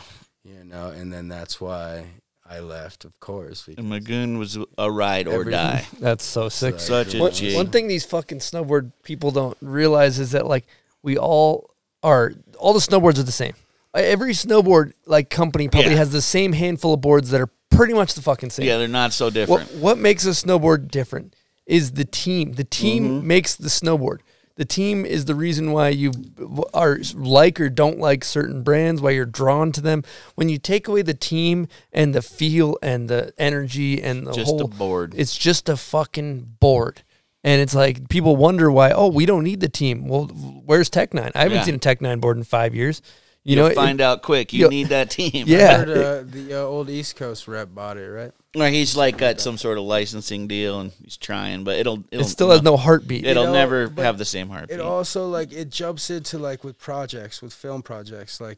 and then that's why I left, of course.
And Magoon was a ride or die.
That's so sick.
Such a G.
One thing these fucking snowboard people don't realize is that, like, we all the snowboards are the same. Every snowboard, like, company probably has the same handful of boards that are pretty much the fucking same.
Yeah, they're not so different.
What makes a snowboard different is the team. The team makes the snowboard. The team is the reason why you are like or don't like certain brands, why you're drawn to them. When you take away the team and the feel and the energy and the
just a board.
It's just a fucking board. And it's like, people wonder why, we don't need the team. Well, where's Tech 9? I haven't seen a Tech 9 board in 5 years.
You'll find out quick. You need that team.
Yeah.
I heard the old East Coast rep bought it, right?
Or he's like got some sort of licensing deal and he's trying, but it
still has no heartbeat.
It'll never have the same heartbeat.
It also, like, it jumps into, like, with film projects, like,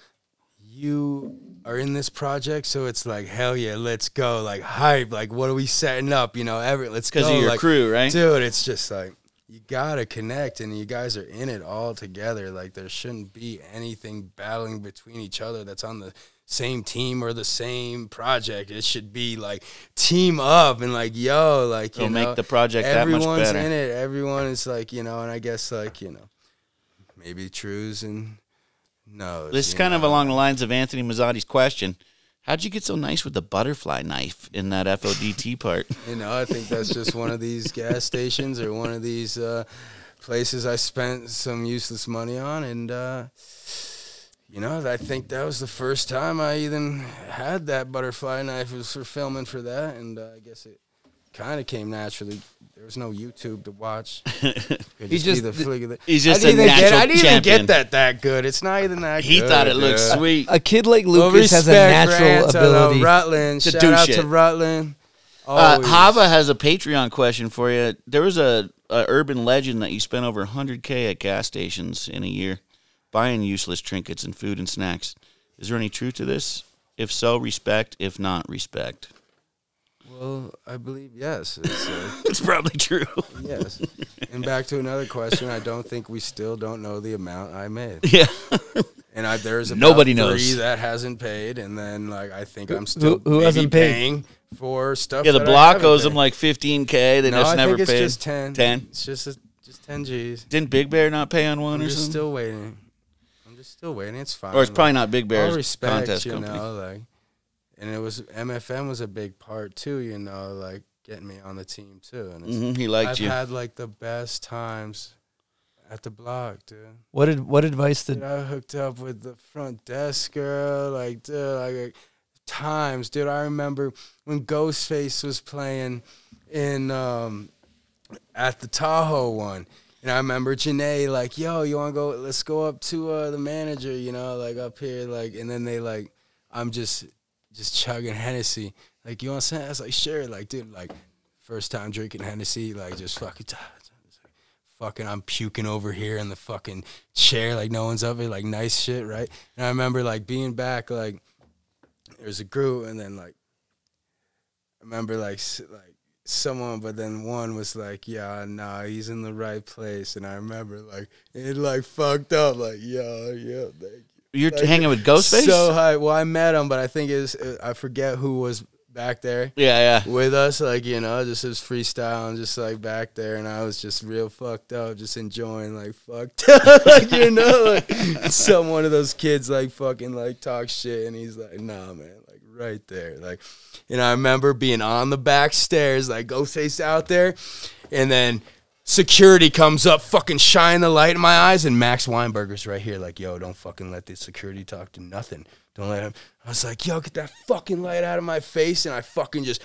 you are in this project, so it's like, hell yeah, let's go, like, hype, like, what are we setting up, let's go.
Because of your crew, right?
Dude, it's just like, you gotta connect, and you guys are in it all together. Like, there shouldn't be anything battling between each other that's on the same team or the same project. It should be like team up and like, yo, like,
it'll make the project that much better.
Everyone's in it. Everyone is like, and I guess, like, maybe Trues and knows.
This is kind of along the lines of Anthony Mazzotti's question. How'd you get so nice with the butterfly knife in that FODT part?
I think that's just one of these gas stations or one of these places I spent some useless money on. And, I think that was the first time I even had that butterfly knife. It was for filming for that. And I guess it kind of came naturally. There was no YouTube to watch.
He's just a natural
I didn't even
champion.
get that good. It's not even that
He
good.
thought it looked sweet.
A kid like Lucas has a natural ability.
Rutland. Shout out to Rutland.
Hava has a Patreon question for you. There was a urban legend that you spent over $100K at gas stations in a year buying useless trinkets and food and snacks. Is there any truth to this? If so, respect. If not, respect.
Well, I believe yes.
It's probably true.
Yes. And back to another question, I don't think we still don't know the amount I made.
Yeah.
And there's about
Nobody
3
knows
that hasn't paid, and then, like, I think I'm still
who hasn't paid?
paying for stuff.
Yeah, the
that
block
I haven't
owes
paid.
them like $15K. They just never
I think
paid.
it's just 10.
10?
It's just 10 G's.
Didn't Big Bear not pay on one
I'm
or
just
something?
still waiting. Still waiting. It's fine.
Or it's probably not Big Bear's
all respect,
contest company.
like, and it was MFM was a big part too. Like getting me on the team too. And
he liked you.
I've had like the best times at the block, dude.
What advice did
I hooked up with the front desk girl? Like, dude, like times, dude. I remember when Ghostface was playing in at the Tahoe one. And I remember Janae like, yo, you want to go? Let's go up to the manager, you know, like up here. Like, and then they like, I'm just chugging Hennessy. Like, you want some? I was like, sure. Like, dude, like, first time drinking Hennessy, like, just fucking, I'm puking over here in the fucking chair. Like, no one's up here. Like, nice shit, right? And I remember, like, being back, like, there's a group, and then, like, I remember, like someone, but then one was like, yeah, nah, he's in the right place. And I remember, like, it, like, fucked up. Like, yeah, thank you.
You're
like,
hanging with Ghostface?
So high. Well, I met him, but I think I forget who was back there.
Yeah.
With us, like, you know, just his freestyle and just, like, back there. And I was just real fucked up, just enjoying, like, fucked up. Like, you know, like, one of those kids, like, fucking, like, talk shit. And he's like, nah, man, like, right there. Like, and I remember being on the back stairs, like, Ghostface out there. And then security comes up, fucking shine the light in my eyes, and Max Weinberger's right here, like, yo, don't fucking let the security talk to nothing. Don't let him. I was like, yo, get that fucking light out of my face, and I fucking just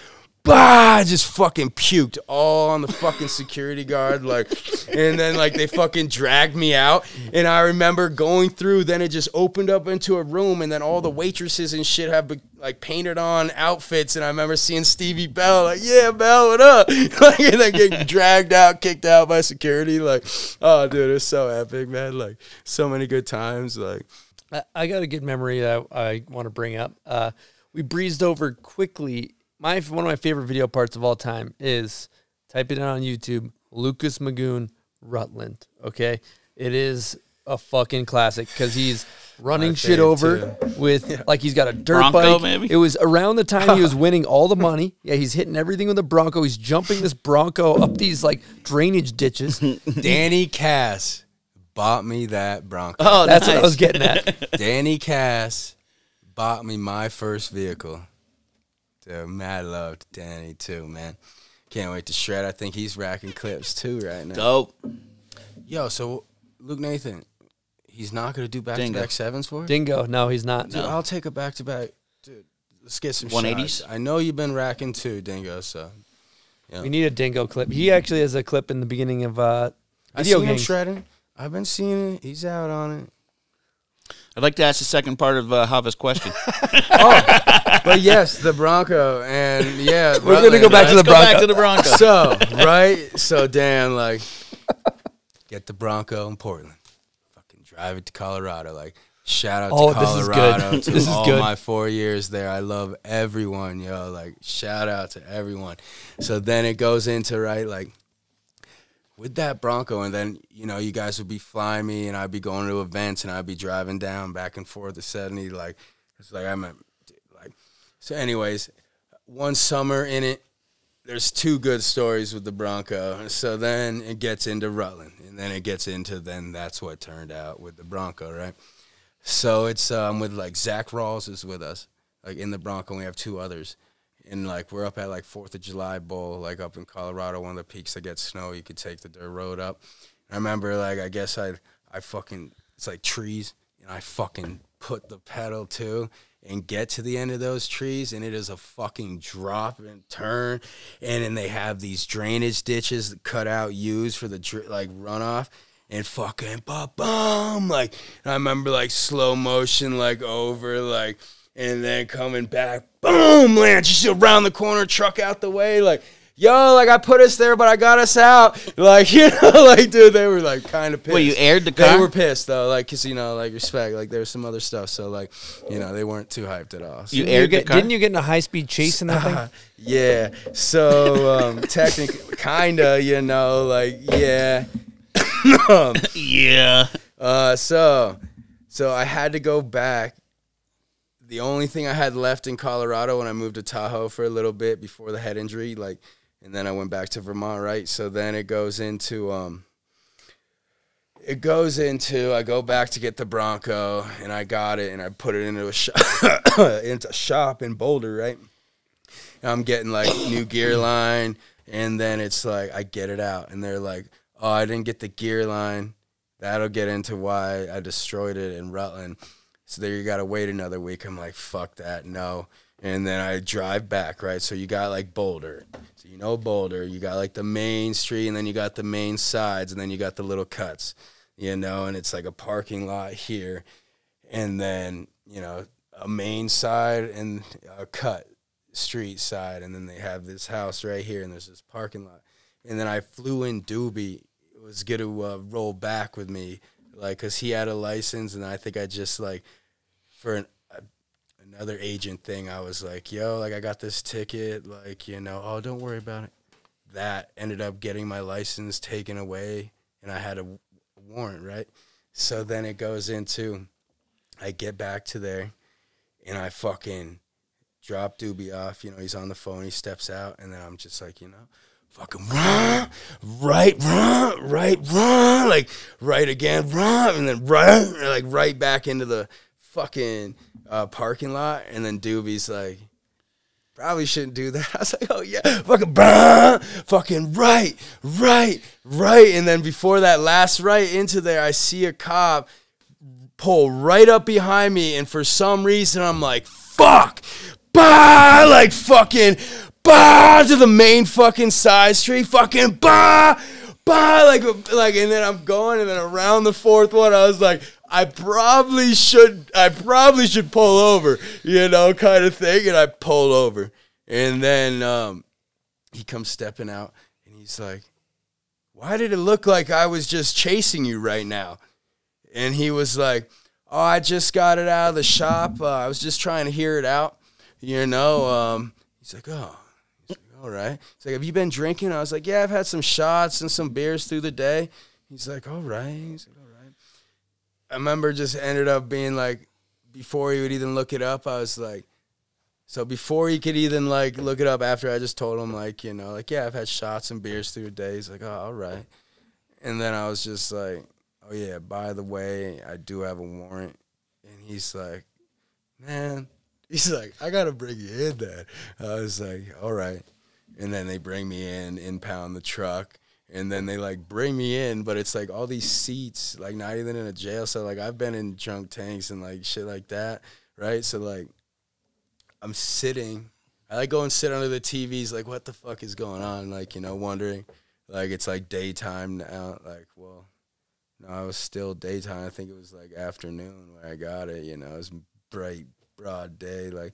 fucking puked all on the fucking security guard, like, and then, like, they fucking dragged me out, and I remember going through, then it just opened up into a room, and then all the waitresses and shit have, like, painted on outfits, and I remember seeing Stevie Bell, like, yeah, Bell, what up? Like, and then getting dragged out, kicked out by security, like, oh, dude, it was so epic, man, like, so many good times, like.
I got a good memory that I want to bring up. We breezed over quickly. One of my favorite video parts of all time is, type it in on YouTube, Lucas Magoon, Rutland, okay? It is a fucking classic because he's running shit over with, like, he's got a dirt
Bronco,
bike.
maybe?
It was around the time he was winning all the money. Yeah, he's hitting everything with a Bronco. He's jumping this Bronco up these, like, drainage ditches.
Danny Cass bought me that Bronco.
Oh, that's what I was getting at.
Danny Cass bought me my first vehicle. Dude, mad love to Danny, too, man. Can't wait to shred. I think he's racking clips, too, right now.
Dope.
Yo, so Luke Nathan, he's not going to do back-to-back sevens for it?
Dingo. No, he's not.
Dude,
No.
I'll take a back-to-back. Dude, let's get some
180s?
shots. I know you've been racking, too, Dingo, so. Yeah.
We need a Dingo clip. He actually has a clip in the beginning of
I
video
seen him
games.
shredding. I've been seeing it. He's out on it.
I'd like to ask the second part of Hava's question.
But yes, the Bronco, and yeah,
We're going to go back to the Bronco.
Back to the Bronco.
So, right? So, Dan, like, get the Bronco in Portland. Fucking drive it to Colorado. Like, shout out to Colorado.
This is
all
good.
my 4 years there. I love everyone, yo. Like, shout out to everyone. So then it goes into, right, like, with that Bronco, and then, you know, you guys would be flying me, and I'd be going to events, and I'd be driving down back and forth to 70, like, it's like, so anyways, one summer in it, there's two good stories with the Bronco, so then it gets into Rutland, and then it gets into, then that's what turned out with the Bronco, right? So it's, with, like, Zach Rawls is with us, like, in the Bronco, and we have two others. And, like, we're up at, like, 4th of July Bowl, like, up in Colorado, one of the peaks that gets snow. You could take the dirt road up. And I remember, like, I guess I fucking, it's like trees, and I fucking put the pedal to and get to the end of those trees, and it is a fucking drop and turn. And then they have these drainage ditches that cut out U's for the, like, runoff. And fucking, ba-bum, like, and I remember, like, slow motion, like, over, like, and then coming back, boom, land just around the corner, truck out the way, like, yo, like, I put us there, but I got us out. Like, you know, like, dude, they were, like, kind of pissed.
Wait, you aired the car?
They were pissed, though, like, because, you know, like, respect. Like, there was some other stuff, so, like, you know, they weren't too hyped at all. So,
You aired the car?
Didn't you get in a high-speed chase in that thing?
Yeah. So, technically, kind of, you know, like, yeah.
Yeah.
So I had to go back. The only thing I had left in Colorado when I moved to Tahoe for a little bit before the head injury, like, and then I went back to Vermont, right? So then it goes into, I go back to get the Bronco, and I got it, and I put it into a shop in Boulder, right? And I'm getting, like, new gear line, and then it's like, I get it out, and they're like, oh, I didn't get the gear line. That'll get into why I destroyed it in Rutland. So there you got to wait another week. I'm like, fuck that, no. And then I drive back, right? So you got like Boulder. So you know Boulder. You got like the main street, and then you got the main sides, and then you got the little cuts, you know, and it's like a parking lot here. And then, you know, a main side and a cut street side. And then they have this house right here, and there's this parking lot. And then I flew in Doobie. It was going to roll back with me, like, because he had a license, and I think I just, like, for another agent thing, I was like, yo, like, I got this ticket, like, you know, oh, don't worry about it. That ended up getting my license taken away, and I had a warrant, right? So then it goes into, I get back to there, and I fucking drop Doobie off. You know, he's on the phone, he steps out, and then I'm just like, you know, fucking run, right, like, right again, run, and then like, right back into the fucking parking lot. And then Doobie's like, probably shouldn't do that. I was like, oh yeah, fucking right. And then before that last right into there, I see a cop pull right up behind me, and for some reason I'm like, fuck, bah, like fucking bah to the main fucking side street, fucking bah, like, and then I'm going, and then around the fourth one, I was like, I probably should pull over, you know, kind of thing. And I pulled over, and then he comes stepping out, and he's like, why did it look like I was just chasing you right now? And he was like, oh, I just got it out of the shop. I was just trying to hear it out, you know. He's like, oh. All right. He's like, have you been drinking? I was like, yeah, I've had some shots and some beers through the day. He's like, all right. He's like, all right. I remember just ended up being like, before he would even look it up, I was like, so before he could even like look it up, after I just told him, like, you know, like, yeah, I've had shots and beers through the day. He's like, oh, all right. And then I was just like, oh yeah, by the way, I do have a warrant. And he's like, man, he's like, I got to bring you in then. I was like, all right. And then they bring me in, impound the truck, and then they, like, bring me in, but it's, like, all these seats, like, not even in a jail cell. Like, I've been in drunk tanks and, like, shit like that, right? So, like, I'm sitting. I, like, go and sit under the TVs, like, what the fuck is going on? Like, you know, wondering. Like, it's, like, daytime now. Like, well, no, it was still daytime. I think it was, like, afternoon when I got it, you know. It was bright, broad day, like,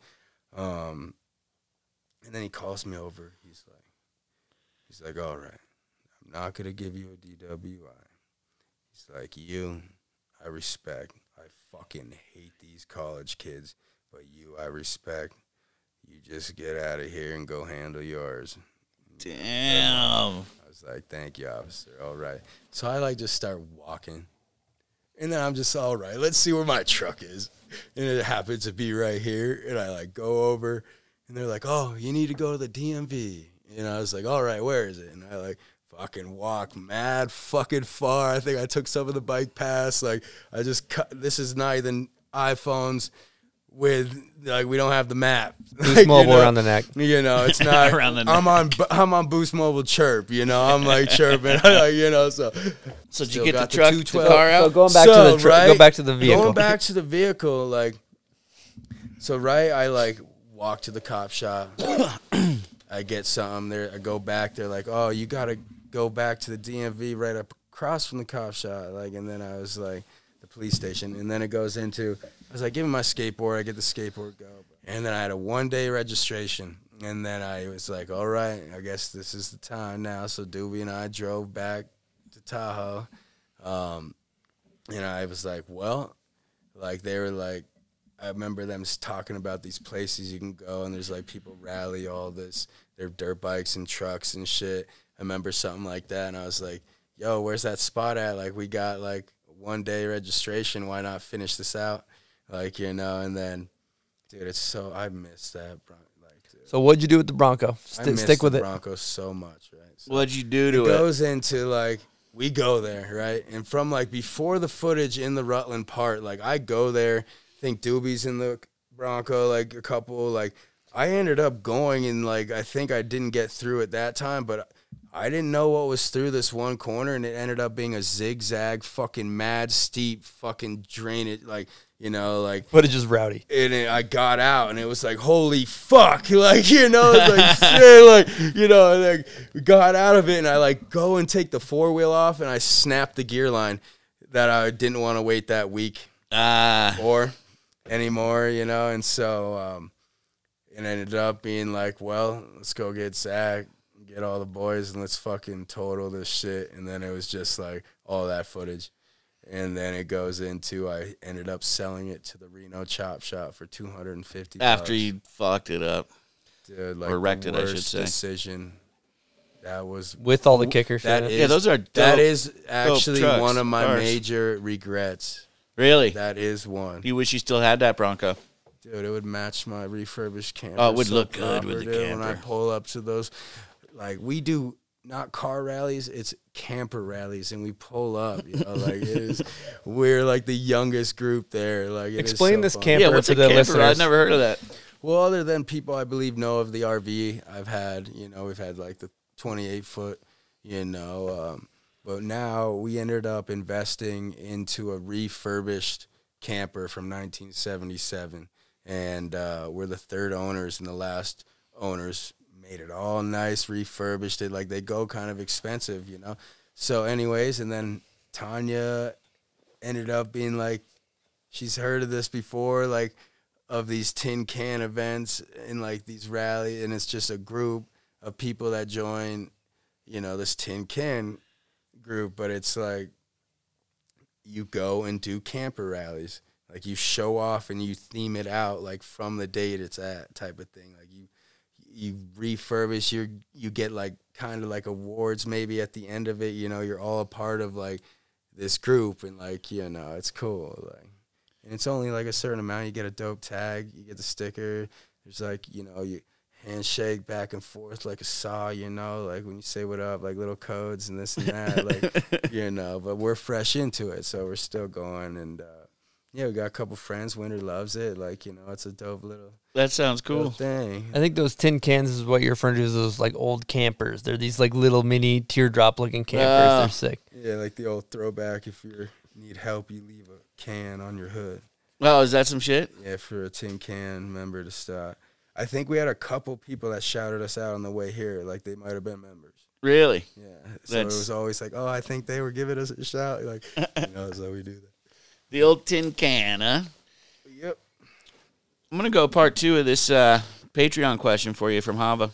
and then he calls me over. He's like, all right, I'm not going to give you a DWI. He's like, you, I respect. I fucking hate these college kids, but you, I respect. You just get out of here and go handle yours.
Damn.
I was like, thank you, officer. All right. So I, like, just start walking. And then I'm just, all right, let's see where my truck is. And it happens to be right here. And I, like, go over. And they're like, oh, you need to go to the DMV. And I was like, all right, where is it? And I, like, fucking walk mad fucking far. I think I took some of the bike paths. Like, I just cut. This is not even iPhones with, like, we don't have the map.
Boost
Like,
Mobile
you know,
around the neck.
You know, it's not.
Around the neck.
I'm on Boost Mobile Chirp, you know. I'm, like, chirping, you know, so.
So did you
Still
get the
got the
truck, the
212.
car out?
So going back to the truck, go back to the vehicle.
Going back to the vehicle, like, so, right, I, like, walk to the cop shop. I get something there. I go back. They're like, oh, you got to go back to the DMV right up across from the cop shop. Like, and then I was like, the police station. And then it goes into, I was like, give me my skateboard. I get the skateboard go. And then I had a one-day registration. And then I was like, all right, I guess this is the time now. So Doobie and I drove back to Tahoe. And I was like, well, like, they were like, I remember them talking about these places you can go, and there's, like, people rally all this, their dirt bikes and trucks and shit. I remember something like that, and I was like, yo, where's that spot at? Like, we got, like, one-day registration. Why not finish this out? Like, you know, and then, dude, it's so, I miss that. Like, dude,
So what'd you do with the Bronco?
I miss
Stick with
the
it.
Bronco so much, right? So
What'd you do to
it?
it?
Goes into, like, we go there, right? And from, like, before the footage in the Rutland part, like, I go there, I think Doobie's in the Bronco, like, a couple, like, I ended up going and, like, I think I didn't get through at that time, but I didn't know what was through this one corner, and it ended up being a zigzag, fucking mad steep, fucking drainage, like, you know, like.
But it's just rowdy.
And I got out, and it was like, holy fuck, like, you know, it's like shit, like, you know, like we got out of it, and I like go and take the 4-wheel off, and I snapped the gear line that I didn't want to wait that week or anymore, you know, and so it ended up being like, well, let's go get Zach. Get all the boys and let's fucking total this shit. And then it was just like all that footage. And then it goes into, I ended up selling it to the Reno Chop Shop for $250.
After you fucked it up.
Dude, like
or wrecked it, I should
worst
say.
Decision. That was.
With all the kickers.
That is,
yeah, those are dope,
that is actually
trucks,
one of my
cars.
major regrets.
Really?
That is one.
You wish you still had that Bronco.
Dude, it would match my refurbished camper.
Oh, it would
so
look good with the
dude,
camper.
When I pull up to those. Like, we do not car rallies, it's camper rallies, and we pull up, you know, like, it is, we're like the youngest group there. Like,
explain this
fun.
camper
what's
to
a
the
camper?
listeners.
I've never heard of that.
Well, other than people I believe know of the RV, I've had, you know, we've had like the 28-foot, you know, but now we ended up investing into a refurbished camper from 1977, and we're the third owners, and the last owners made it all nice, refurbished it. Like, they go kind of expensive, you know. So anyways, and then Tonya ended up being like, she's heard of this before, like, of these tin can events and like these rallies, and it's just a group of people that join, you know, this tin can group. But it's like, you go and do camper rallies. Like, you show off and you theme it out, like, from the date it's at, type of thing. Like, you refurbish, you get like kind of like awards maybe at the end of it, you know, you're all a part of like this group, and like, you know, it's cool. Like, and it's only like a certain amount. You get a dope tag, you get the sticker. There's like, you know, you handshake back and forth like a saw, you know, like when you say what up, like little codes and this and that, like, you know, but we're fresh into it, so we're still going. And yeah, we got a couple friends. Winter loves it. Like, you know, it's a dope little.
That sounds cool.
Thing.
I think those tin cans is what you're referring to as those like old campers. They're these like little mini teardrop looking campers. They're sick.
Yeah, like the old throwback. If you need help, you leave a can on your hood.
Oh, is that some shit?
Yeah, for a tin can member to start. I think we had a couple people that shouted us out on the way here. Like, they might have been members.
Really?
Yeah. So it was always like, oh, I think they were giving us a shout. Like, you know, so we do that.
The old tin can, huh?
Yep.
I'm going to go part 2 of this Patreon question for you from Hava.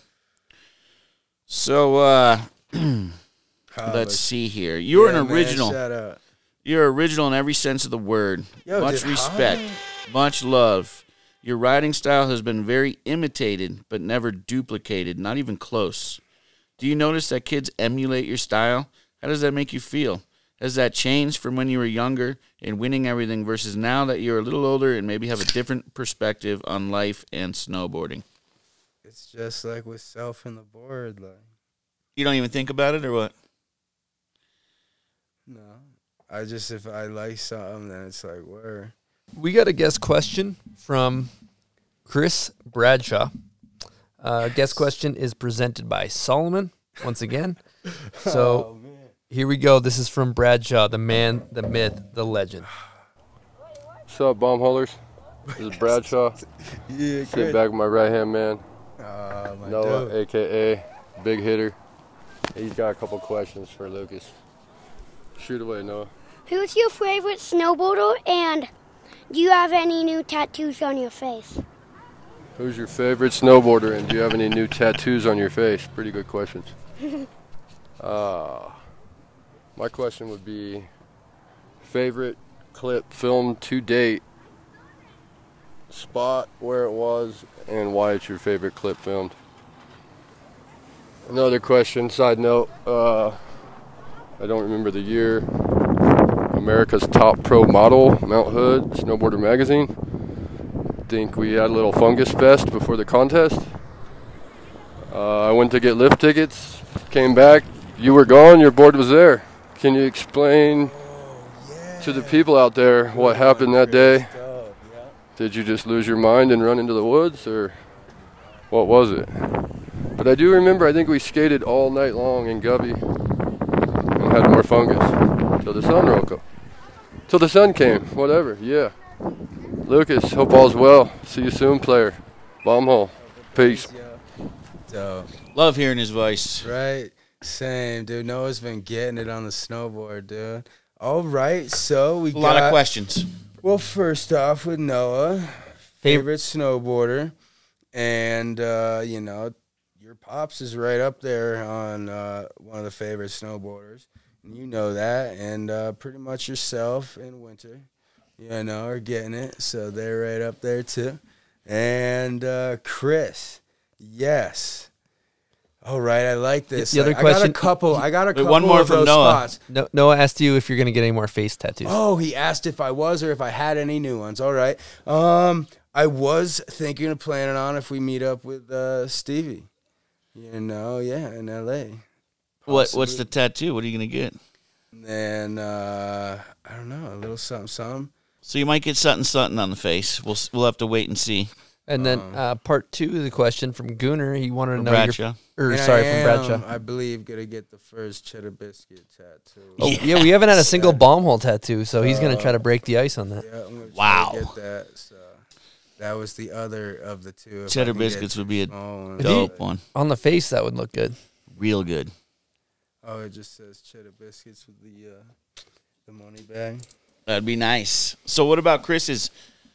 So, let's see here. You're an original.
Man, shout out.
You're original in every sense of the word.
Yo,
much respect. Much love. Your riding style has been very imitated, but never duplicated, not even close. Do you notice that kids emulate your style? How does that make you feel? Has that changed from when you were younger and winning everything versus now that you're a little older and maybe have a different perspective on life and snowboarding?
It's just like with self and the board. Like,
you don't even think about it, or what?
No. I just, if I like something, then it's like, where?
We got a guest question from Chris Bradshaw. Guest question is presented by Solomon, once again. So here we go. This is from Bradshaw, the man, the myth, the legend.
What's up, bomb holders? This is Bradshaw.
Yeah,
Sit back with my right-hand man, Noah,
dude.
a.k.a. Big Hitter. He's got a couple questions for Lucas. Shoot away, Noah.
Who's your favorite snowboarder, and do you have any new tattoos on your face?
Who's your favorite snowboarder, and do you have any new tattoos on your face? Pretty good questions. My question would be, favorite clip filmed to date, spot where it was, and why it's your favorite clip filmed. Another question, side note, I don't remember the year, America's Top Pro Model, Mount Hood, Snowboarder Magazine. I think we had a little fungus fest before the contest. I went to get lift tickets, came back, you were gone, your board was there. Can you explain to the people out there what happened that day? Did you just lose your mind and run into the woods, or what was it? But I do remember, I think we skated all night long in Gubby and had more fungus till the sun woke up. Till the sun came, whatever, yeah. Lucas, hope all's well. See you soon, player. Bomb hole. Peace.
So,
love hearing his voice.
Right? Same, dude. Noah's been getting it on the snowboard, dude. All right, so we got...
A lot of questions.
Well, first off with Noah, favorite snowboarder. And, you know, your pops is right up there on one of the favorite snowboarders. And you know that. And pretty much yourself and Winter, you know, are getting it. So they're right up there, too. And Chris, yes. All right, I like this.
The other question.
I got a couple
one more
of
from
those
Noah.
spots.
Noah asked you if you're going to get any more face tattoos.
Oh, he asked if I was or if I had any new ones. All right. I was thinking of planning on if we meet up with Stevie. You know, yeah, in L.A.
What's the tattoo? What are you going to get?
And then, I don't know, a little something.
So you might get something on the face. We'll have to wait and see.
And then part 2 of the question from Gooner, he wanted to know
Bradshaw.
from Bradshaw.
I believe gonna get the first cheddar biscuit tattoo.
Oh yeah, we haven't had a single bomb hole tattoo, so he's gonna try to break the ice on that.
Yeah, I'm gonna
wow.
try to get that. So that was the other of the two.
Cheddar biscuits would be a dope one.
On the face, that would look good.
Real good.
Oh, it just says cheddar biscuits with the money bag.
That'd be nice. So what about Chris's?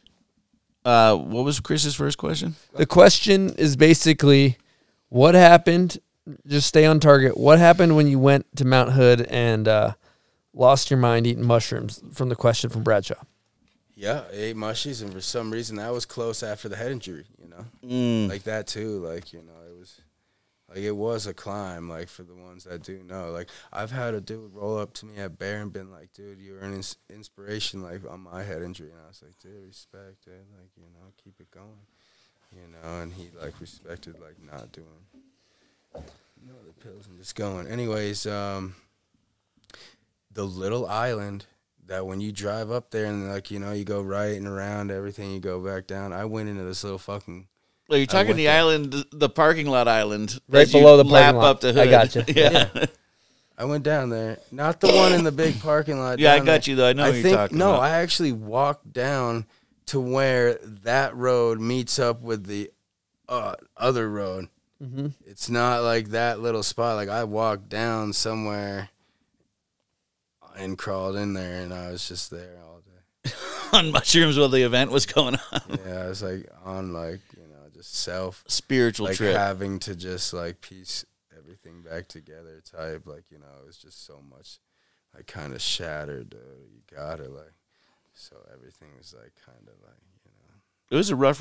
What was Chris's first question?
The question is basically, what happened? Just stay on target. What happened when you went to Mount Hood and lost your mind eating mushrooms? From the question from Bradshaw.
Yeah, I ate mushies, and for some reason that was close after the head injury. You know, like that too. Like, you know, it was a climb. Like, for the ones that do know, like, I've had a dude roll up to me at Bear and been like, "Dude, you were an inspiration, like, on my head injury." And I was like, "Dude, respect, dude. Like, you know, keep it going." You know, and he like respected like not doing the pills and just going. Anyways, the little island that when you drive up there and, like, you know, you go right and around everything, you go back down. I went into this little fucking.
Well, you're talking the island, the parking lot island,
right below the parking lot.
Up the hood.
I got you.
Yeah.
I went down there, not the one in the big parking lot.
Yeah, I got you though. I know what you're talking about.
No, I actually walked down to where that road meets up with the other road.
Mm-hmm.
It's not like that little spot. Like, I walked down somewhere and crawled in there, and I was just there all day.
On mushrooms while the event was going on.
Yeah, I was like on, like, you know, just
spiritual
like
trip.
having to just like piece everything back together type. Like, you know, it was just so much like kind of shattered. You got it, like, so everything was like kind of like, you know.
It was a rough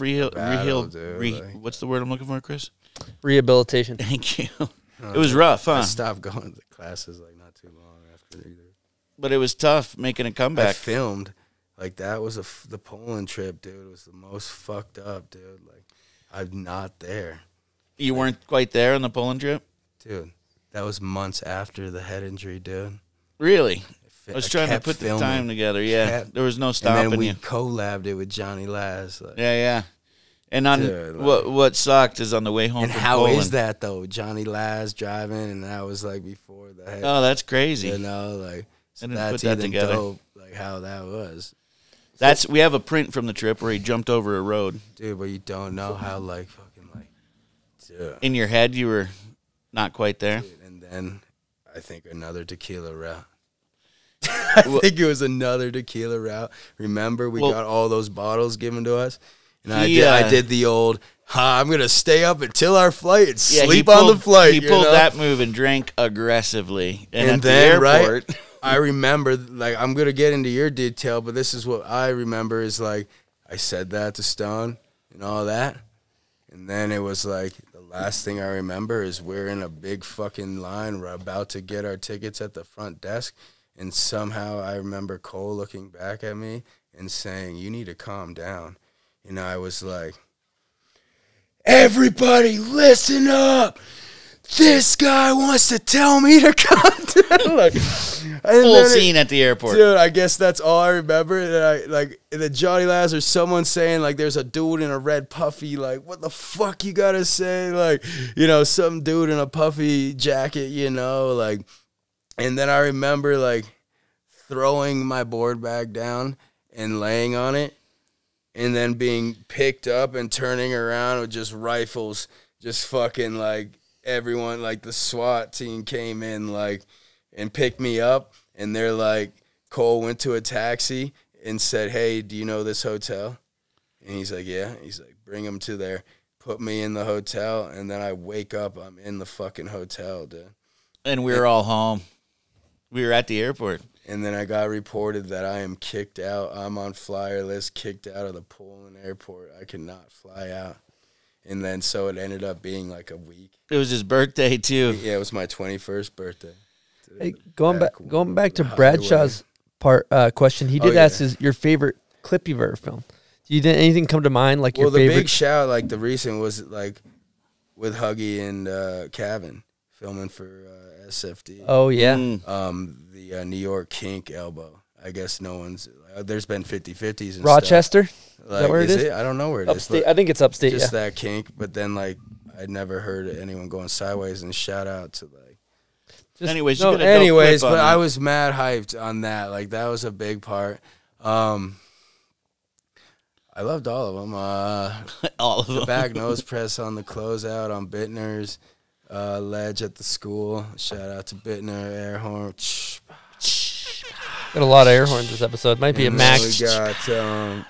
what's the word I'm looking for, Chris?
Rehabilitation.
Thank you. It was rough, huh?
I stopped going to the classes like not too long after either.
But it was tough making a comeback.
I filmed. Like, that was the Poland trip, dude. It was the most fucked up, dude. Like, I'm not there.
You weren't quite there on the Poland trip?
Dude, that was months after the head injury, dude.
Really? I was trying to put the time together, yeah. There was no stopping you.
And then we collabed it with Johnny Laz. Like,
yeah. And on
dude, like,
what sucked is on the way home
and
from
how
Poland.
is that, though? Johnny Laz driving, and that was, like, before the head.
Oh, that's crazy.
You know, like, so
I didn't
that's
put that
even
together.
dope, like, how that was.
We have a print from the trip where he jumped over a road.
Dude, but you don't know how, like, fucking, like, dude.
In your head, you were not quite there.
Dude, and then I think another tequila route. I think it was another tequila route. Remember, we got all those bottles given to us? And I did the old, I'm going to stay up until our flight and sleep on the flight.
He pulled that move and drank aggressively. And at
then,
the airport,
right, I remember, like, I'm going to get into your detail, but this is what I remember is, like, I said that to Stone and all that. And then it was, like, the last thing I remember is we're in a big fucking line. We're about to get our tickets at the front desk. And somehow I remember Cole looking back at me and saying, "You need to calm down." And I was like, "Everybody listen up. this guy wants to tell me to come to like,
full scene at the airport.
Dude, I guess that's all I remember. And the Johnny Lazar, someone saying like there's a dude in a red puffy, like, what the fuck you gotta say? Like, you know, some dude in a puffy jacket, you know, like, and then I remember like throwing my board bag down and laying on it and then being picked up and turning around with just rifles, just fucking like everyone, like the SWAT team came in like and picked me up, and they're like, Cole went to a taxi and said, hey, do you know this hotel? And he's like, yeah. He's like, bring him to there. Put me in the hotel, and then I wake up, I'm in the fucking hotel, dude.
And we were all home. We were at the airport.
And then I got reported that I am kicked out. I'm on flyer list, kicked out of the Pullman airport. I cannot fly out. And then so it ended up being like a week.
It was his birthday too.
Yeah, it was my 21st birthday.
Hey, going back to Bradshaw's question, he did ask your favorite clip you've ever filmed. Did anything come to mind like your favorite?
Well, the big shout, like the recent was like with Huggy and Cavan filming for SFD.
Oh yeah.
The New York kink elbow. I guess no one's. There's been 50-50s in
Rochester.
Stuff.
Is that where it is?
I don't know where it
upstate,
is.
I think it's upstate.
Just that kink, but then like I'd never heard anyone going sideways. And shout out to like.
Anyways,
but I was mad hyped on that. Like that was a big part. I loved all of them.
All of them.
The back nose press on the closeout on Bittner's ledge at the school. Shout out to Bittner, air horn.
Got a lot of air horns this episode. Might be a max.
We got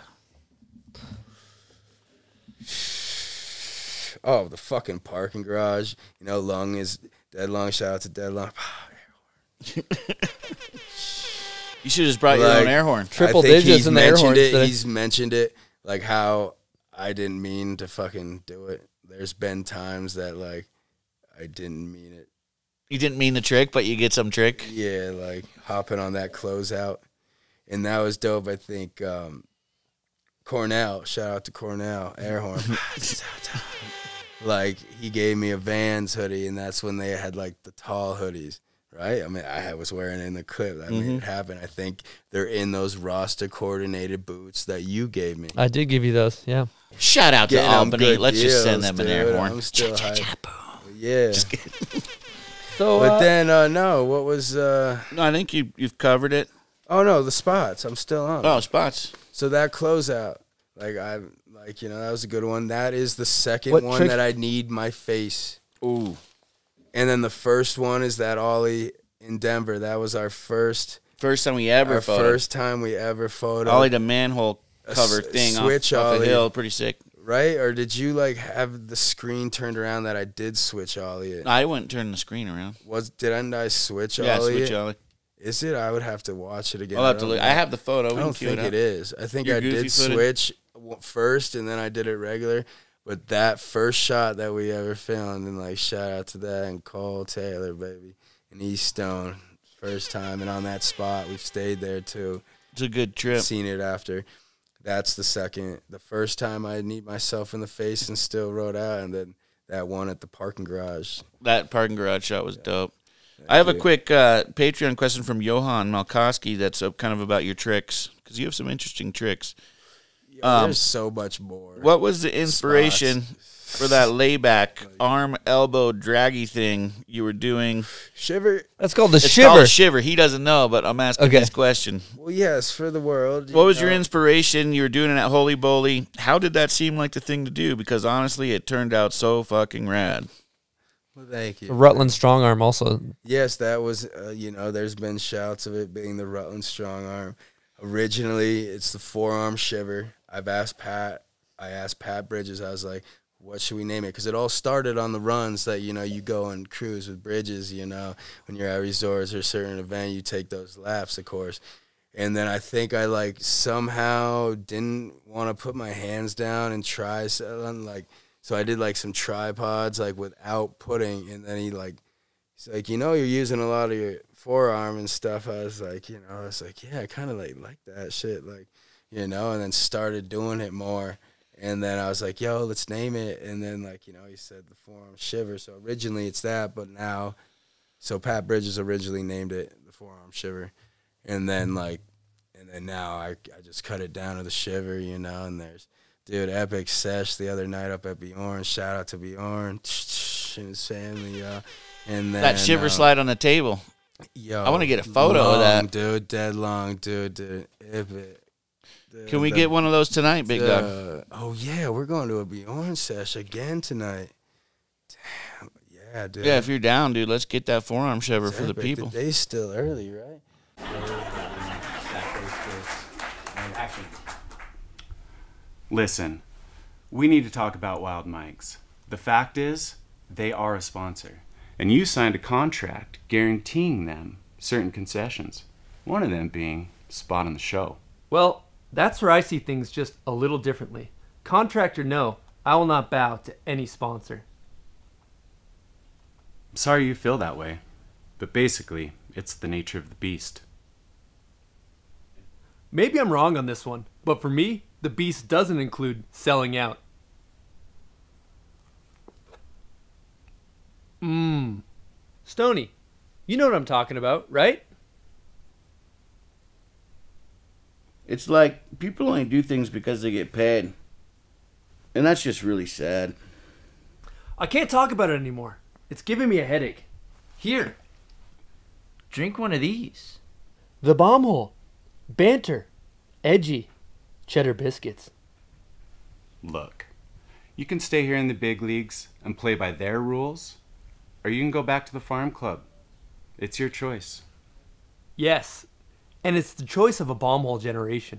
the fucking parking garage. You know, Lung is Dead Lung. Shout out to Dead Lung.
You should have just brought your own air horn.
Triple digits in the air horns.
He's mentioned it, like how I didn't mean to fucking do it. There's been times that like I didn't mean it.
You didn't mean the trick, but you get some trick.
Yeah, like hopping on that closeout, and that was dope. I think Cornell. Shout out to Cornell air horn. Like he gave me a Vans hoodie, and that's when they had like the tall hoodies. Right? I mean, I was wearing it in the clip. That made it happen. I think they're in those Rasta-coordinated boots that you gave me.
I did give you those, yeah.
Shout out to Albany. Let's just send them an air horn.
I'm still hyped. Yeah.
Just kidding.
So, but then, no, what was...
No, I think you've covered it.
Oh, no, the spots. I'm still on.
Oh, spots.
So that closeout, that was a good one. That is the second one that I need my face.
Ooh.
And then the first one is that ollie in Denver. That was our first
time we ever photoed.
First time we ever photoed.
Ollie the manhole cover thing switch off the hill, pretty sick.
Right? Or did you like have the screen turned around that I did switch ollie it?
I wouldn't turn the screen around.
Didn't I switch ollie?
Yeah, switch ollie.
Is it? I would have to watch it again.
I'll have to look. I have the photo.
I don't think it is. I think I did switch first and then I did it regular. But that first shot that we ever filmed, and like shout out to that and Cole Taylor, baby, in East Stone, first time, and on that spot we've stayed there too.
It's a good trip.
Seen it after. That's the second. The first time I need myself in the face and still rode out, and then that one at the parking garage.
That parking garage shot was dope. I have a quick Patreon question from Johan Malkowski that's kind of about your tricks, because you have some interesting tricks.
There's so much more.
What was the inspiration for that layback, arm, elbow, draggy thing you were doing?
Shiver.
That's called the
it's
shiver.
Called shiver. He doesn't know, but I'm asking this question.
Well, yes, for the world.
What was your inspiration? You were doing it at Holy Bowly. How did that seem like the thing to do? Because honestly, it turned out so fucking rad.
Well, thank you.
The Rutland Strong arm also.
Yes, that was, there's been shouts of it being the Rutland Strong arm. Originally, it's the forearm shiver. I asked Pat Bridges, I was like, what should we name it? Because it all started on the runs that, you go and cruise with Bridges, when you're at resorts or a certain event, you take those laps, of course. And then I think I, somehow didn't want to put my hands down and try something, so I did, some tripods, without putting, and then he's like, you're using a lot of your forearm and stuff. I was like, yeah, I kind of like that shit, and then started doing it more. And then I was like, yo, let's name it. And then, like, you know, he said the forearm shiver. So originally it's that, but now, so Pat Bridges originally named it the forearm shiver. And then, like, and then now I just cut it down to the shiver, you know, and there's, dude, epic sesh the other night up at Bjorn. Shout out to Bjorn and his family, and then
that shiver slide on the table.
Yo,
I want to get a photo of that,
dude. Dead long, dude. Epic.
Can we get one of those tonight, big dog?
Oh yeah, we're going to a Bjorn sesh again tonight. Damn, yeah, dude.
Yeah, if you're down, dude, let's get that forearm shiver for the people.
The day's still early, right?
Listen, we need to talk about Wild Mike's. The fact is, they are a sponsor, and you signed a contract guaranteeing them certain concessions, one of them being spot on the show.
Well, that's where I see things just a little differently. Contract or no, I will not bow to any sponsor.
I'm sorry you feel that way, but basically, it's the nature of the beast.
Maybe I'm wrong on this one, but for me, the beast doesn't include selling out. Stoney, you know what I'm talking about, right?
It's like people only do things because they get paid. And that's just really sad.
I can't talk about it anymore. It's giving me a headache. Here.
Drink one of these.
The Bomb Hole. Banter. Edgy. Cheddar biscuits.
Look, you can stay here in the big leagues and play by their rules, or you can go back to the farm club. It's your choice.
Yes, and it's the choice of a Bomb Hole generation.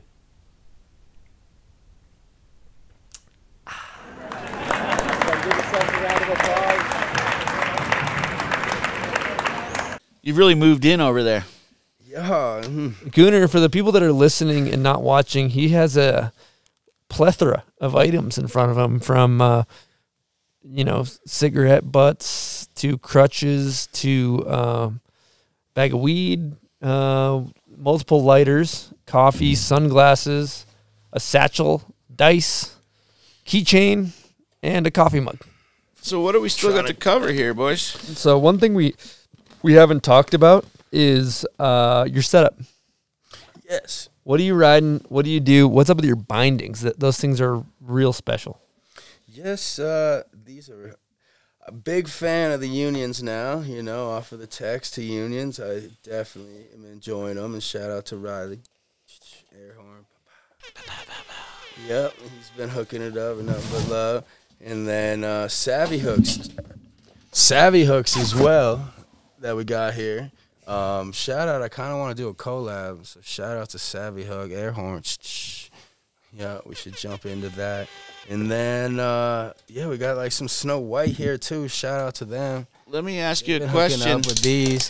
You've really moved in over there.
Yeah.
Gooner, for the people that are listening and not watching, he has a plethora of items in front of him, from cigarette butts to crutches to bag of weed, multiple lighters, coffee, sunglasses, a satchel, dice, keychain, and a coffee mug.
So what do we still got to cover here, boys?
So one thing we haven't talked about is your setup.
Yes.
What are you riding? What do you do? What's up with your bindings? Those things are real special.
Yes, these are a big fan of the unions now, you know, off of the text to unions. I definitely am enjoying them, and shout out to Riley. Air horn. Yep, he's been hooking it up and nothing but love. And then Savvy Hooks as well that we got here. Shout out, I kind of want to do a collab, so shout out to Savvy Hook, Air Horns. Yeah, we should jump into that. And then, we got like some Snow White here too. Shout out to them.
Let me ask you a
Been
question.
hooking up with these.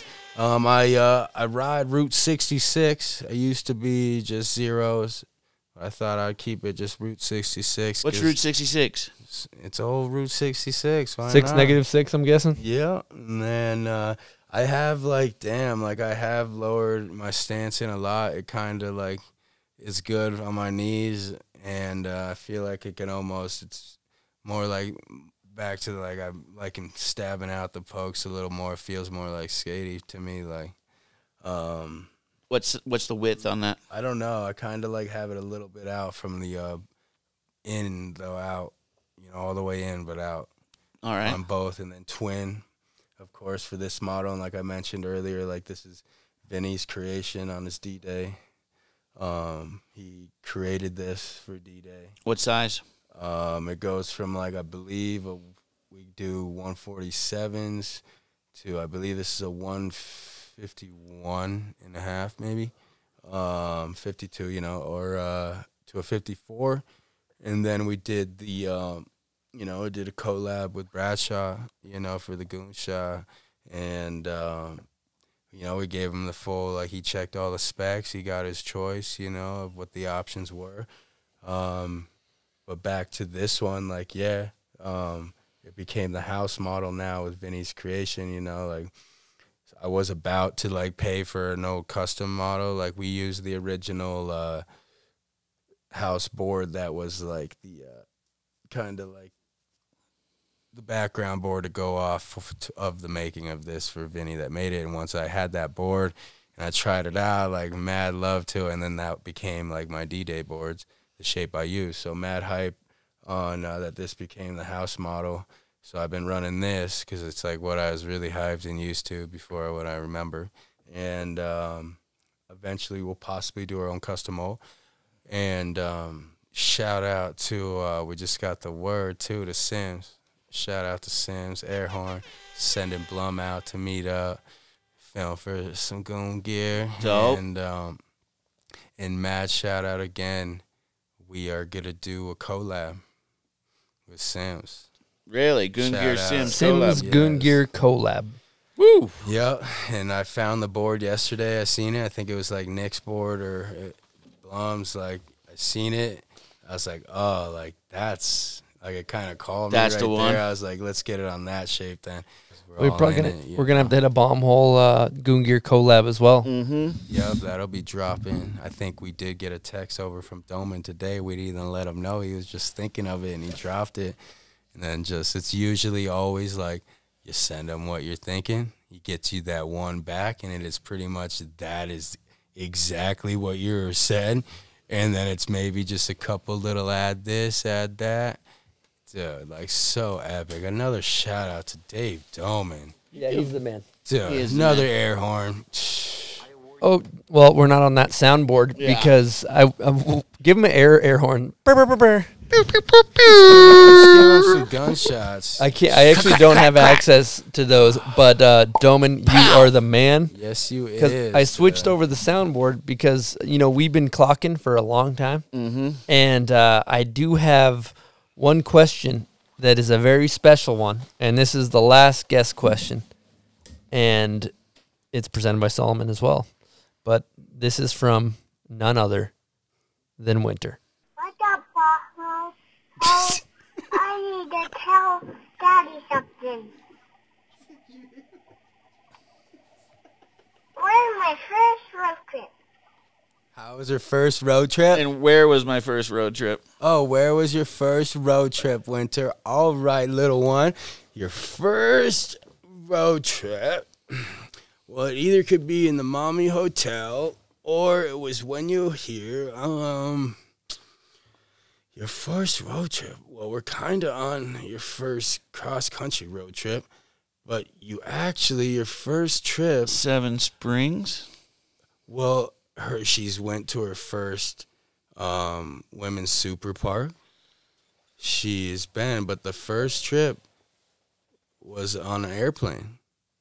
I ride Route 66. I used to be just zeros. I thought I'd keep it just Route 66.
What's Route 66?
It's old Route 66. Why
6
not?
-6, I'm guessing.
Yeah. And then I have I have lowered my stance in a lot. It kind of like is good on my knees, and I feel like it can almost, it's more like back to like I'm like stabbing out the pokes a little more. It feels more like skatey to me. Like,
what's the width on that?
I don't know. I kind of like have it a little bit out from the in though out, you know, all the way in but out.
All right.
On both, and then twin, of course, for this model. And like I mentioned earlier, like this is Vinny's creation on his D-Day. He created this for D-Day.
What size?
It goes from like, I believe we do 147s to, I believe this is a 151 and a half maybe, 52, you know, or to a 54. And then we did the, we did a collab with Bradshaw, you know, for the Goon Gear. And, we gave him the full, like, he checked all the specs. He got his choice, you know, of what the options were. But back to this one, like, it became the house model now with Vinny's creation, you know, like, I was about to, like, pay for an old custom model. Like, we used the original house board that was, like, the kind of like the background board to go off of the making of this for Vinny that made it. And once I had that board and I tried it out, like mad love to it, and then that became like my D-Day boards, the shape I use. So mad hype on that this became the house model. So I've been running this because it's like what I was really hyped and used to before what I remember. And eventually we'll possibly do our own custom mold. And shout out to, we just got the word too, to Sims. Shout out to Sims, Air Horn, sending Blum out to meet up, film for some Goon Gear.
Dope.
And mad shout out again. We are going to do a collab with Sims.
Really? Goon Gear Sims
Sims
collab.
Goon Gear collab.
Woo!
Yep. And I found the board yesterday. I seen it. I think it was like Nick's board or Blum's. Like, I seen it. I was like, oh, like, that's, like, it kind of called me right
the one.
there. I was like, let's get it on that shape then.
We're probably we're gonna have to hit a bomb hole Goon Gear collab as well.
Mm-hmm.
Yep, that'll be dropping. I think we did get a text over from Doman today. We didn't even let him know. He was just thinking of it, and he dropped it. And then it's usually always like you send him what you're thinking. He gets you that one back, and it is pretty much that is exactly what you said. And then it's maybe just a couple little add this, add that. Dude, like, so epic. Another shout out to Dave Doman.
Yeah, he's the man.
Dude, another air horn.
Oh, well, we're not on that soundboard because I give him an air horn. Burr, burr, burr, burr.
Let's give him some gunshots.
I actually don't have access to those, but Doman, you are the man.
Yes, you is.
Because I switched over the soundboard because, you know, we've been clocking for a long time.
Mm-hmm.
And I do have one question that is a very special one, and this is the last guest question, and it's presented by Solomon as well. But this is from none other than Winter.
What's up, Bob? Oh, I need to tell Daddy something. Where's my first road trip?
How was your first road trip?
And where was my first road trip?
Oh, where was your first road trip, Winter? All right, little one. Your first road trip. Well, it either could be in the Mommy Hotel or it was when you were here. Your first road trip. Well, we're kind of on your first cross-country road trip. But your first trip.
Seven Springs?
Well, she's went to her first women's super park. She's been, but the first trip was on an airplane.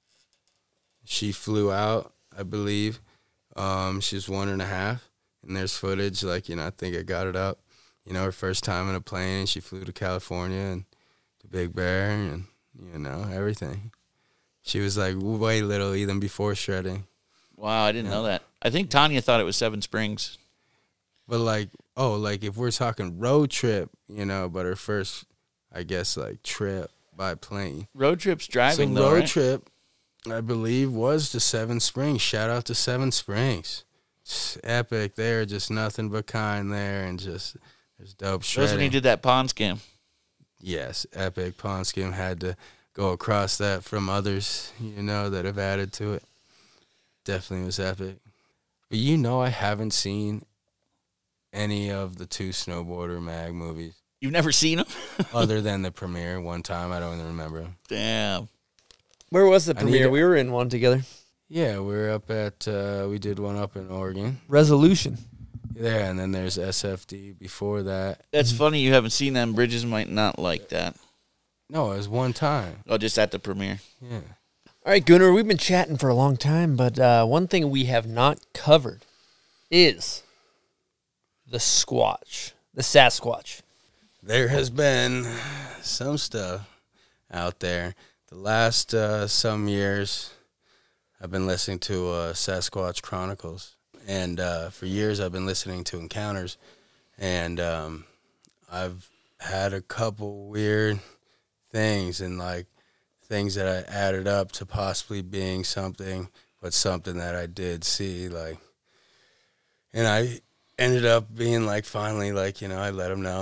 She flew out, I believe. She was 1.5, and there's footage, like, you know, I think I got it up. You know, her first time in a plane, and she flew to California and to Big Bear and, you know, everything. She was, like, way little even before shredding.
Wow, I didn't know that. I think Tonya thought it was Seven Springs.
But, like, if we're talking road trip, you know, but her first, I guess, like, trip by plane.
Road trip's driving,
so
though,
road
right?
trip, I believe, was to Seven Springs. Shout out to Seven Springs. It's epic there, just nothing but kind there, and just there's dope shredding.
That's when he did that pond scam.
Yes, epic pond scam. Had to go across that from others, you know, that have added to it. Definitely was epic. But you know I haven't seen any of the 2 Snowboarder mag movies.
You've never seen them?
Other than the premiere one time. I don't even remember them.
Damn.
Where was the premiere? We were in one together.
Yeah, we were up at, we did one up in Oregon.
Resolution.
Yeah, and then there's SFD before that.
That's funny you haven't seen them. Bridges might not like that.
No, it was one time.
Oh, just at the premiere.
Yeah.
All right, Gunnar, we've been chatting for a long time, but one thing we have not covered is the Squatch, the Sasquatch.
There has been some stuff out there. The last some years, I've been listening to Sasquatch Chronicles. And for years, I've been listening to Encounters. And I've had a couple weird things and, like, things that I added up to possibly being something, but something that I did see, like, and I ended up being, like, finally, like, you know, I let him know,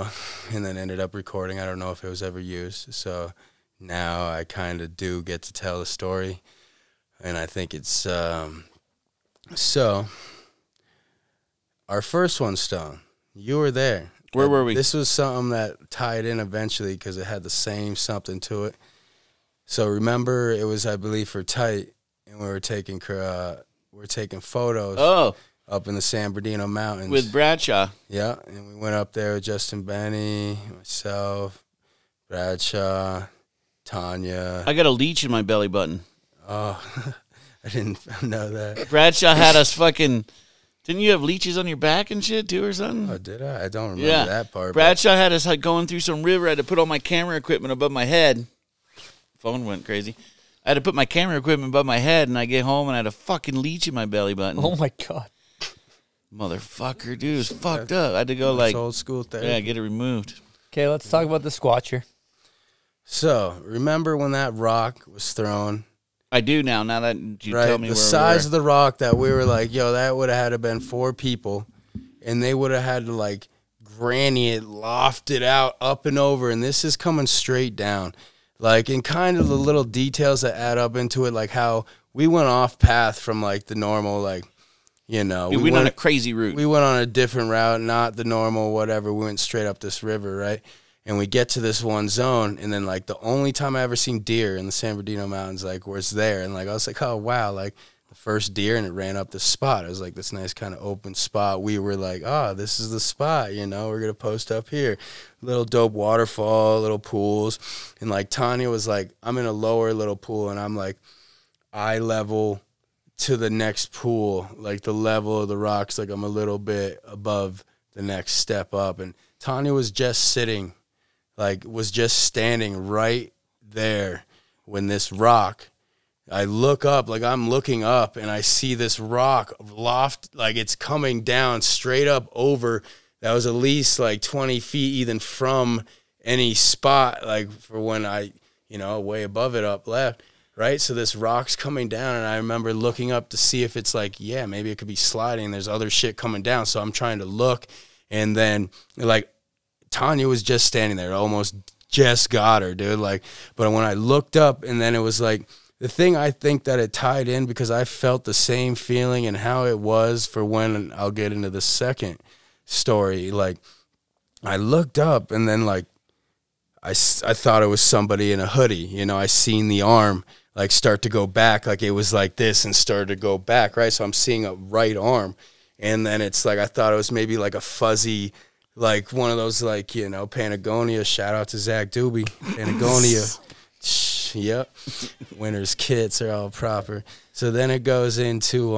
and then ended up recording. I don't know if it was ever used. So now I kind of do get to tell the story. And I think it's, so our first one, Stone, you were there.
Where were we?
This was something that tied in eventually because it had the same something to it. So remember, it was, I believe, for Tight, and we were taking photos up in the San Bernardino Mountains.
With Bradshaw.
Yeah, and we went up there with Justin Benny, myself, Bradshaw, Tonya.
I got a leech in my belly button.
Oh, I didn't know that.
Bradshaw had us fucking... Didn't you have leeches on your back and shit, too, or something?
Oh, did I? I don't remember that part.
Bradshaw had us going through some river. I had to put all my camera equipment above my head. Phone went crazy. I had to put my camera equipment above my head, and I get home, and I had a fucking leech in my belly button.
Oh, my God.
Motherfucker, dude, it was fucked up. I had to go,
That's old school therapy.
Yeah, get it removed.
Okay, let's talk about the Squatcher.
So, remember when that rock was thrown?
I do now that you tell me
the
where
size of the rock that we were like, yo, that would have had to been 4 people, and they would have had to, like, granny it, loft it out, up and over, and this is coming straight down. Like, and kind of the little details that add up into it, like how we went off path from, like, the normal, like, you know.
We went on a crazy route.
We went on a different route, not the normal whatever. We went straight up this river, right? And we get to this one zone, and then, like, the only time I ever seen deer in the San Bernardino Mountains, like, was there. And, like, I was like, oh, wow, like, the first deer, and it ran up this spot. It was, like, this nice kind of open spot. We were like, oh, this is the spot, you know. We're going to post up here. Little dope waterfall, little pools. And, like, Tonya was like, I'm in a lower little pool, and I'm, like, eye level to the next pool. Like, the level of the rocks, like, I'm a little bit above the next step up. And Tonya was just sitting, like, was just standing right there when this rock, I look up, like, I'm looking up, and I see this rock loft, like, it's coming down straight up over. That was at least, like, 20 feet even from any spot, like, for when I, you know, way above it up left, right? So this rock's coming down, and I remember looking up to see if it's, like, yeah, maybe it could be sliding. There's other shit coming down, so I'm trying to look, and then, like, Tonya was just standing there, almost just got her, dude. Like, but when I looked up, and then it was like the thing I think that it tied in because I felt the same feeling and how it was for when I'll get into the second story. Like, I looked up, and then, like, I thought it was somebody in a hoodie. You know, I seen the arm, like, start to go back, like it was like this and started to go back, right? So I'm seeing a right arm, and then it's like I thought it was maybe like a fuzzy, like one of those, like, you know, Patagonia. Shout out to Zach Doobie. Patagonia. Yep. Winter's kits are all proper. So then it goes into,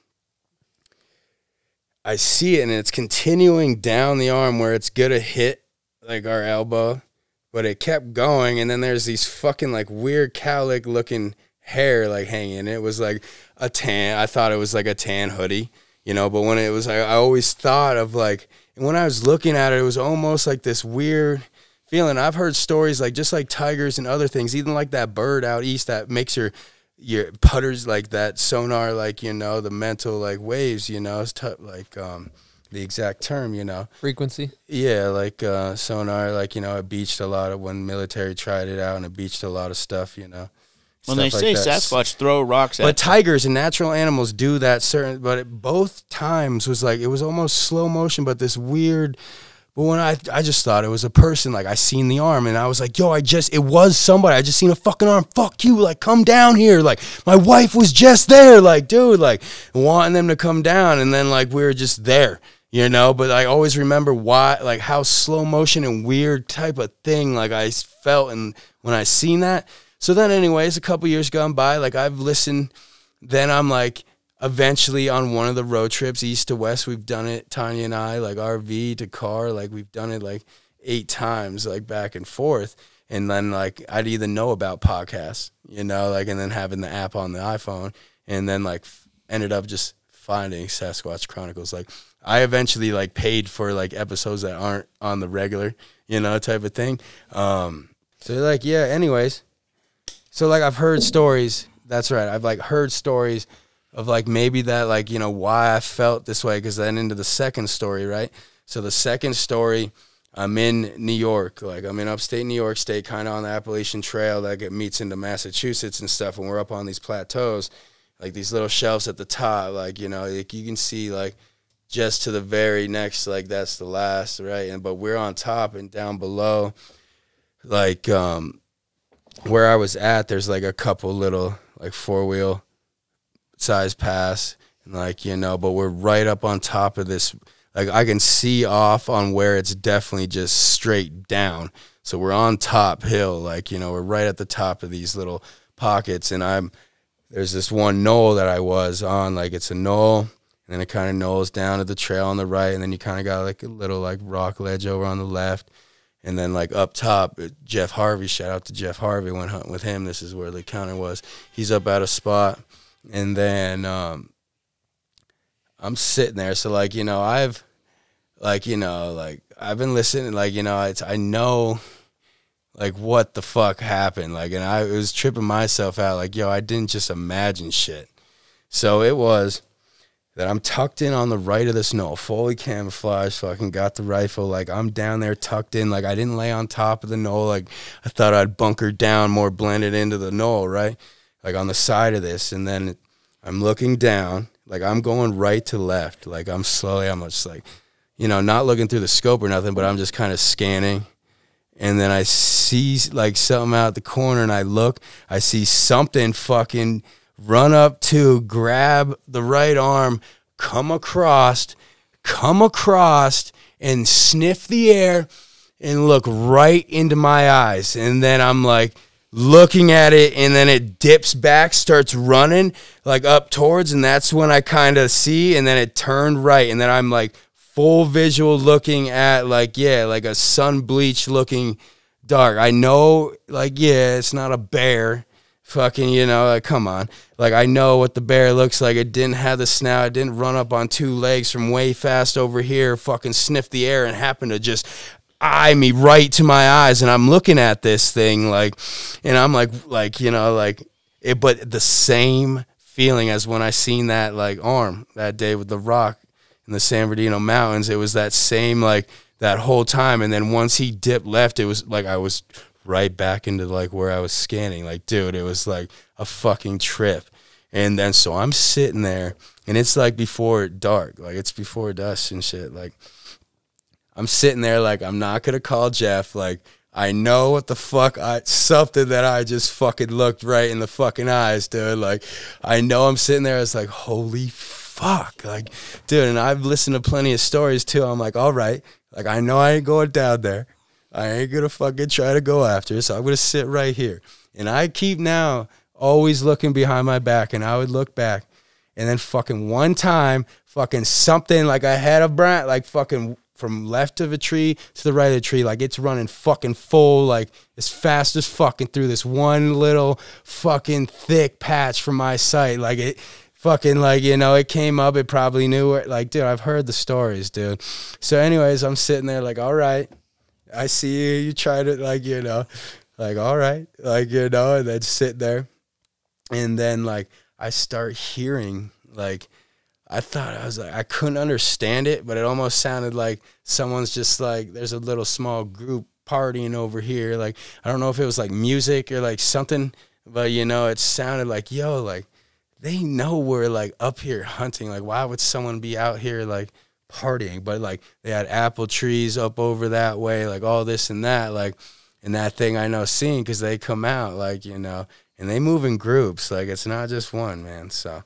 I see it, and it's continuing down the arm where it's going to hit, like, our elbow. But it kept going, and then there's these fucking, like, weird cowlick looking hair, like, hanging. It was like a tan. I thought it was like a tan hoodie, you know, but when it was, I always thought of, like, and when I was looking at it, it was almost like this weird feeling. I've heard stories, like, just like tigers and other things, even like that bird out east that makes your putters, like that sonar, like, you know, the mental, like, waves, you know, it's like, the exact term, you know.
Frequency?
Yeah, like sonar, like, you know, it beached a lot of, when military tried it out, and it beached a lot of stuff, you know.
When they say Sasquatch throw rocks at
But tigers and natural animals do that certain, but it, both times was like, it was almost slow motion, but this weird, but when I just thought it was a person, like, I seen the arm, and I was like, yo, it was somebody, I just seen a fucking arm, fuck you, like, come down here, like, my wife was just there, like, dude, like, wanting them to come down, and then, like, we were just there, you know, but I always remember why, like, how slow motion and weird type of thing, like, I felt, and when I seen that. So then, anyways, a couple years gone by, like, I've listened, then I'm, like, eventually on one of the road trips, east to west, we've done it, Tonya and I, like, RV to car, like, we've done it, like, 8 times, like, back and forth, and then, like, I'd either know about podcasts, you know, like, and then having the app on the iPhone, and then, like, ended up just finding Sasquatch Chronicles, like, I eventually, like, paid for, like, episodes that aren't on the regular, you know, type of thing, so, like, yeah, anyways. So, like, I've heard stories. That's right. I've, like, heard stories of, like, maybe that, like, you know, why I felt this way. Because then into the second story, right? So the second story, I'm in New York, like I'm in upstate New York State, kind of on the Appalachian Trail that meets into Massachusetts and stuff. And we're up on these plateaus, like these little shelves at the top, like, you know, like you can see like just to the very next, like that's the last, right? And but we're on top and down below, like where I was at, there's like a couple little like 4-wheel size paths, and like, you know, but we're right up on top of this. Like, I can see off on where it's definitely just straight down. So we're on top hill, like, you know, we're right at the top of these little pockets. And there's this one knoll that I was on, like, it's a knoll, and then it kind of knolls down to the trail on the right, and then you kind of got, like, a little, like, rock ledge over on the left. And then, like, up top, Jeff Harvey, shout out to Jeff Harvey, went hunting with him. This is where the counter was. He's up at a spot. And then I'm sitting there, so like, you know, I've been listening, like, you know, I know like what the fuck happened, like, and I was tripping myself out, like, yo, I didn't just imagine shit. So it was that I'm tucked in on the right of the snow, fully camouflaged, fucking got the rifle, like I'm down there tucked in, like I didn't lay on top of the knoll, like I thought I'd bunker down more, blended into the knoll, right, like on the side of this. And then I'm looking down, like I'm going right to left, like I'm just like, you know, not looking through the scope or nothing, but I'm just kind of scanning. And then I see like something out the corner, and I see something fucking run up to grab the right arm, come across and sniff the air and look right into my eyes. And then I'm like looking at it, and then it dips back, starts running like up towards, and that's when I kind of see, and then it turned right, and then I'm like full visual looking at, like, yeah, like a sun bleached looking dark. I know, like, yeah, it's not a bear, fucking, you know, like, come on, like, I know what the bear looks like. It didn't have the snout, it didn't run up on 2 legs from way fast over here, fucking sniff the air and happen to just eye me right to my eyes. And I'm looking at this thing, like, and I'm like, you know, like it, but the same feeling as when I seen that, like, arm that day with the rock in the San Bernardino Mountains. It was that same, like, that whole time. And then once he dipped left, it was like I was right back into, like, where I was scanning. Like, dude, it was like a fucking trip. And then so I'm sitting there, and it's like before dark, like it's before dusk and shit. Like, I'm sitting there, like, I'm not gonna call Jeff. Like, I know what the fuck, something that I just fucking looked right in the fucking eyes, dude. Like, I know I'm sitting there, it's like, holy fuck, like, dude. And I've listened to plenty of stories too. I'm like, all right, like, I know I ain't going down there. I ain't gonna fucking try to go after it, so I'm gonna sit right here. And I keep now always looking behind my back, and I would look back, and then fucking one time, fucking something, like I had a branch, like fucking from left of a tree to the right of the tree, like it's running fucking full, like as fast as fucking through this one little fucking thick patch from my sight. Like it fucking, like, you know, it came up, it probably knew it. Like, dude, I've heard the stories, dude. So anyways, I'm sitting there like, all right, I see you try to, like, you know, like, all right, like, you know, and then sit there. And then, like, I start hearing, like, I thought, I was like, I couldn't understand it, but it almost sounded like someone's just like, there's a little small group partying over here. Like, I don't know if it was like music or like something, but, you know, it sounded like, yo, like, they know we're like up here hunting. Like, why would someone be out here like partying? But like, they had apple trees up over that way, like all this and that, like, and that thing I know seeing, because they come out, like, you know, and they move in groups. Like, it's not just one, man. So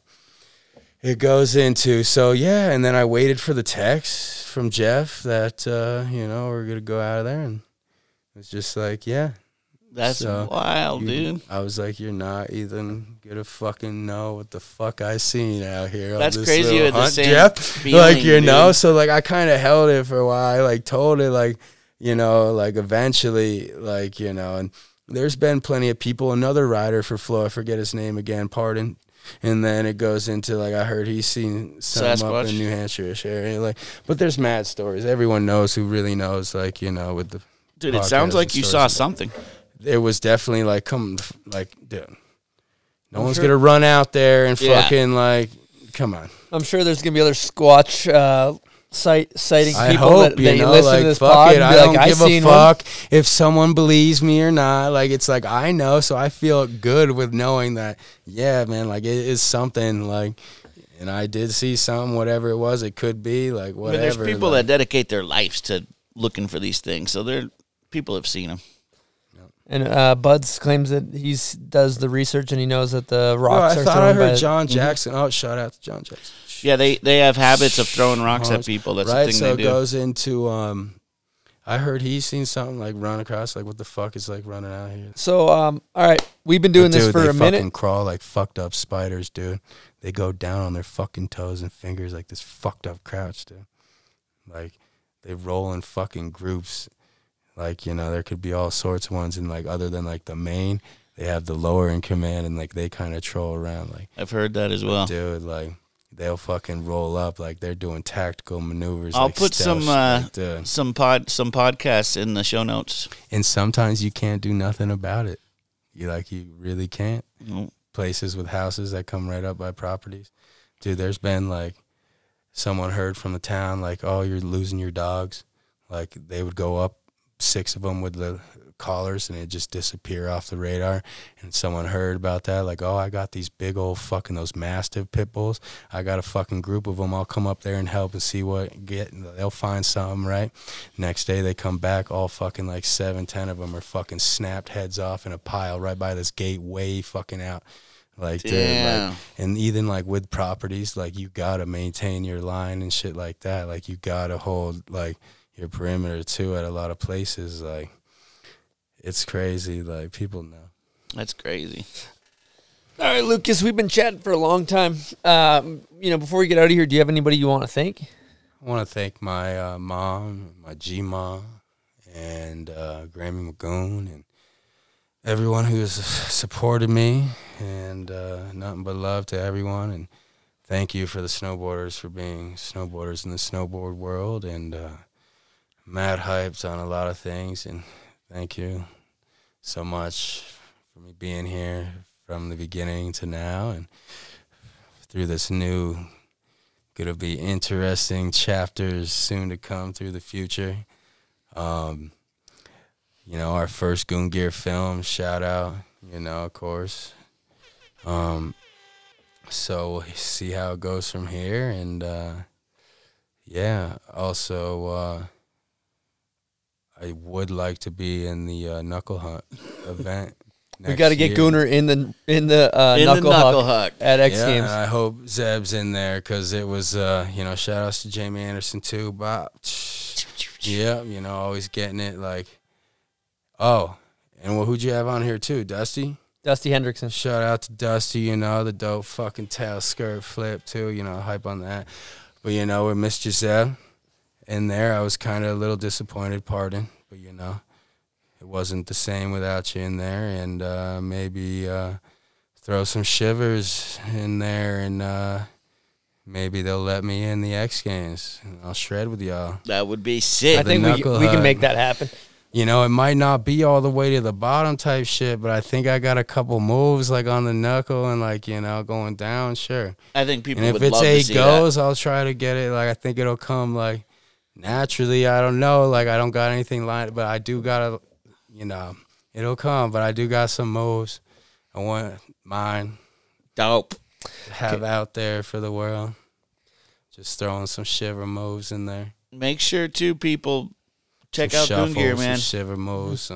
it goes into, so yeah, and then I waited for the text from Jeff that, you know, we're going to go out of there, and it's just like, yeah.
That's wild, dude.
I was like, you're not even going to fucking know what the fuck I seen out here.
That's
on this
crazy with
hunt,
the same
Jeff.
feeling,
like, you
dude.
know, so like I kind of held it for a while. I like told it, like, you know, like eventually, like, you know, and there's been plenty of people, another rider for Flo, I forget his name again, pardon. And then it goes into, like, I heard he's seen some up in New Hampshire-ish area. Like, but there's mad stories. Everyone knows who really knows, like, you know, with the
dude, it sounds like you saw something.
It was definitely like, come, like, dude, no one's gonna run out there and fucking, like, come on.
I'm sure there's gonna be other Squatch citing
I
people
hope,
that
you know,
listen
like,
to this
fuck
pod
it.
and
I
be
don't
like,
give a fuck if someone believes me or not. Like, it's like, I know, so I feel good with knowing that, yeah, man, like, it is something, like, and I did see something, whatever it was, it could be, like, whatever.
I mean, there's people
like,
that dedicate their lives to looking for these things, so people have seen them.
And Buds claims that he does the research and he knows that the rocks are
I thought
thrown
I heard
by
John Jackson. Oh, shout out to John Jackson.
Yeah, they have habits of throwing rocks at people. That's
right,
the thing
so
they
it
do.
goes into, I heard he's seen something like run across, like, what the fuck is like running out here?
So, all right, we've been doing this for a minute.
They fucking crawl like fucked up spiders, dude. They go down on their fucking toes and fingers like this fucked up crouch, dude. Like, they roll in fucking groups. Like, you know, there could be all sorts of ones, and like other than like the main, they have the lower in command, and like they kind of troll around. Like,
I've heard that as well,
dude. Like, they'll fucking roll up like they're doing tactical maneuvers.
I'll
like
put some podcasts in the show notes.
And sometimes you can't do nothing about it. You really can't.
Nope.
Places with houses that come right up by properties, dude. There's been like someone heard from the town like, oh, you're losing your dogs. Like, they would go up, 6 of them with the collars, and it just disappear off the radar. And someone heard about that, like, oh, I got these big old fucking those mastiff pit bulls. I got a fucking group of them. I'll come up there and help and see what get. They'll find something, right? Next day they come back, all fucking like 7, 10 of them are fucking snapped heads off in a pile right by this gate, way fucking out. Like, dude, like, and even like with properties, like, you gotta maintain your line and shit like that. Like, you gotta hold like your perimeter too at a lot of places. Like, it's crazy. Like, people know.
That's crazy.
All right, Lucas, we've been chatting for a long time. You know, before we get out of here, do you have anybody you want to thank?
I want to thank my mom, my G-mom, and Grammy Magoon, and everyone who has supported me, and nothing but love to everyone. And thank you for the snowboarders for being snowboarders in the snowboard world, and mad hyped on a lot of things. And thank you so much for me being here from the beginning to now, and through this new, gonna be interesting chapters soon to come through the future. You know, our first Goon Gear film, shout out, you know, of course. So we'll see how it goes from here. And yeah, also I would like to be in the Knuckle Hunt event.
We got to get Gooner in the Knuckle Huck at X Games.
I hope Zeb's in there, because it was, you know, shout outs to Jamie Anderson too. Bob. Yeah, you know, always getting it. Like, oh, and who'd you have on here too? Dusty?
Dusty Hendrickson.
Shout out to Dusty, you know, the dope fucking tail skirt flip too, you know, hype on that. But, you know, with Miss Giselle in there, I was kind of a little disappointed, pardon. But, you know, it wasn't the same without you in there. And maybe throw some shivers in there, and maybe they'll let me in the X Games, and I'll shred with y'all.
That would be sick.
I think we can make that happen.
You know, it might not be all the way to the bottom type shit, but I think I got a couple moves like on the knuckle and like, you know, going down, sure.
I think people
would love to see that. If it's 8 goes, I'll try to get it. Like, I think it'll come like naturally. I don't know. Like, I don't got anything lined, but I do got to, you know, it'll come, but I do got some moves. I want mine.
Dope.
To have out there for the world. Just throwing some shiver moves in there.
Make sure, too, people check out Goon Gear, man.
Shiver moves.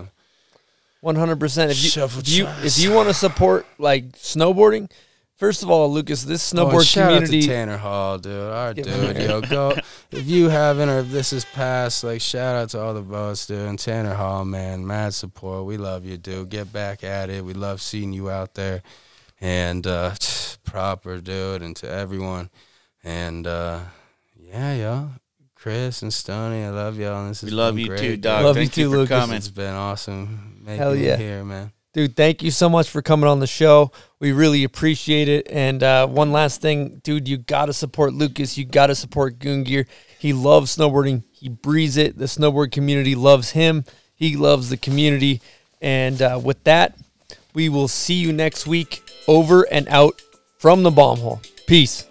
100%. If you want to support like snowboarding, first of all, Lucas, this snowboard community.
Shout out to Tanner Hall, dude. Our dude, yo, go. If you haven't, or if this is past, like, shout out to all the votes, dude. And Tanner Hall, man, mad support. We love you, dude. Get back at it. We love seeing you out there, and proper, dude, and to everyone, and yeah, yo. Chris and Stoney, I love y'all. This
we love you
great,
too, dog.
Love
Thank
you too,
for
Lucas.
coming.
It's been awesome making
Hell yeah.
it here, man.
Dude, thank you so much for coming on the show. We really appreciate it. And one last thing, dude, you got to support Lucas. You got to support Goon Gear. He loves snowboarding. He breathes it. The snowboard community loves him. He loves the community. And with that, we will see you next week. Over and out from the bomb hole. Peace.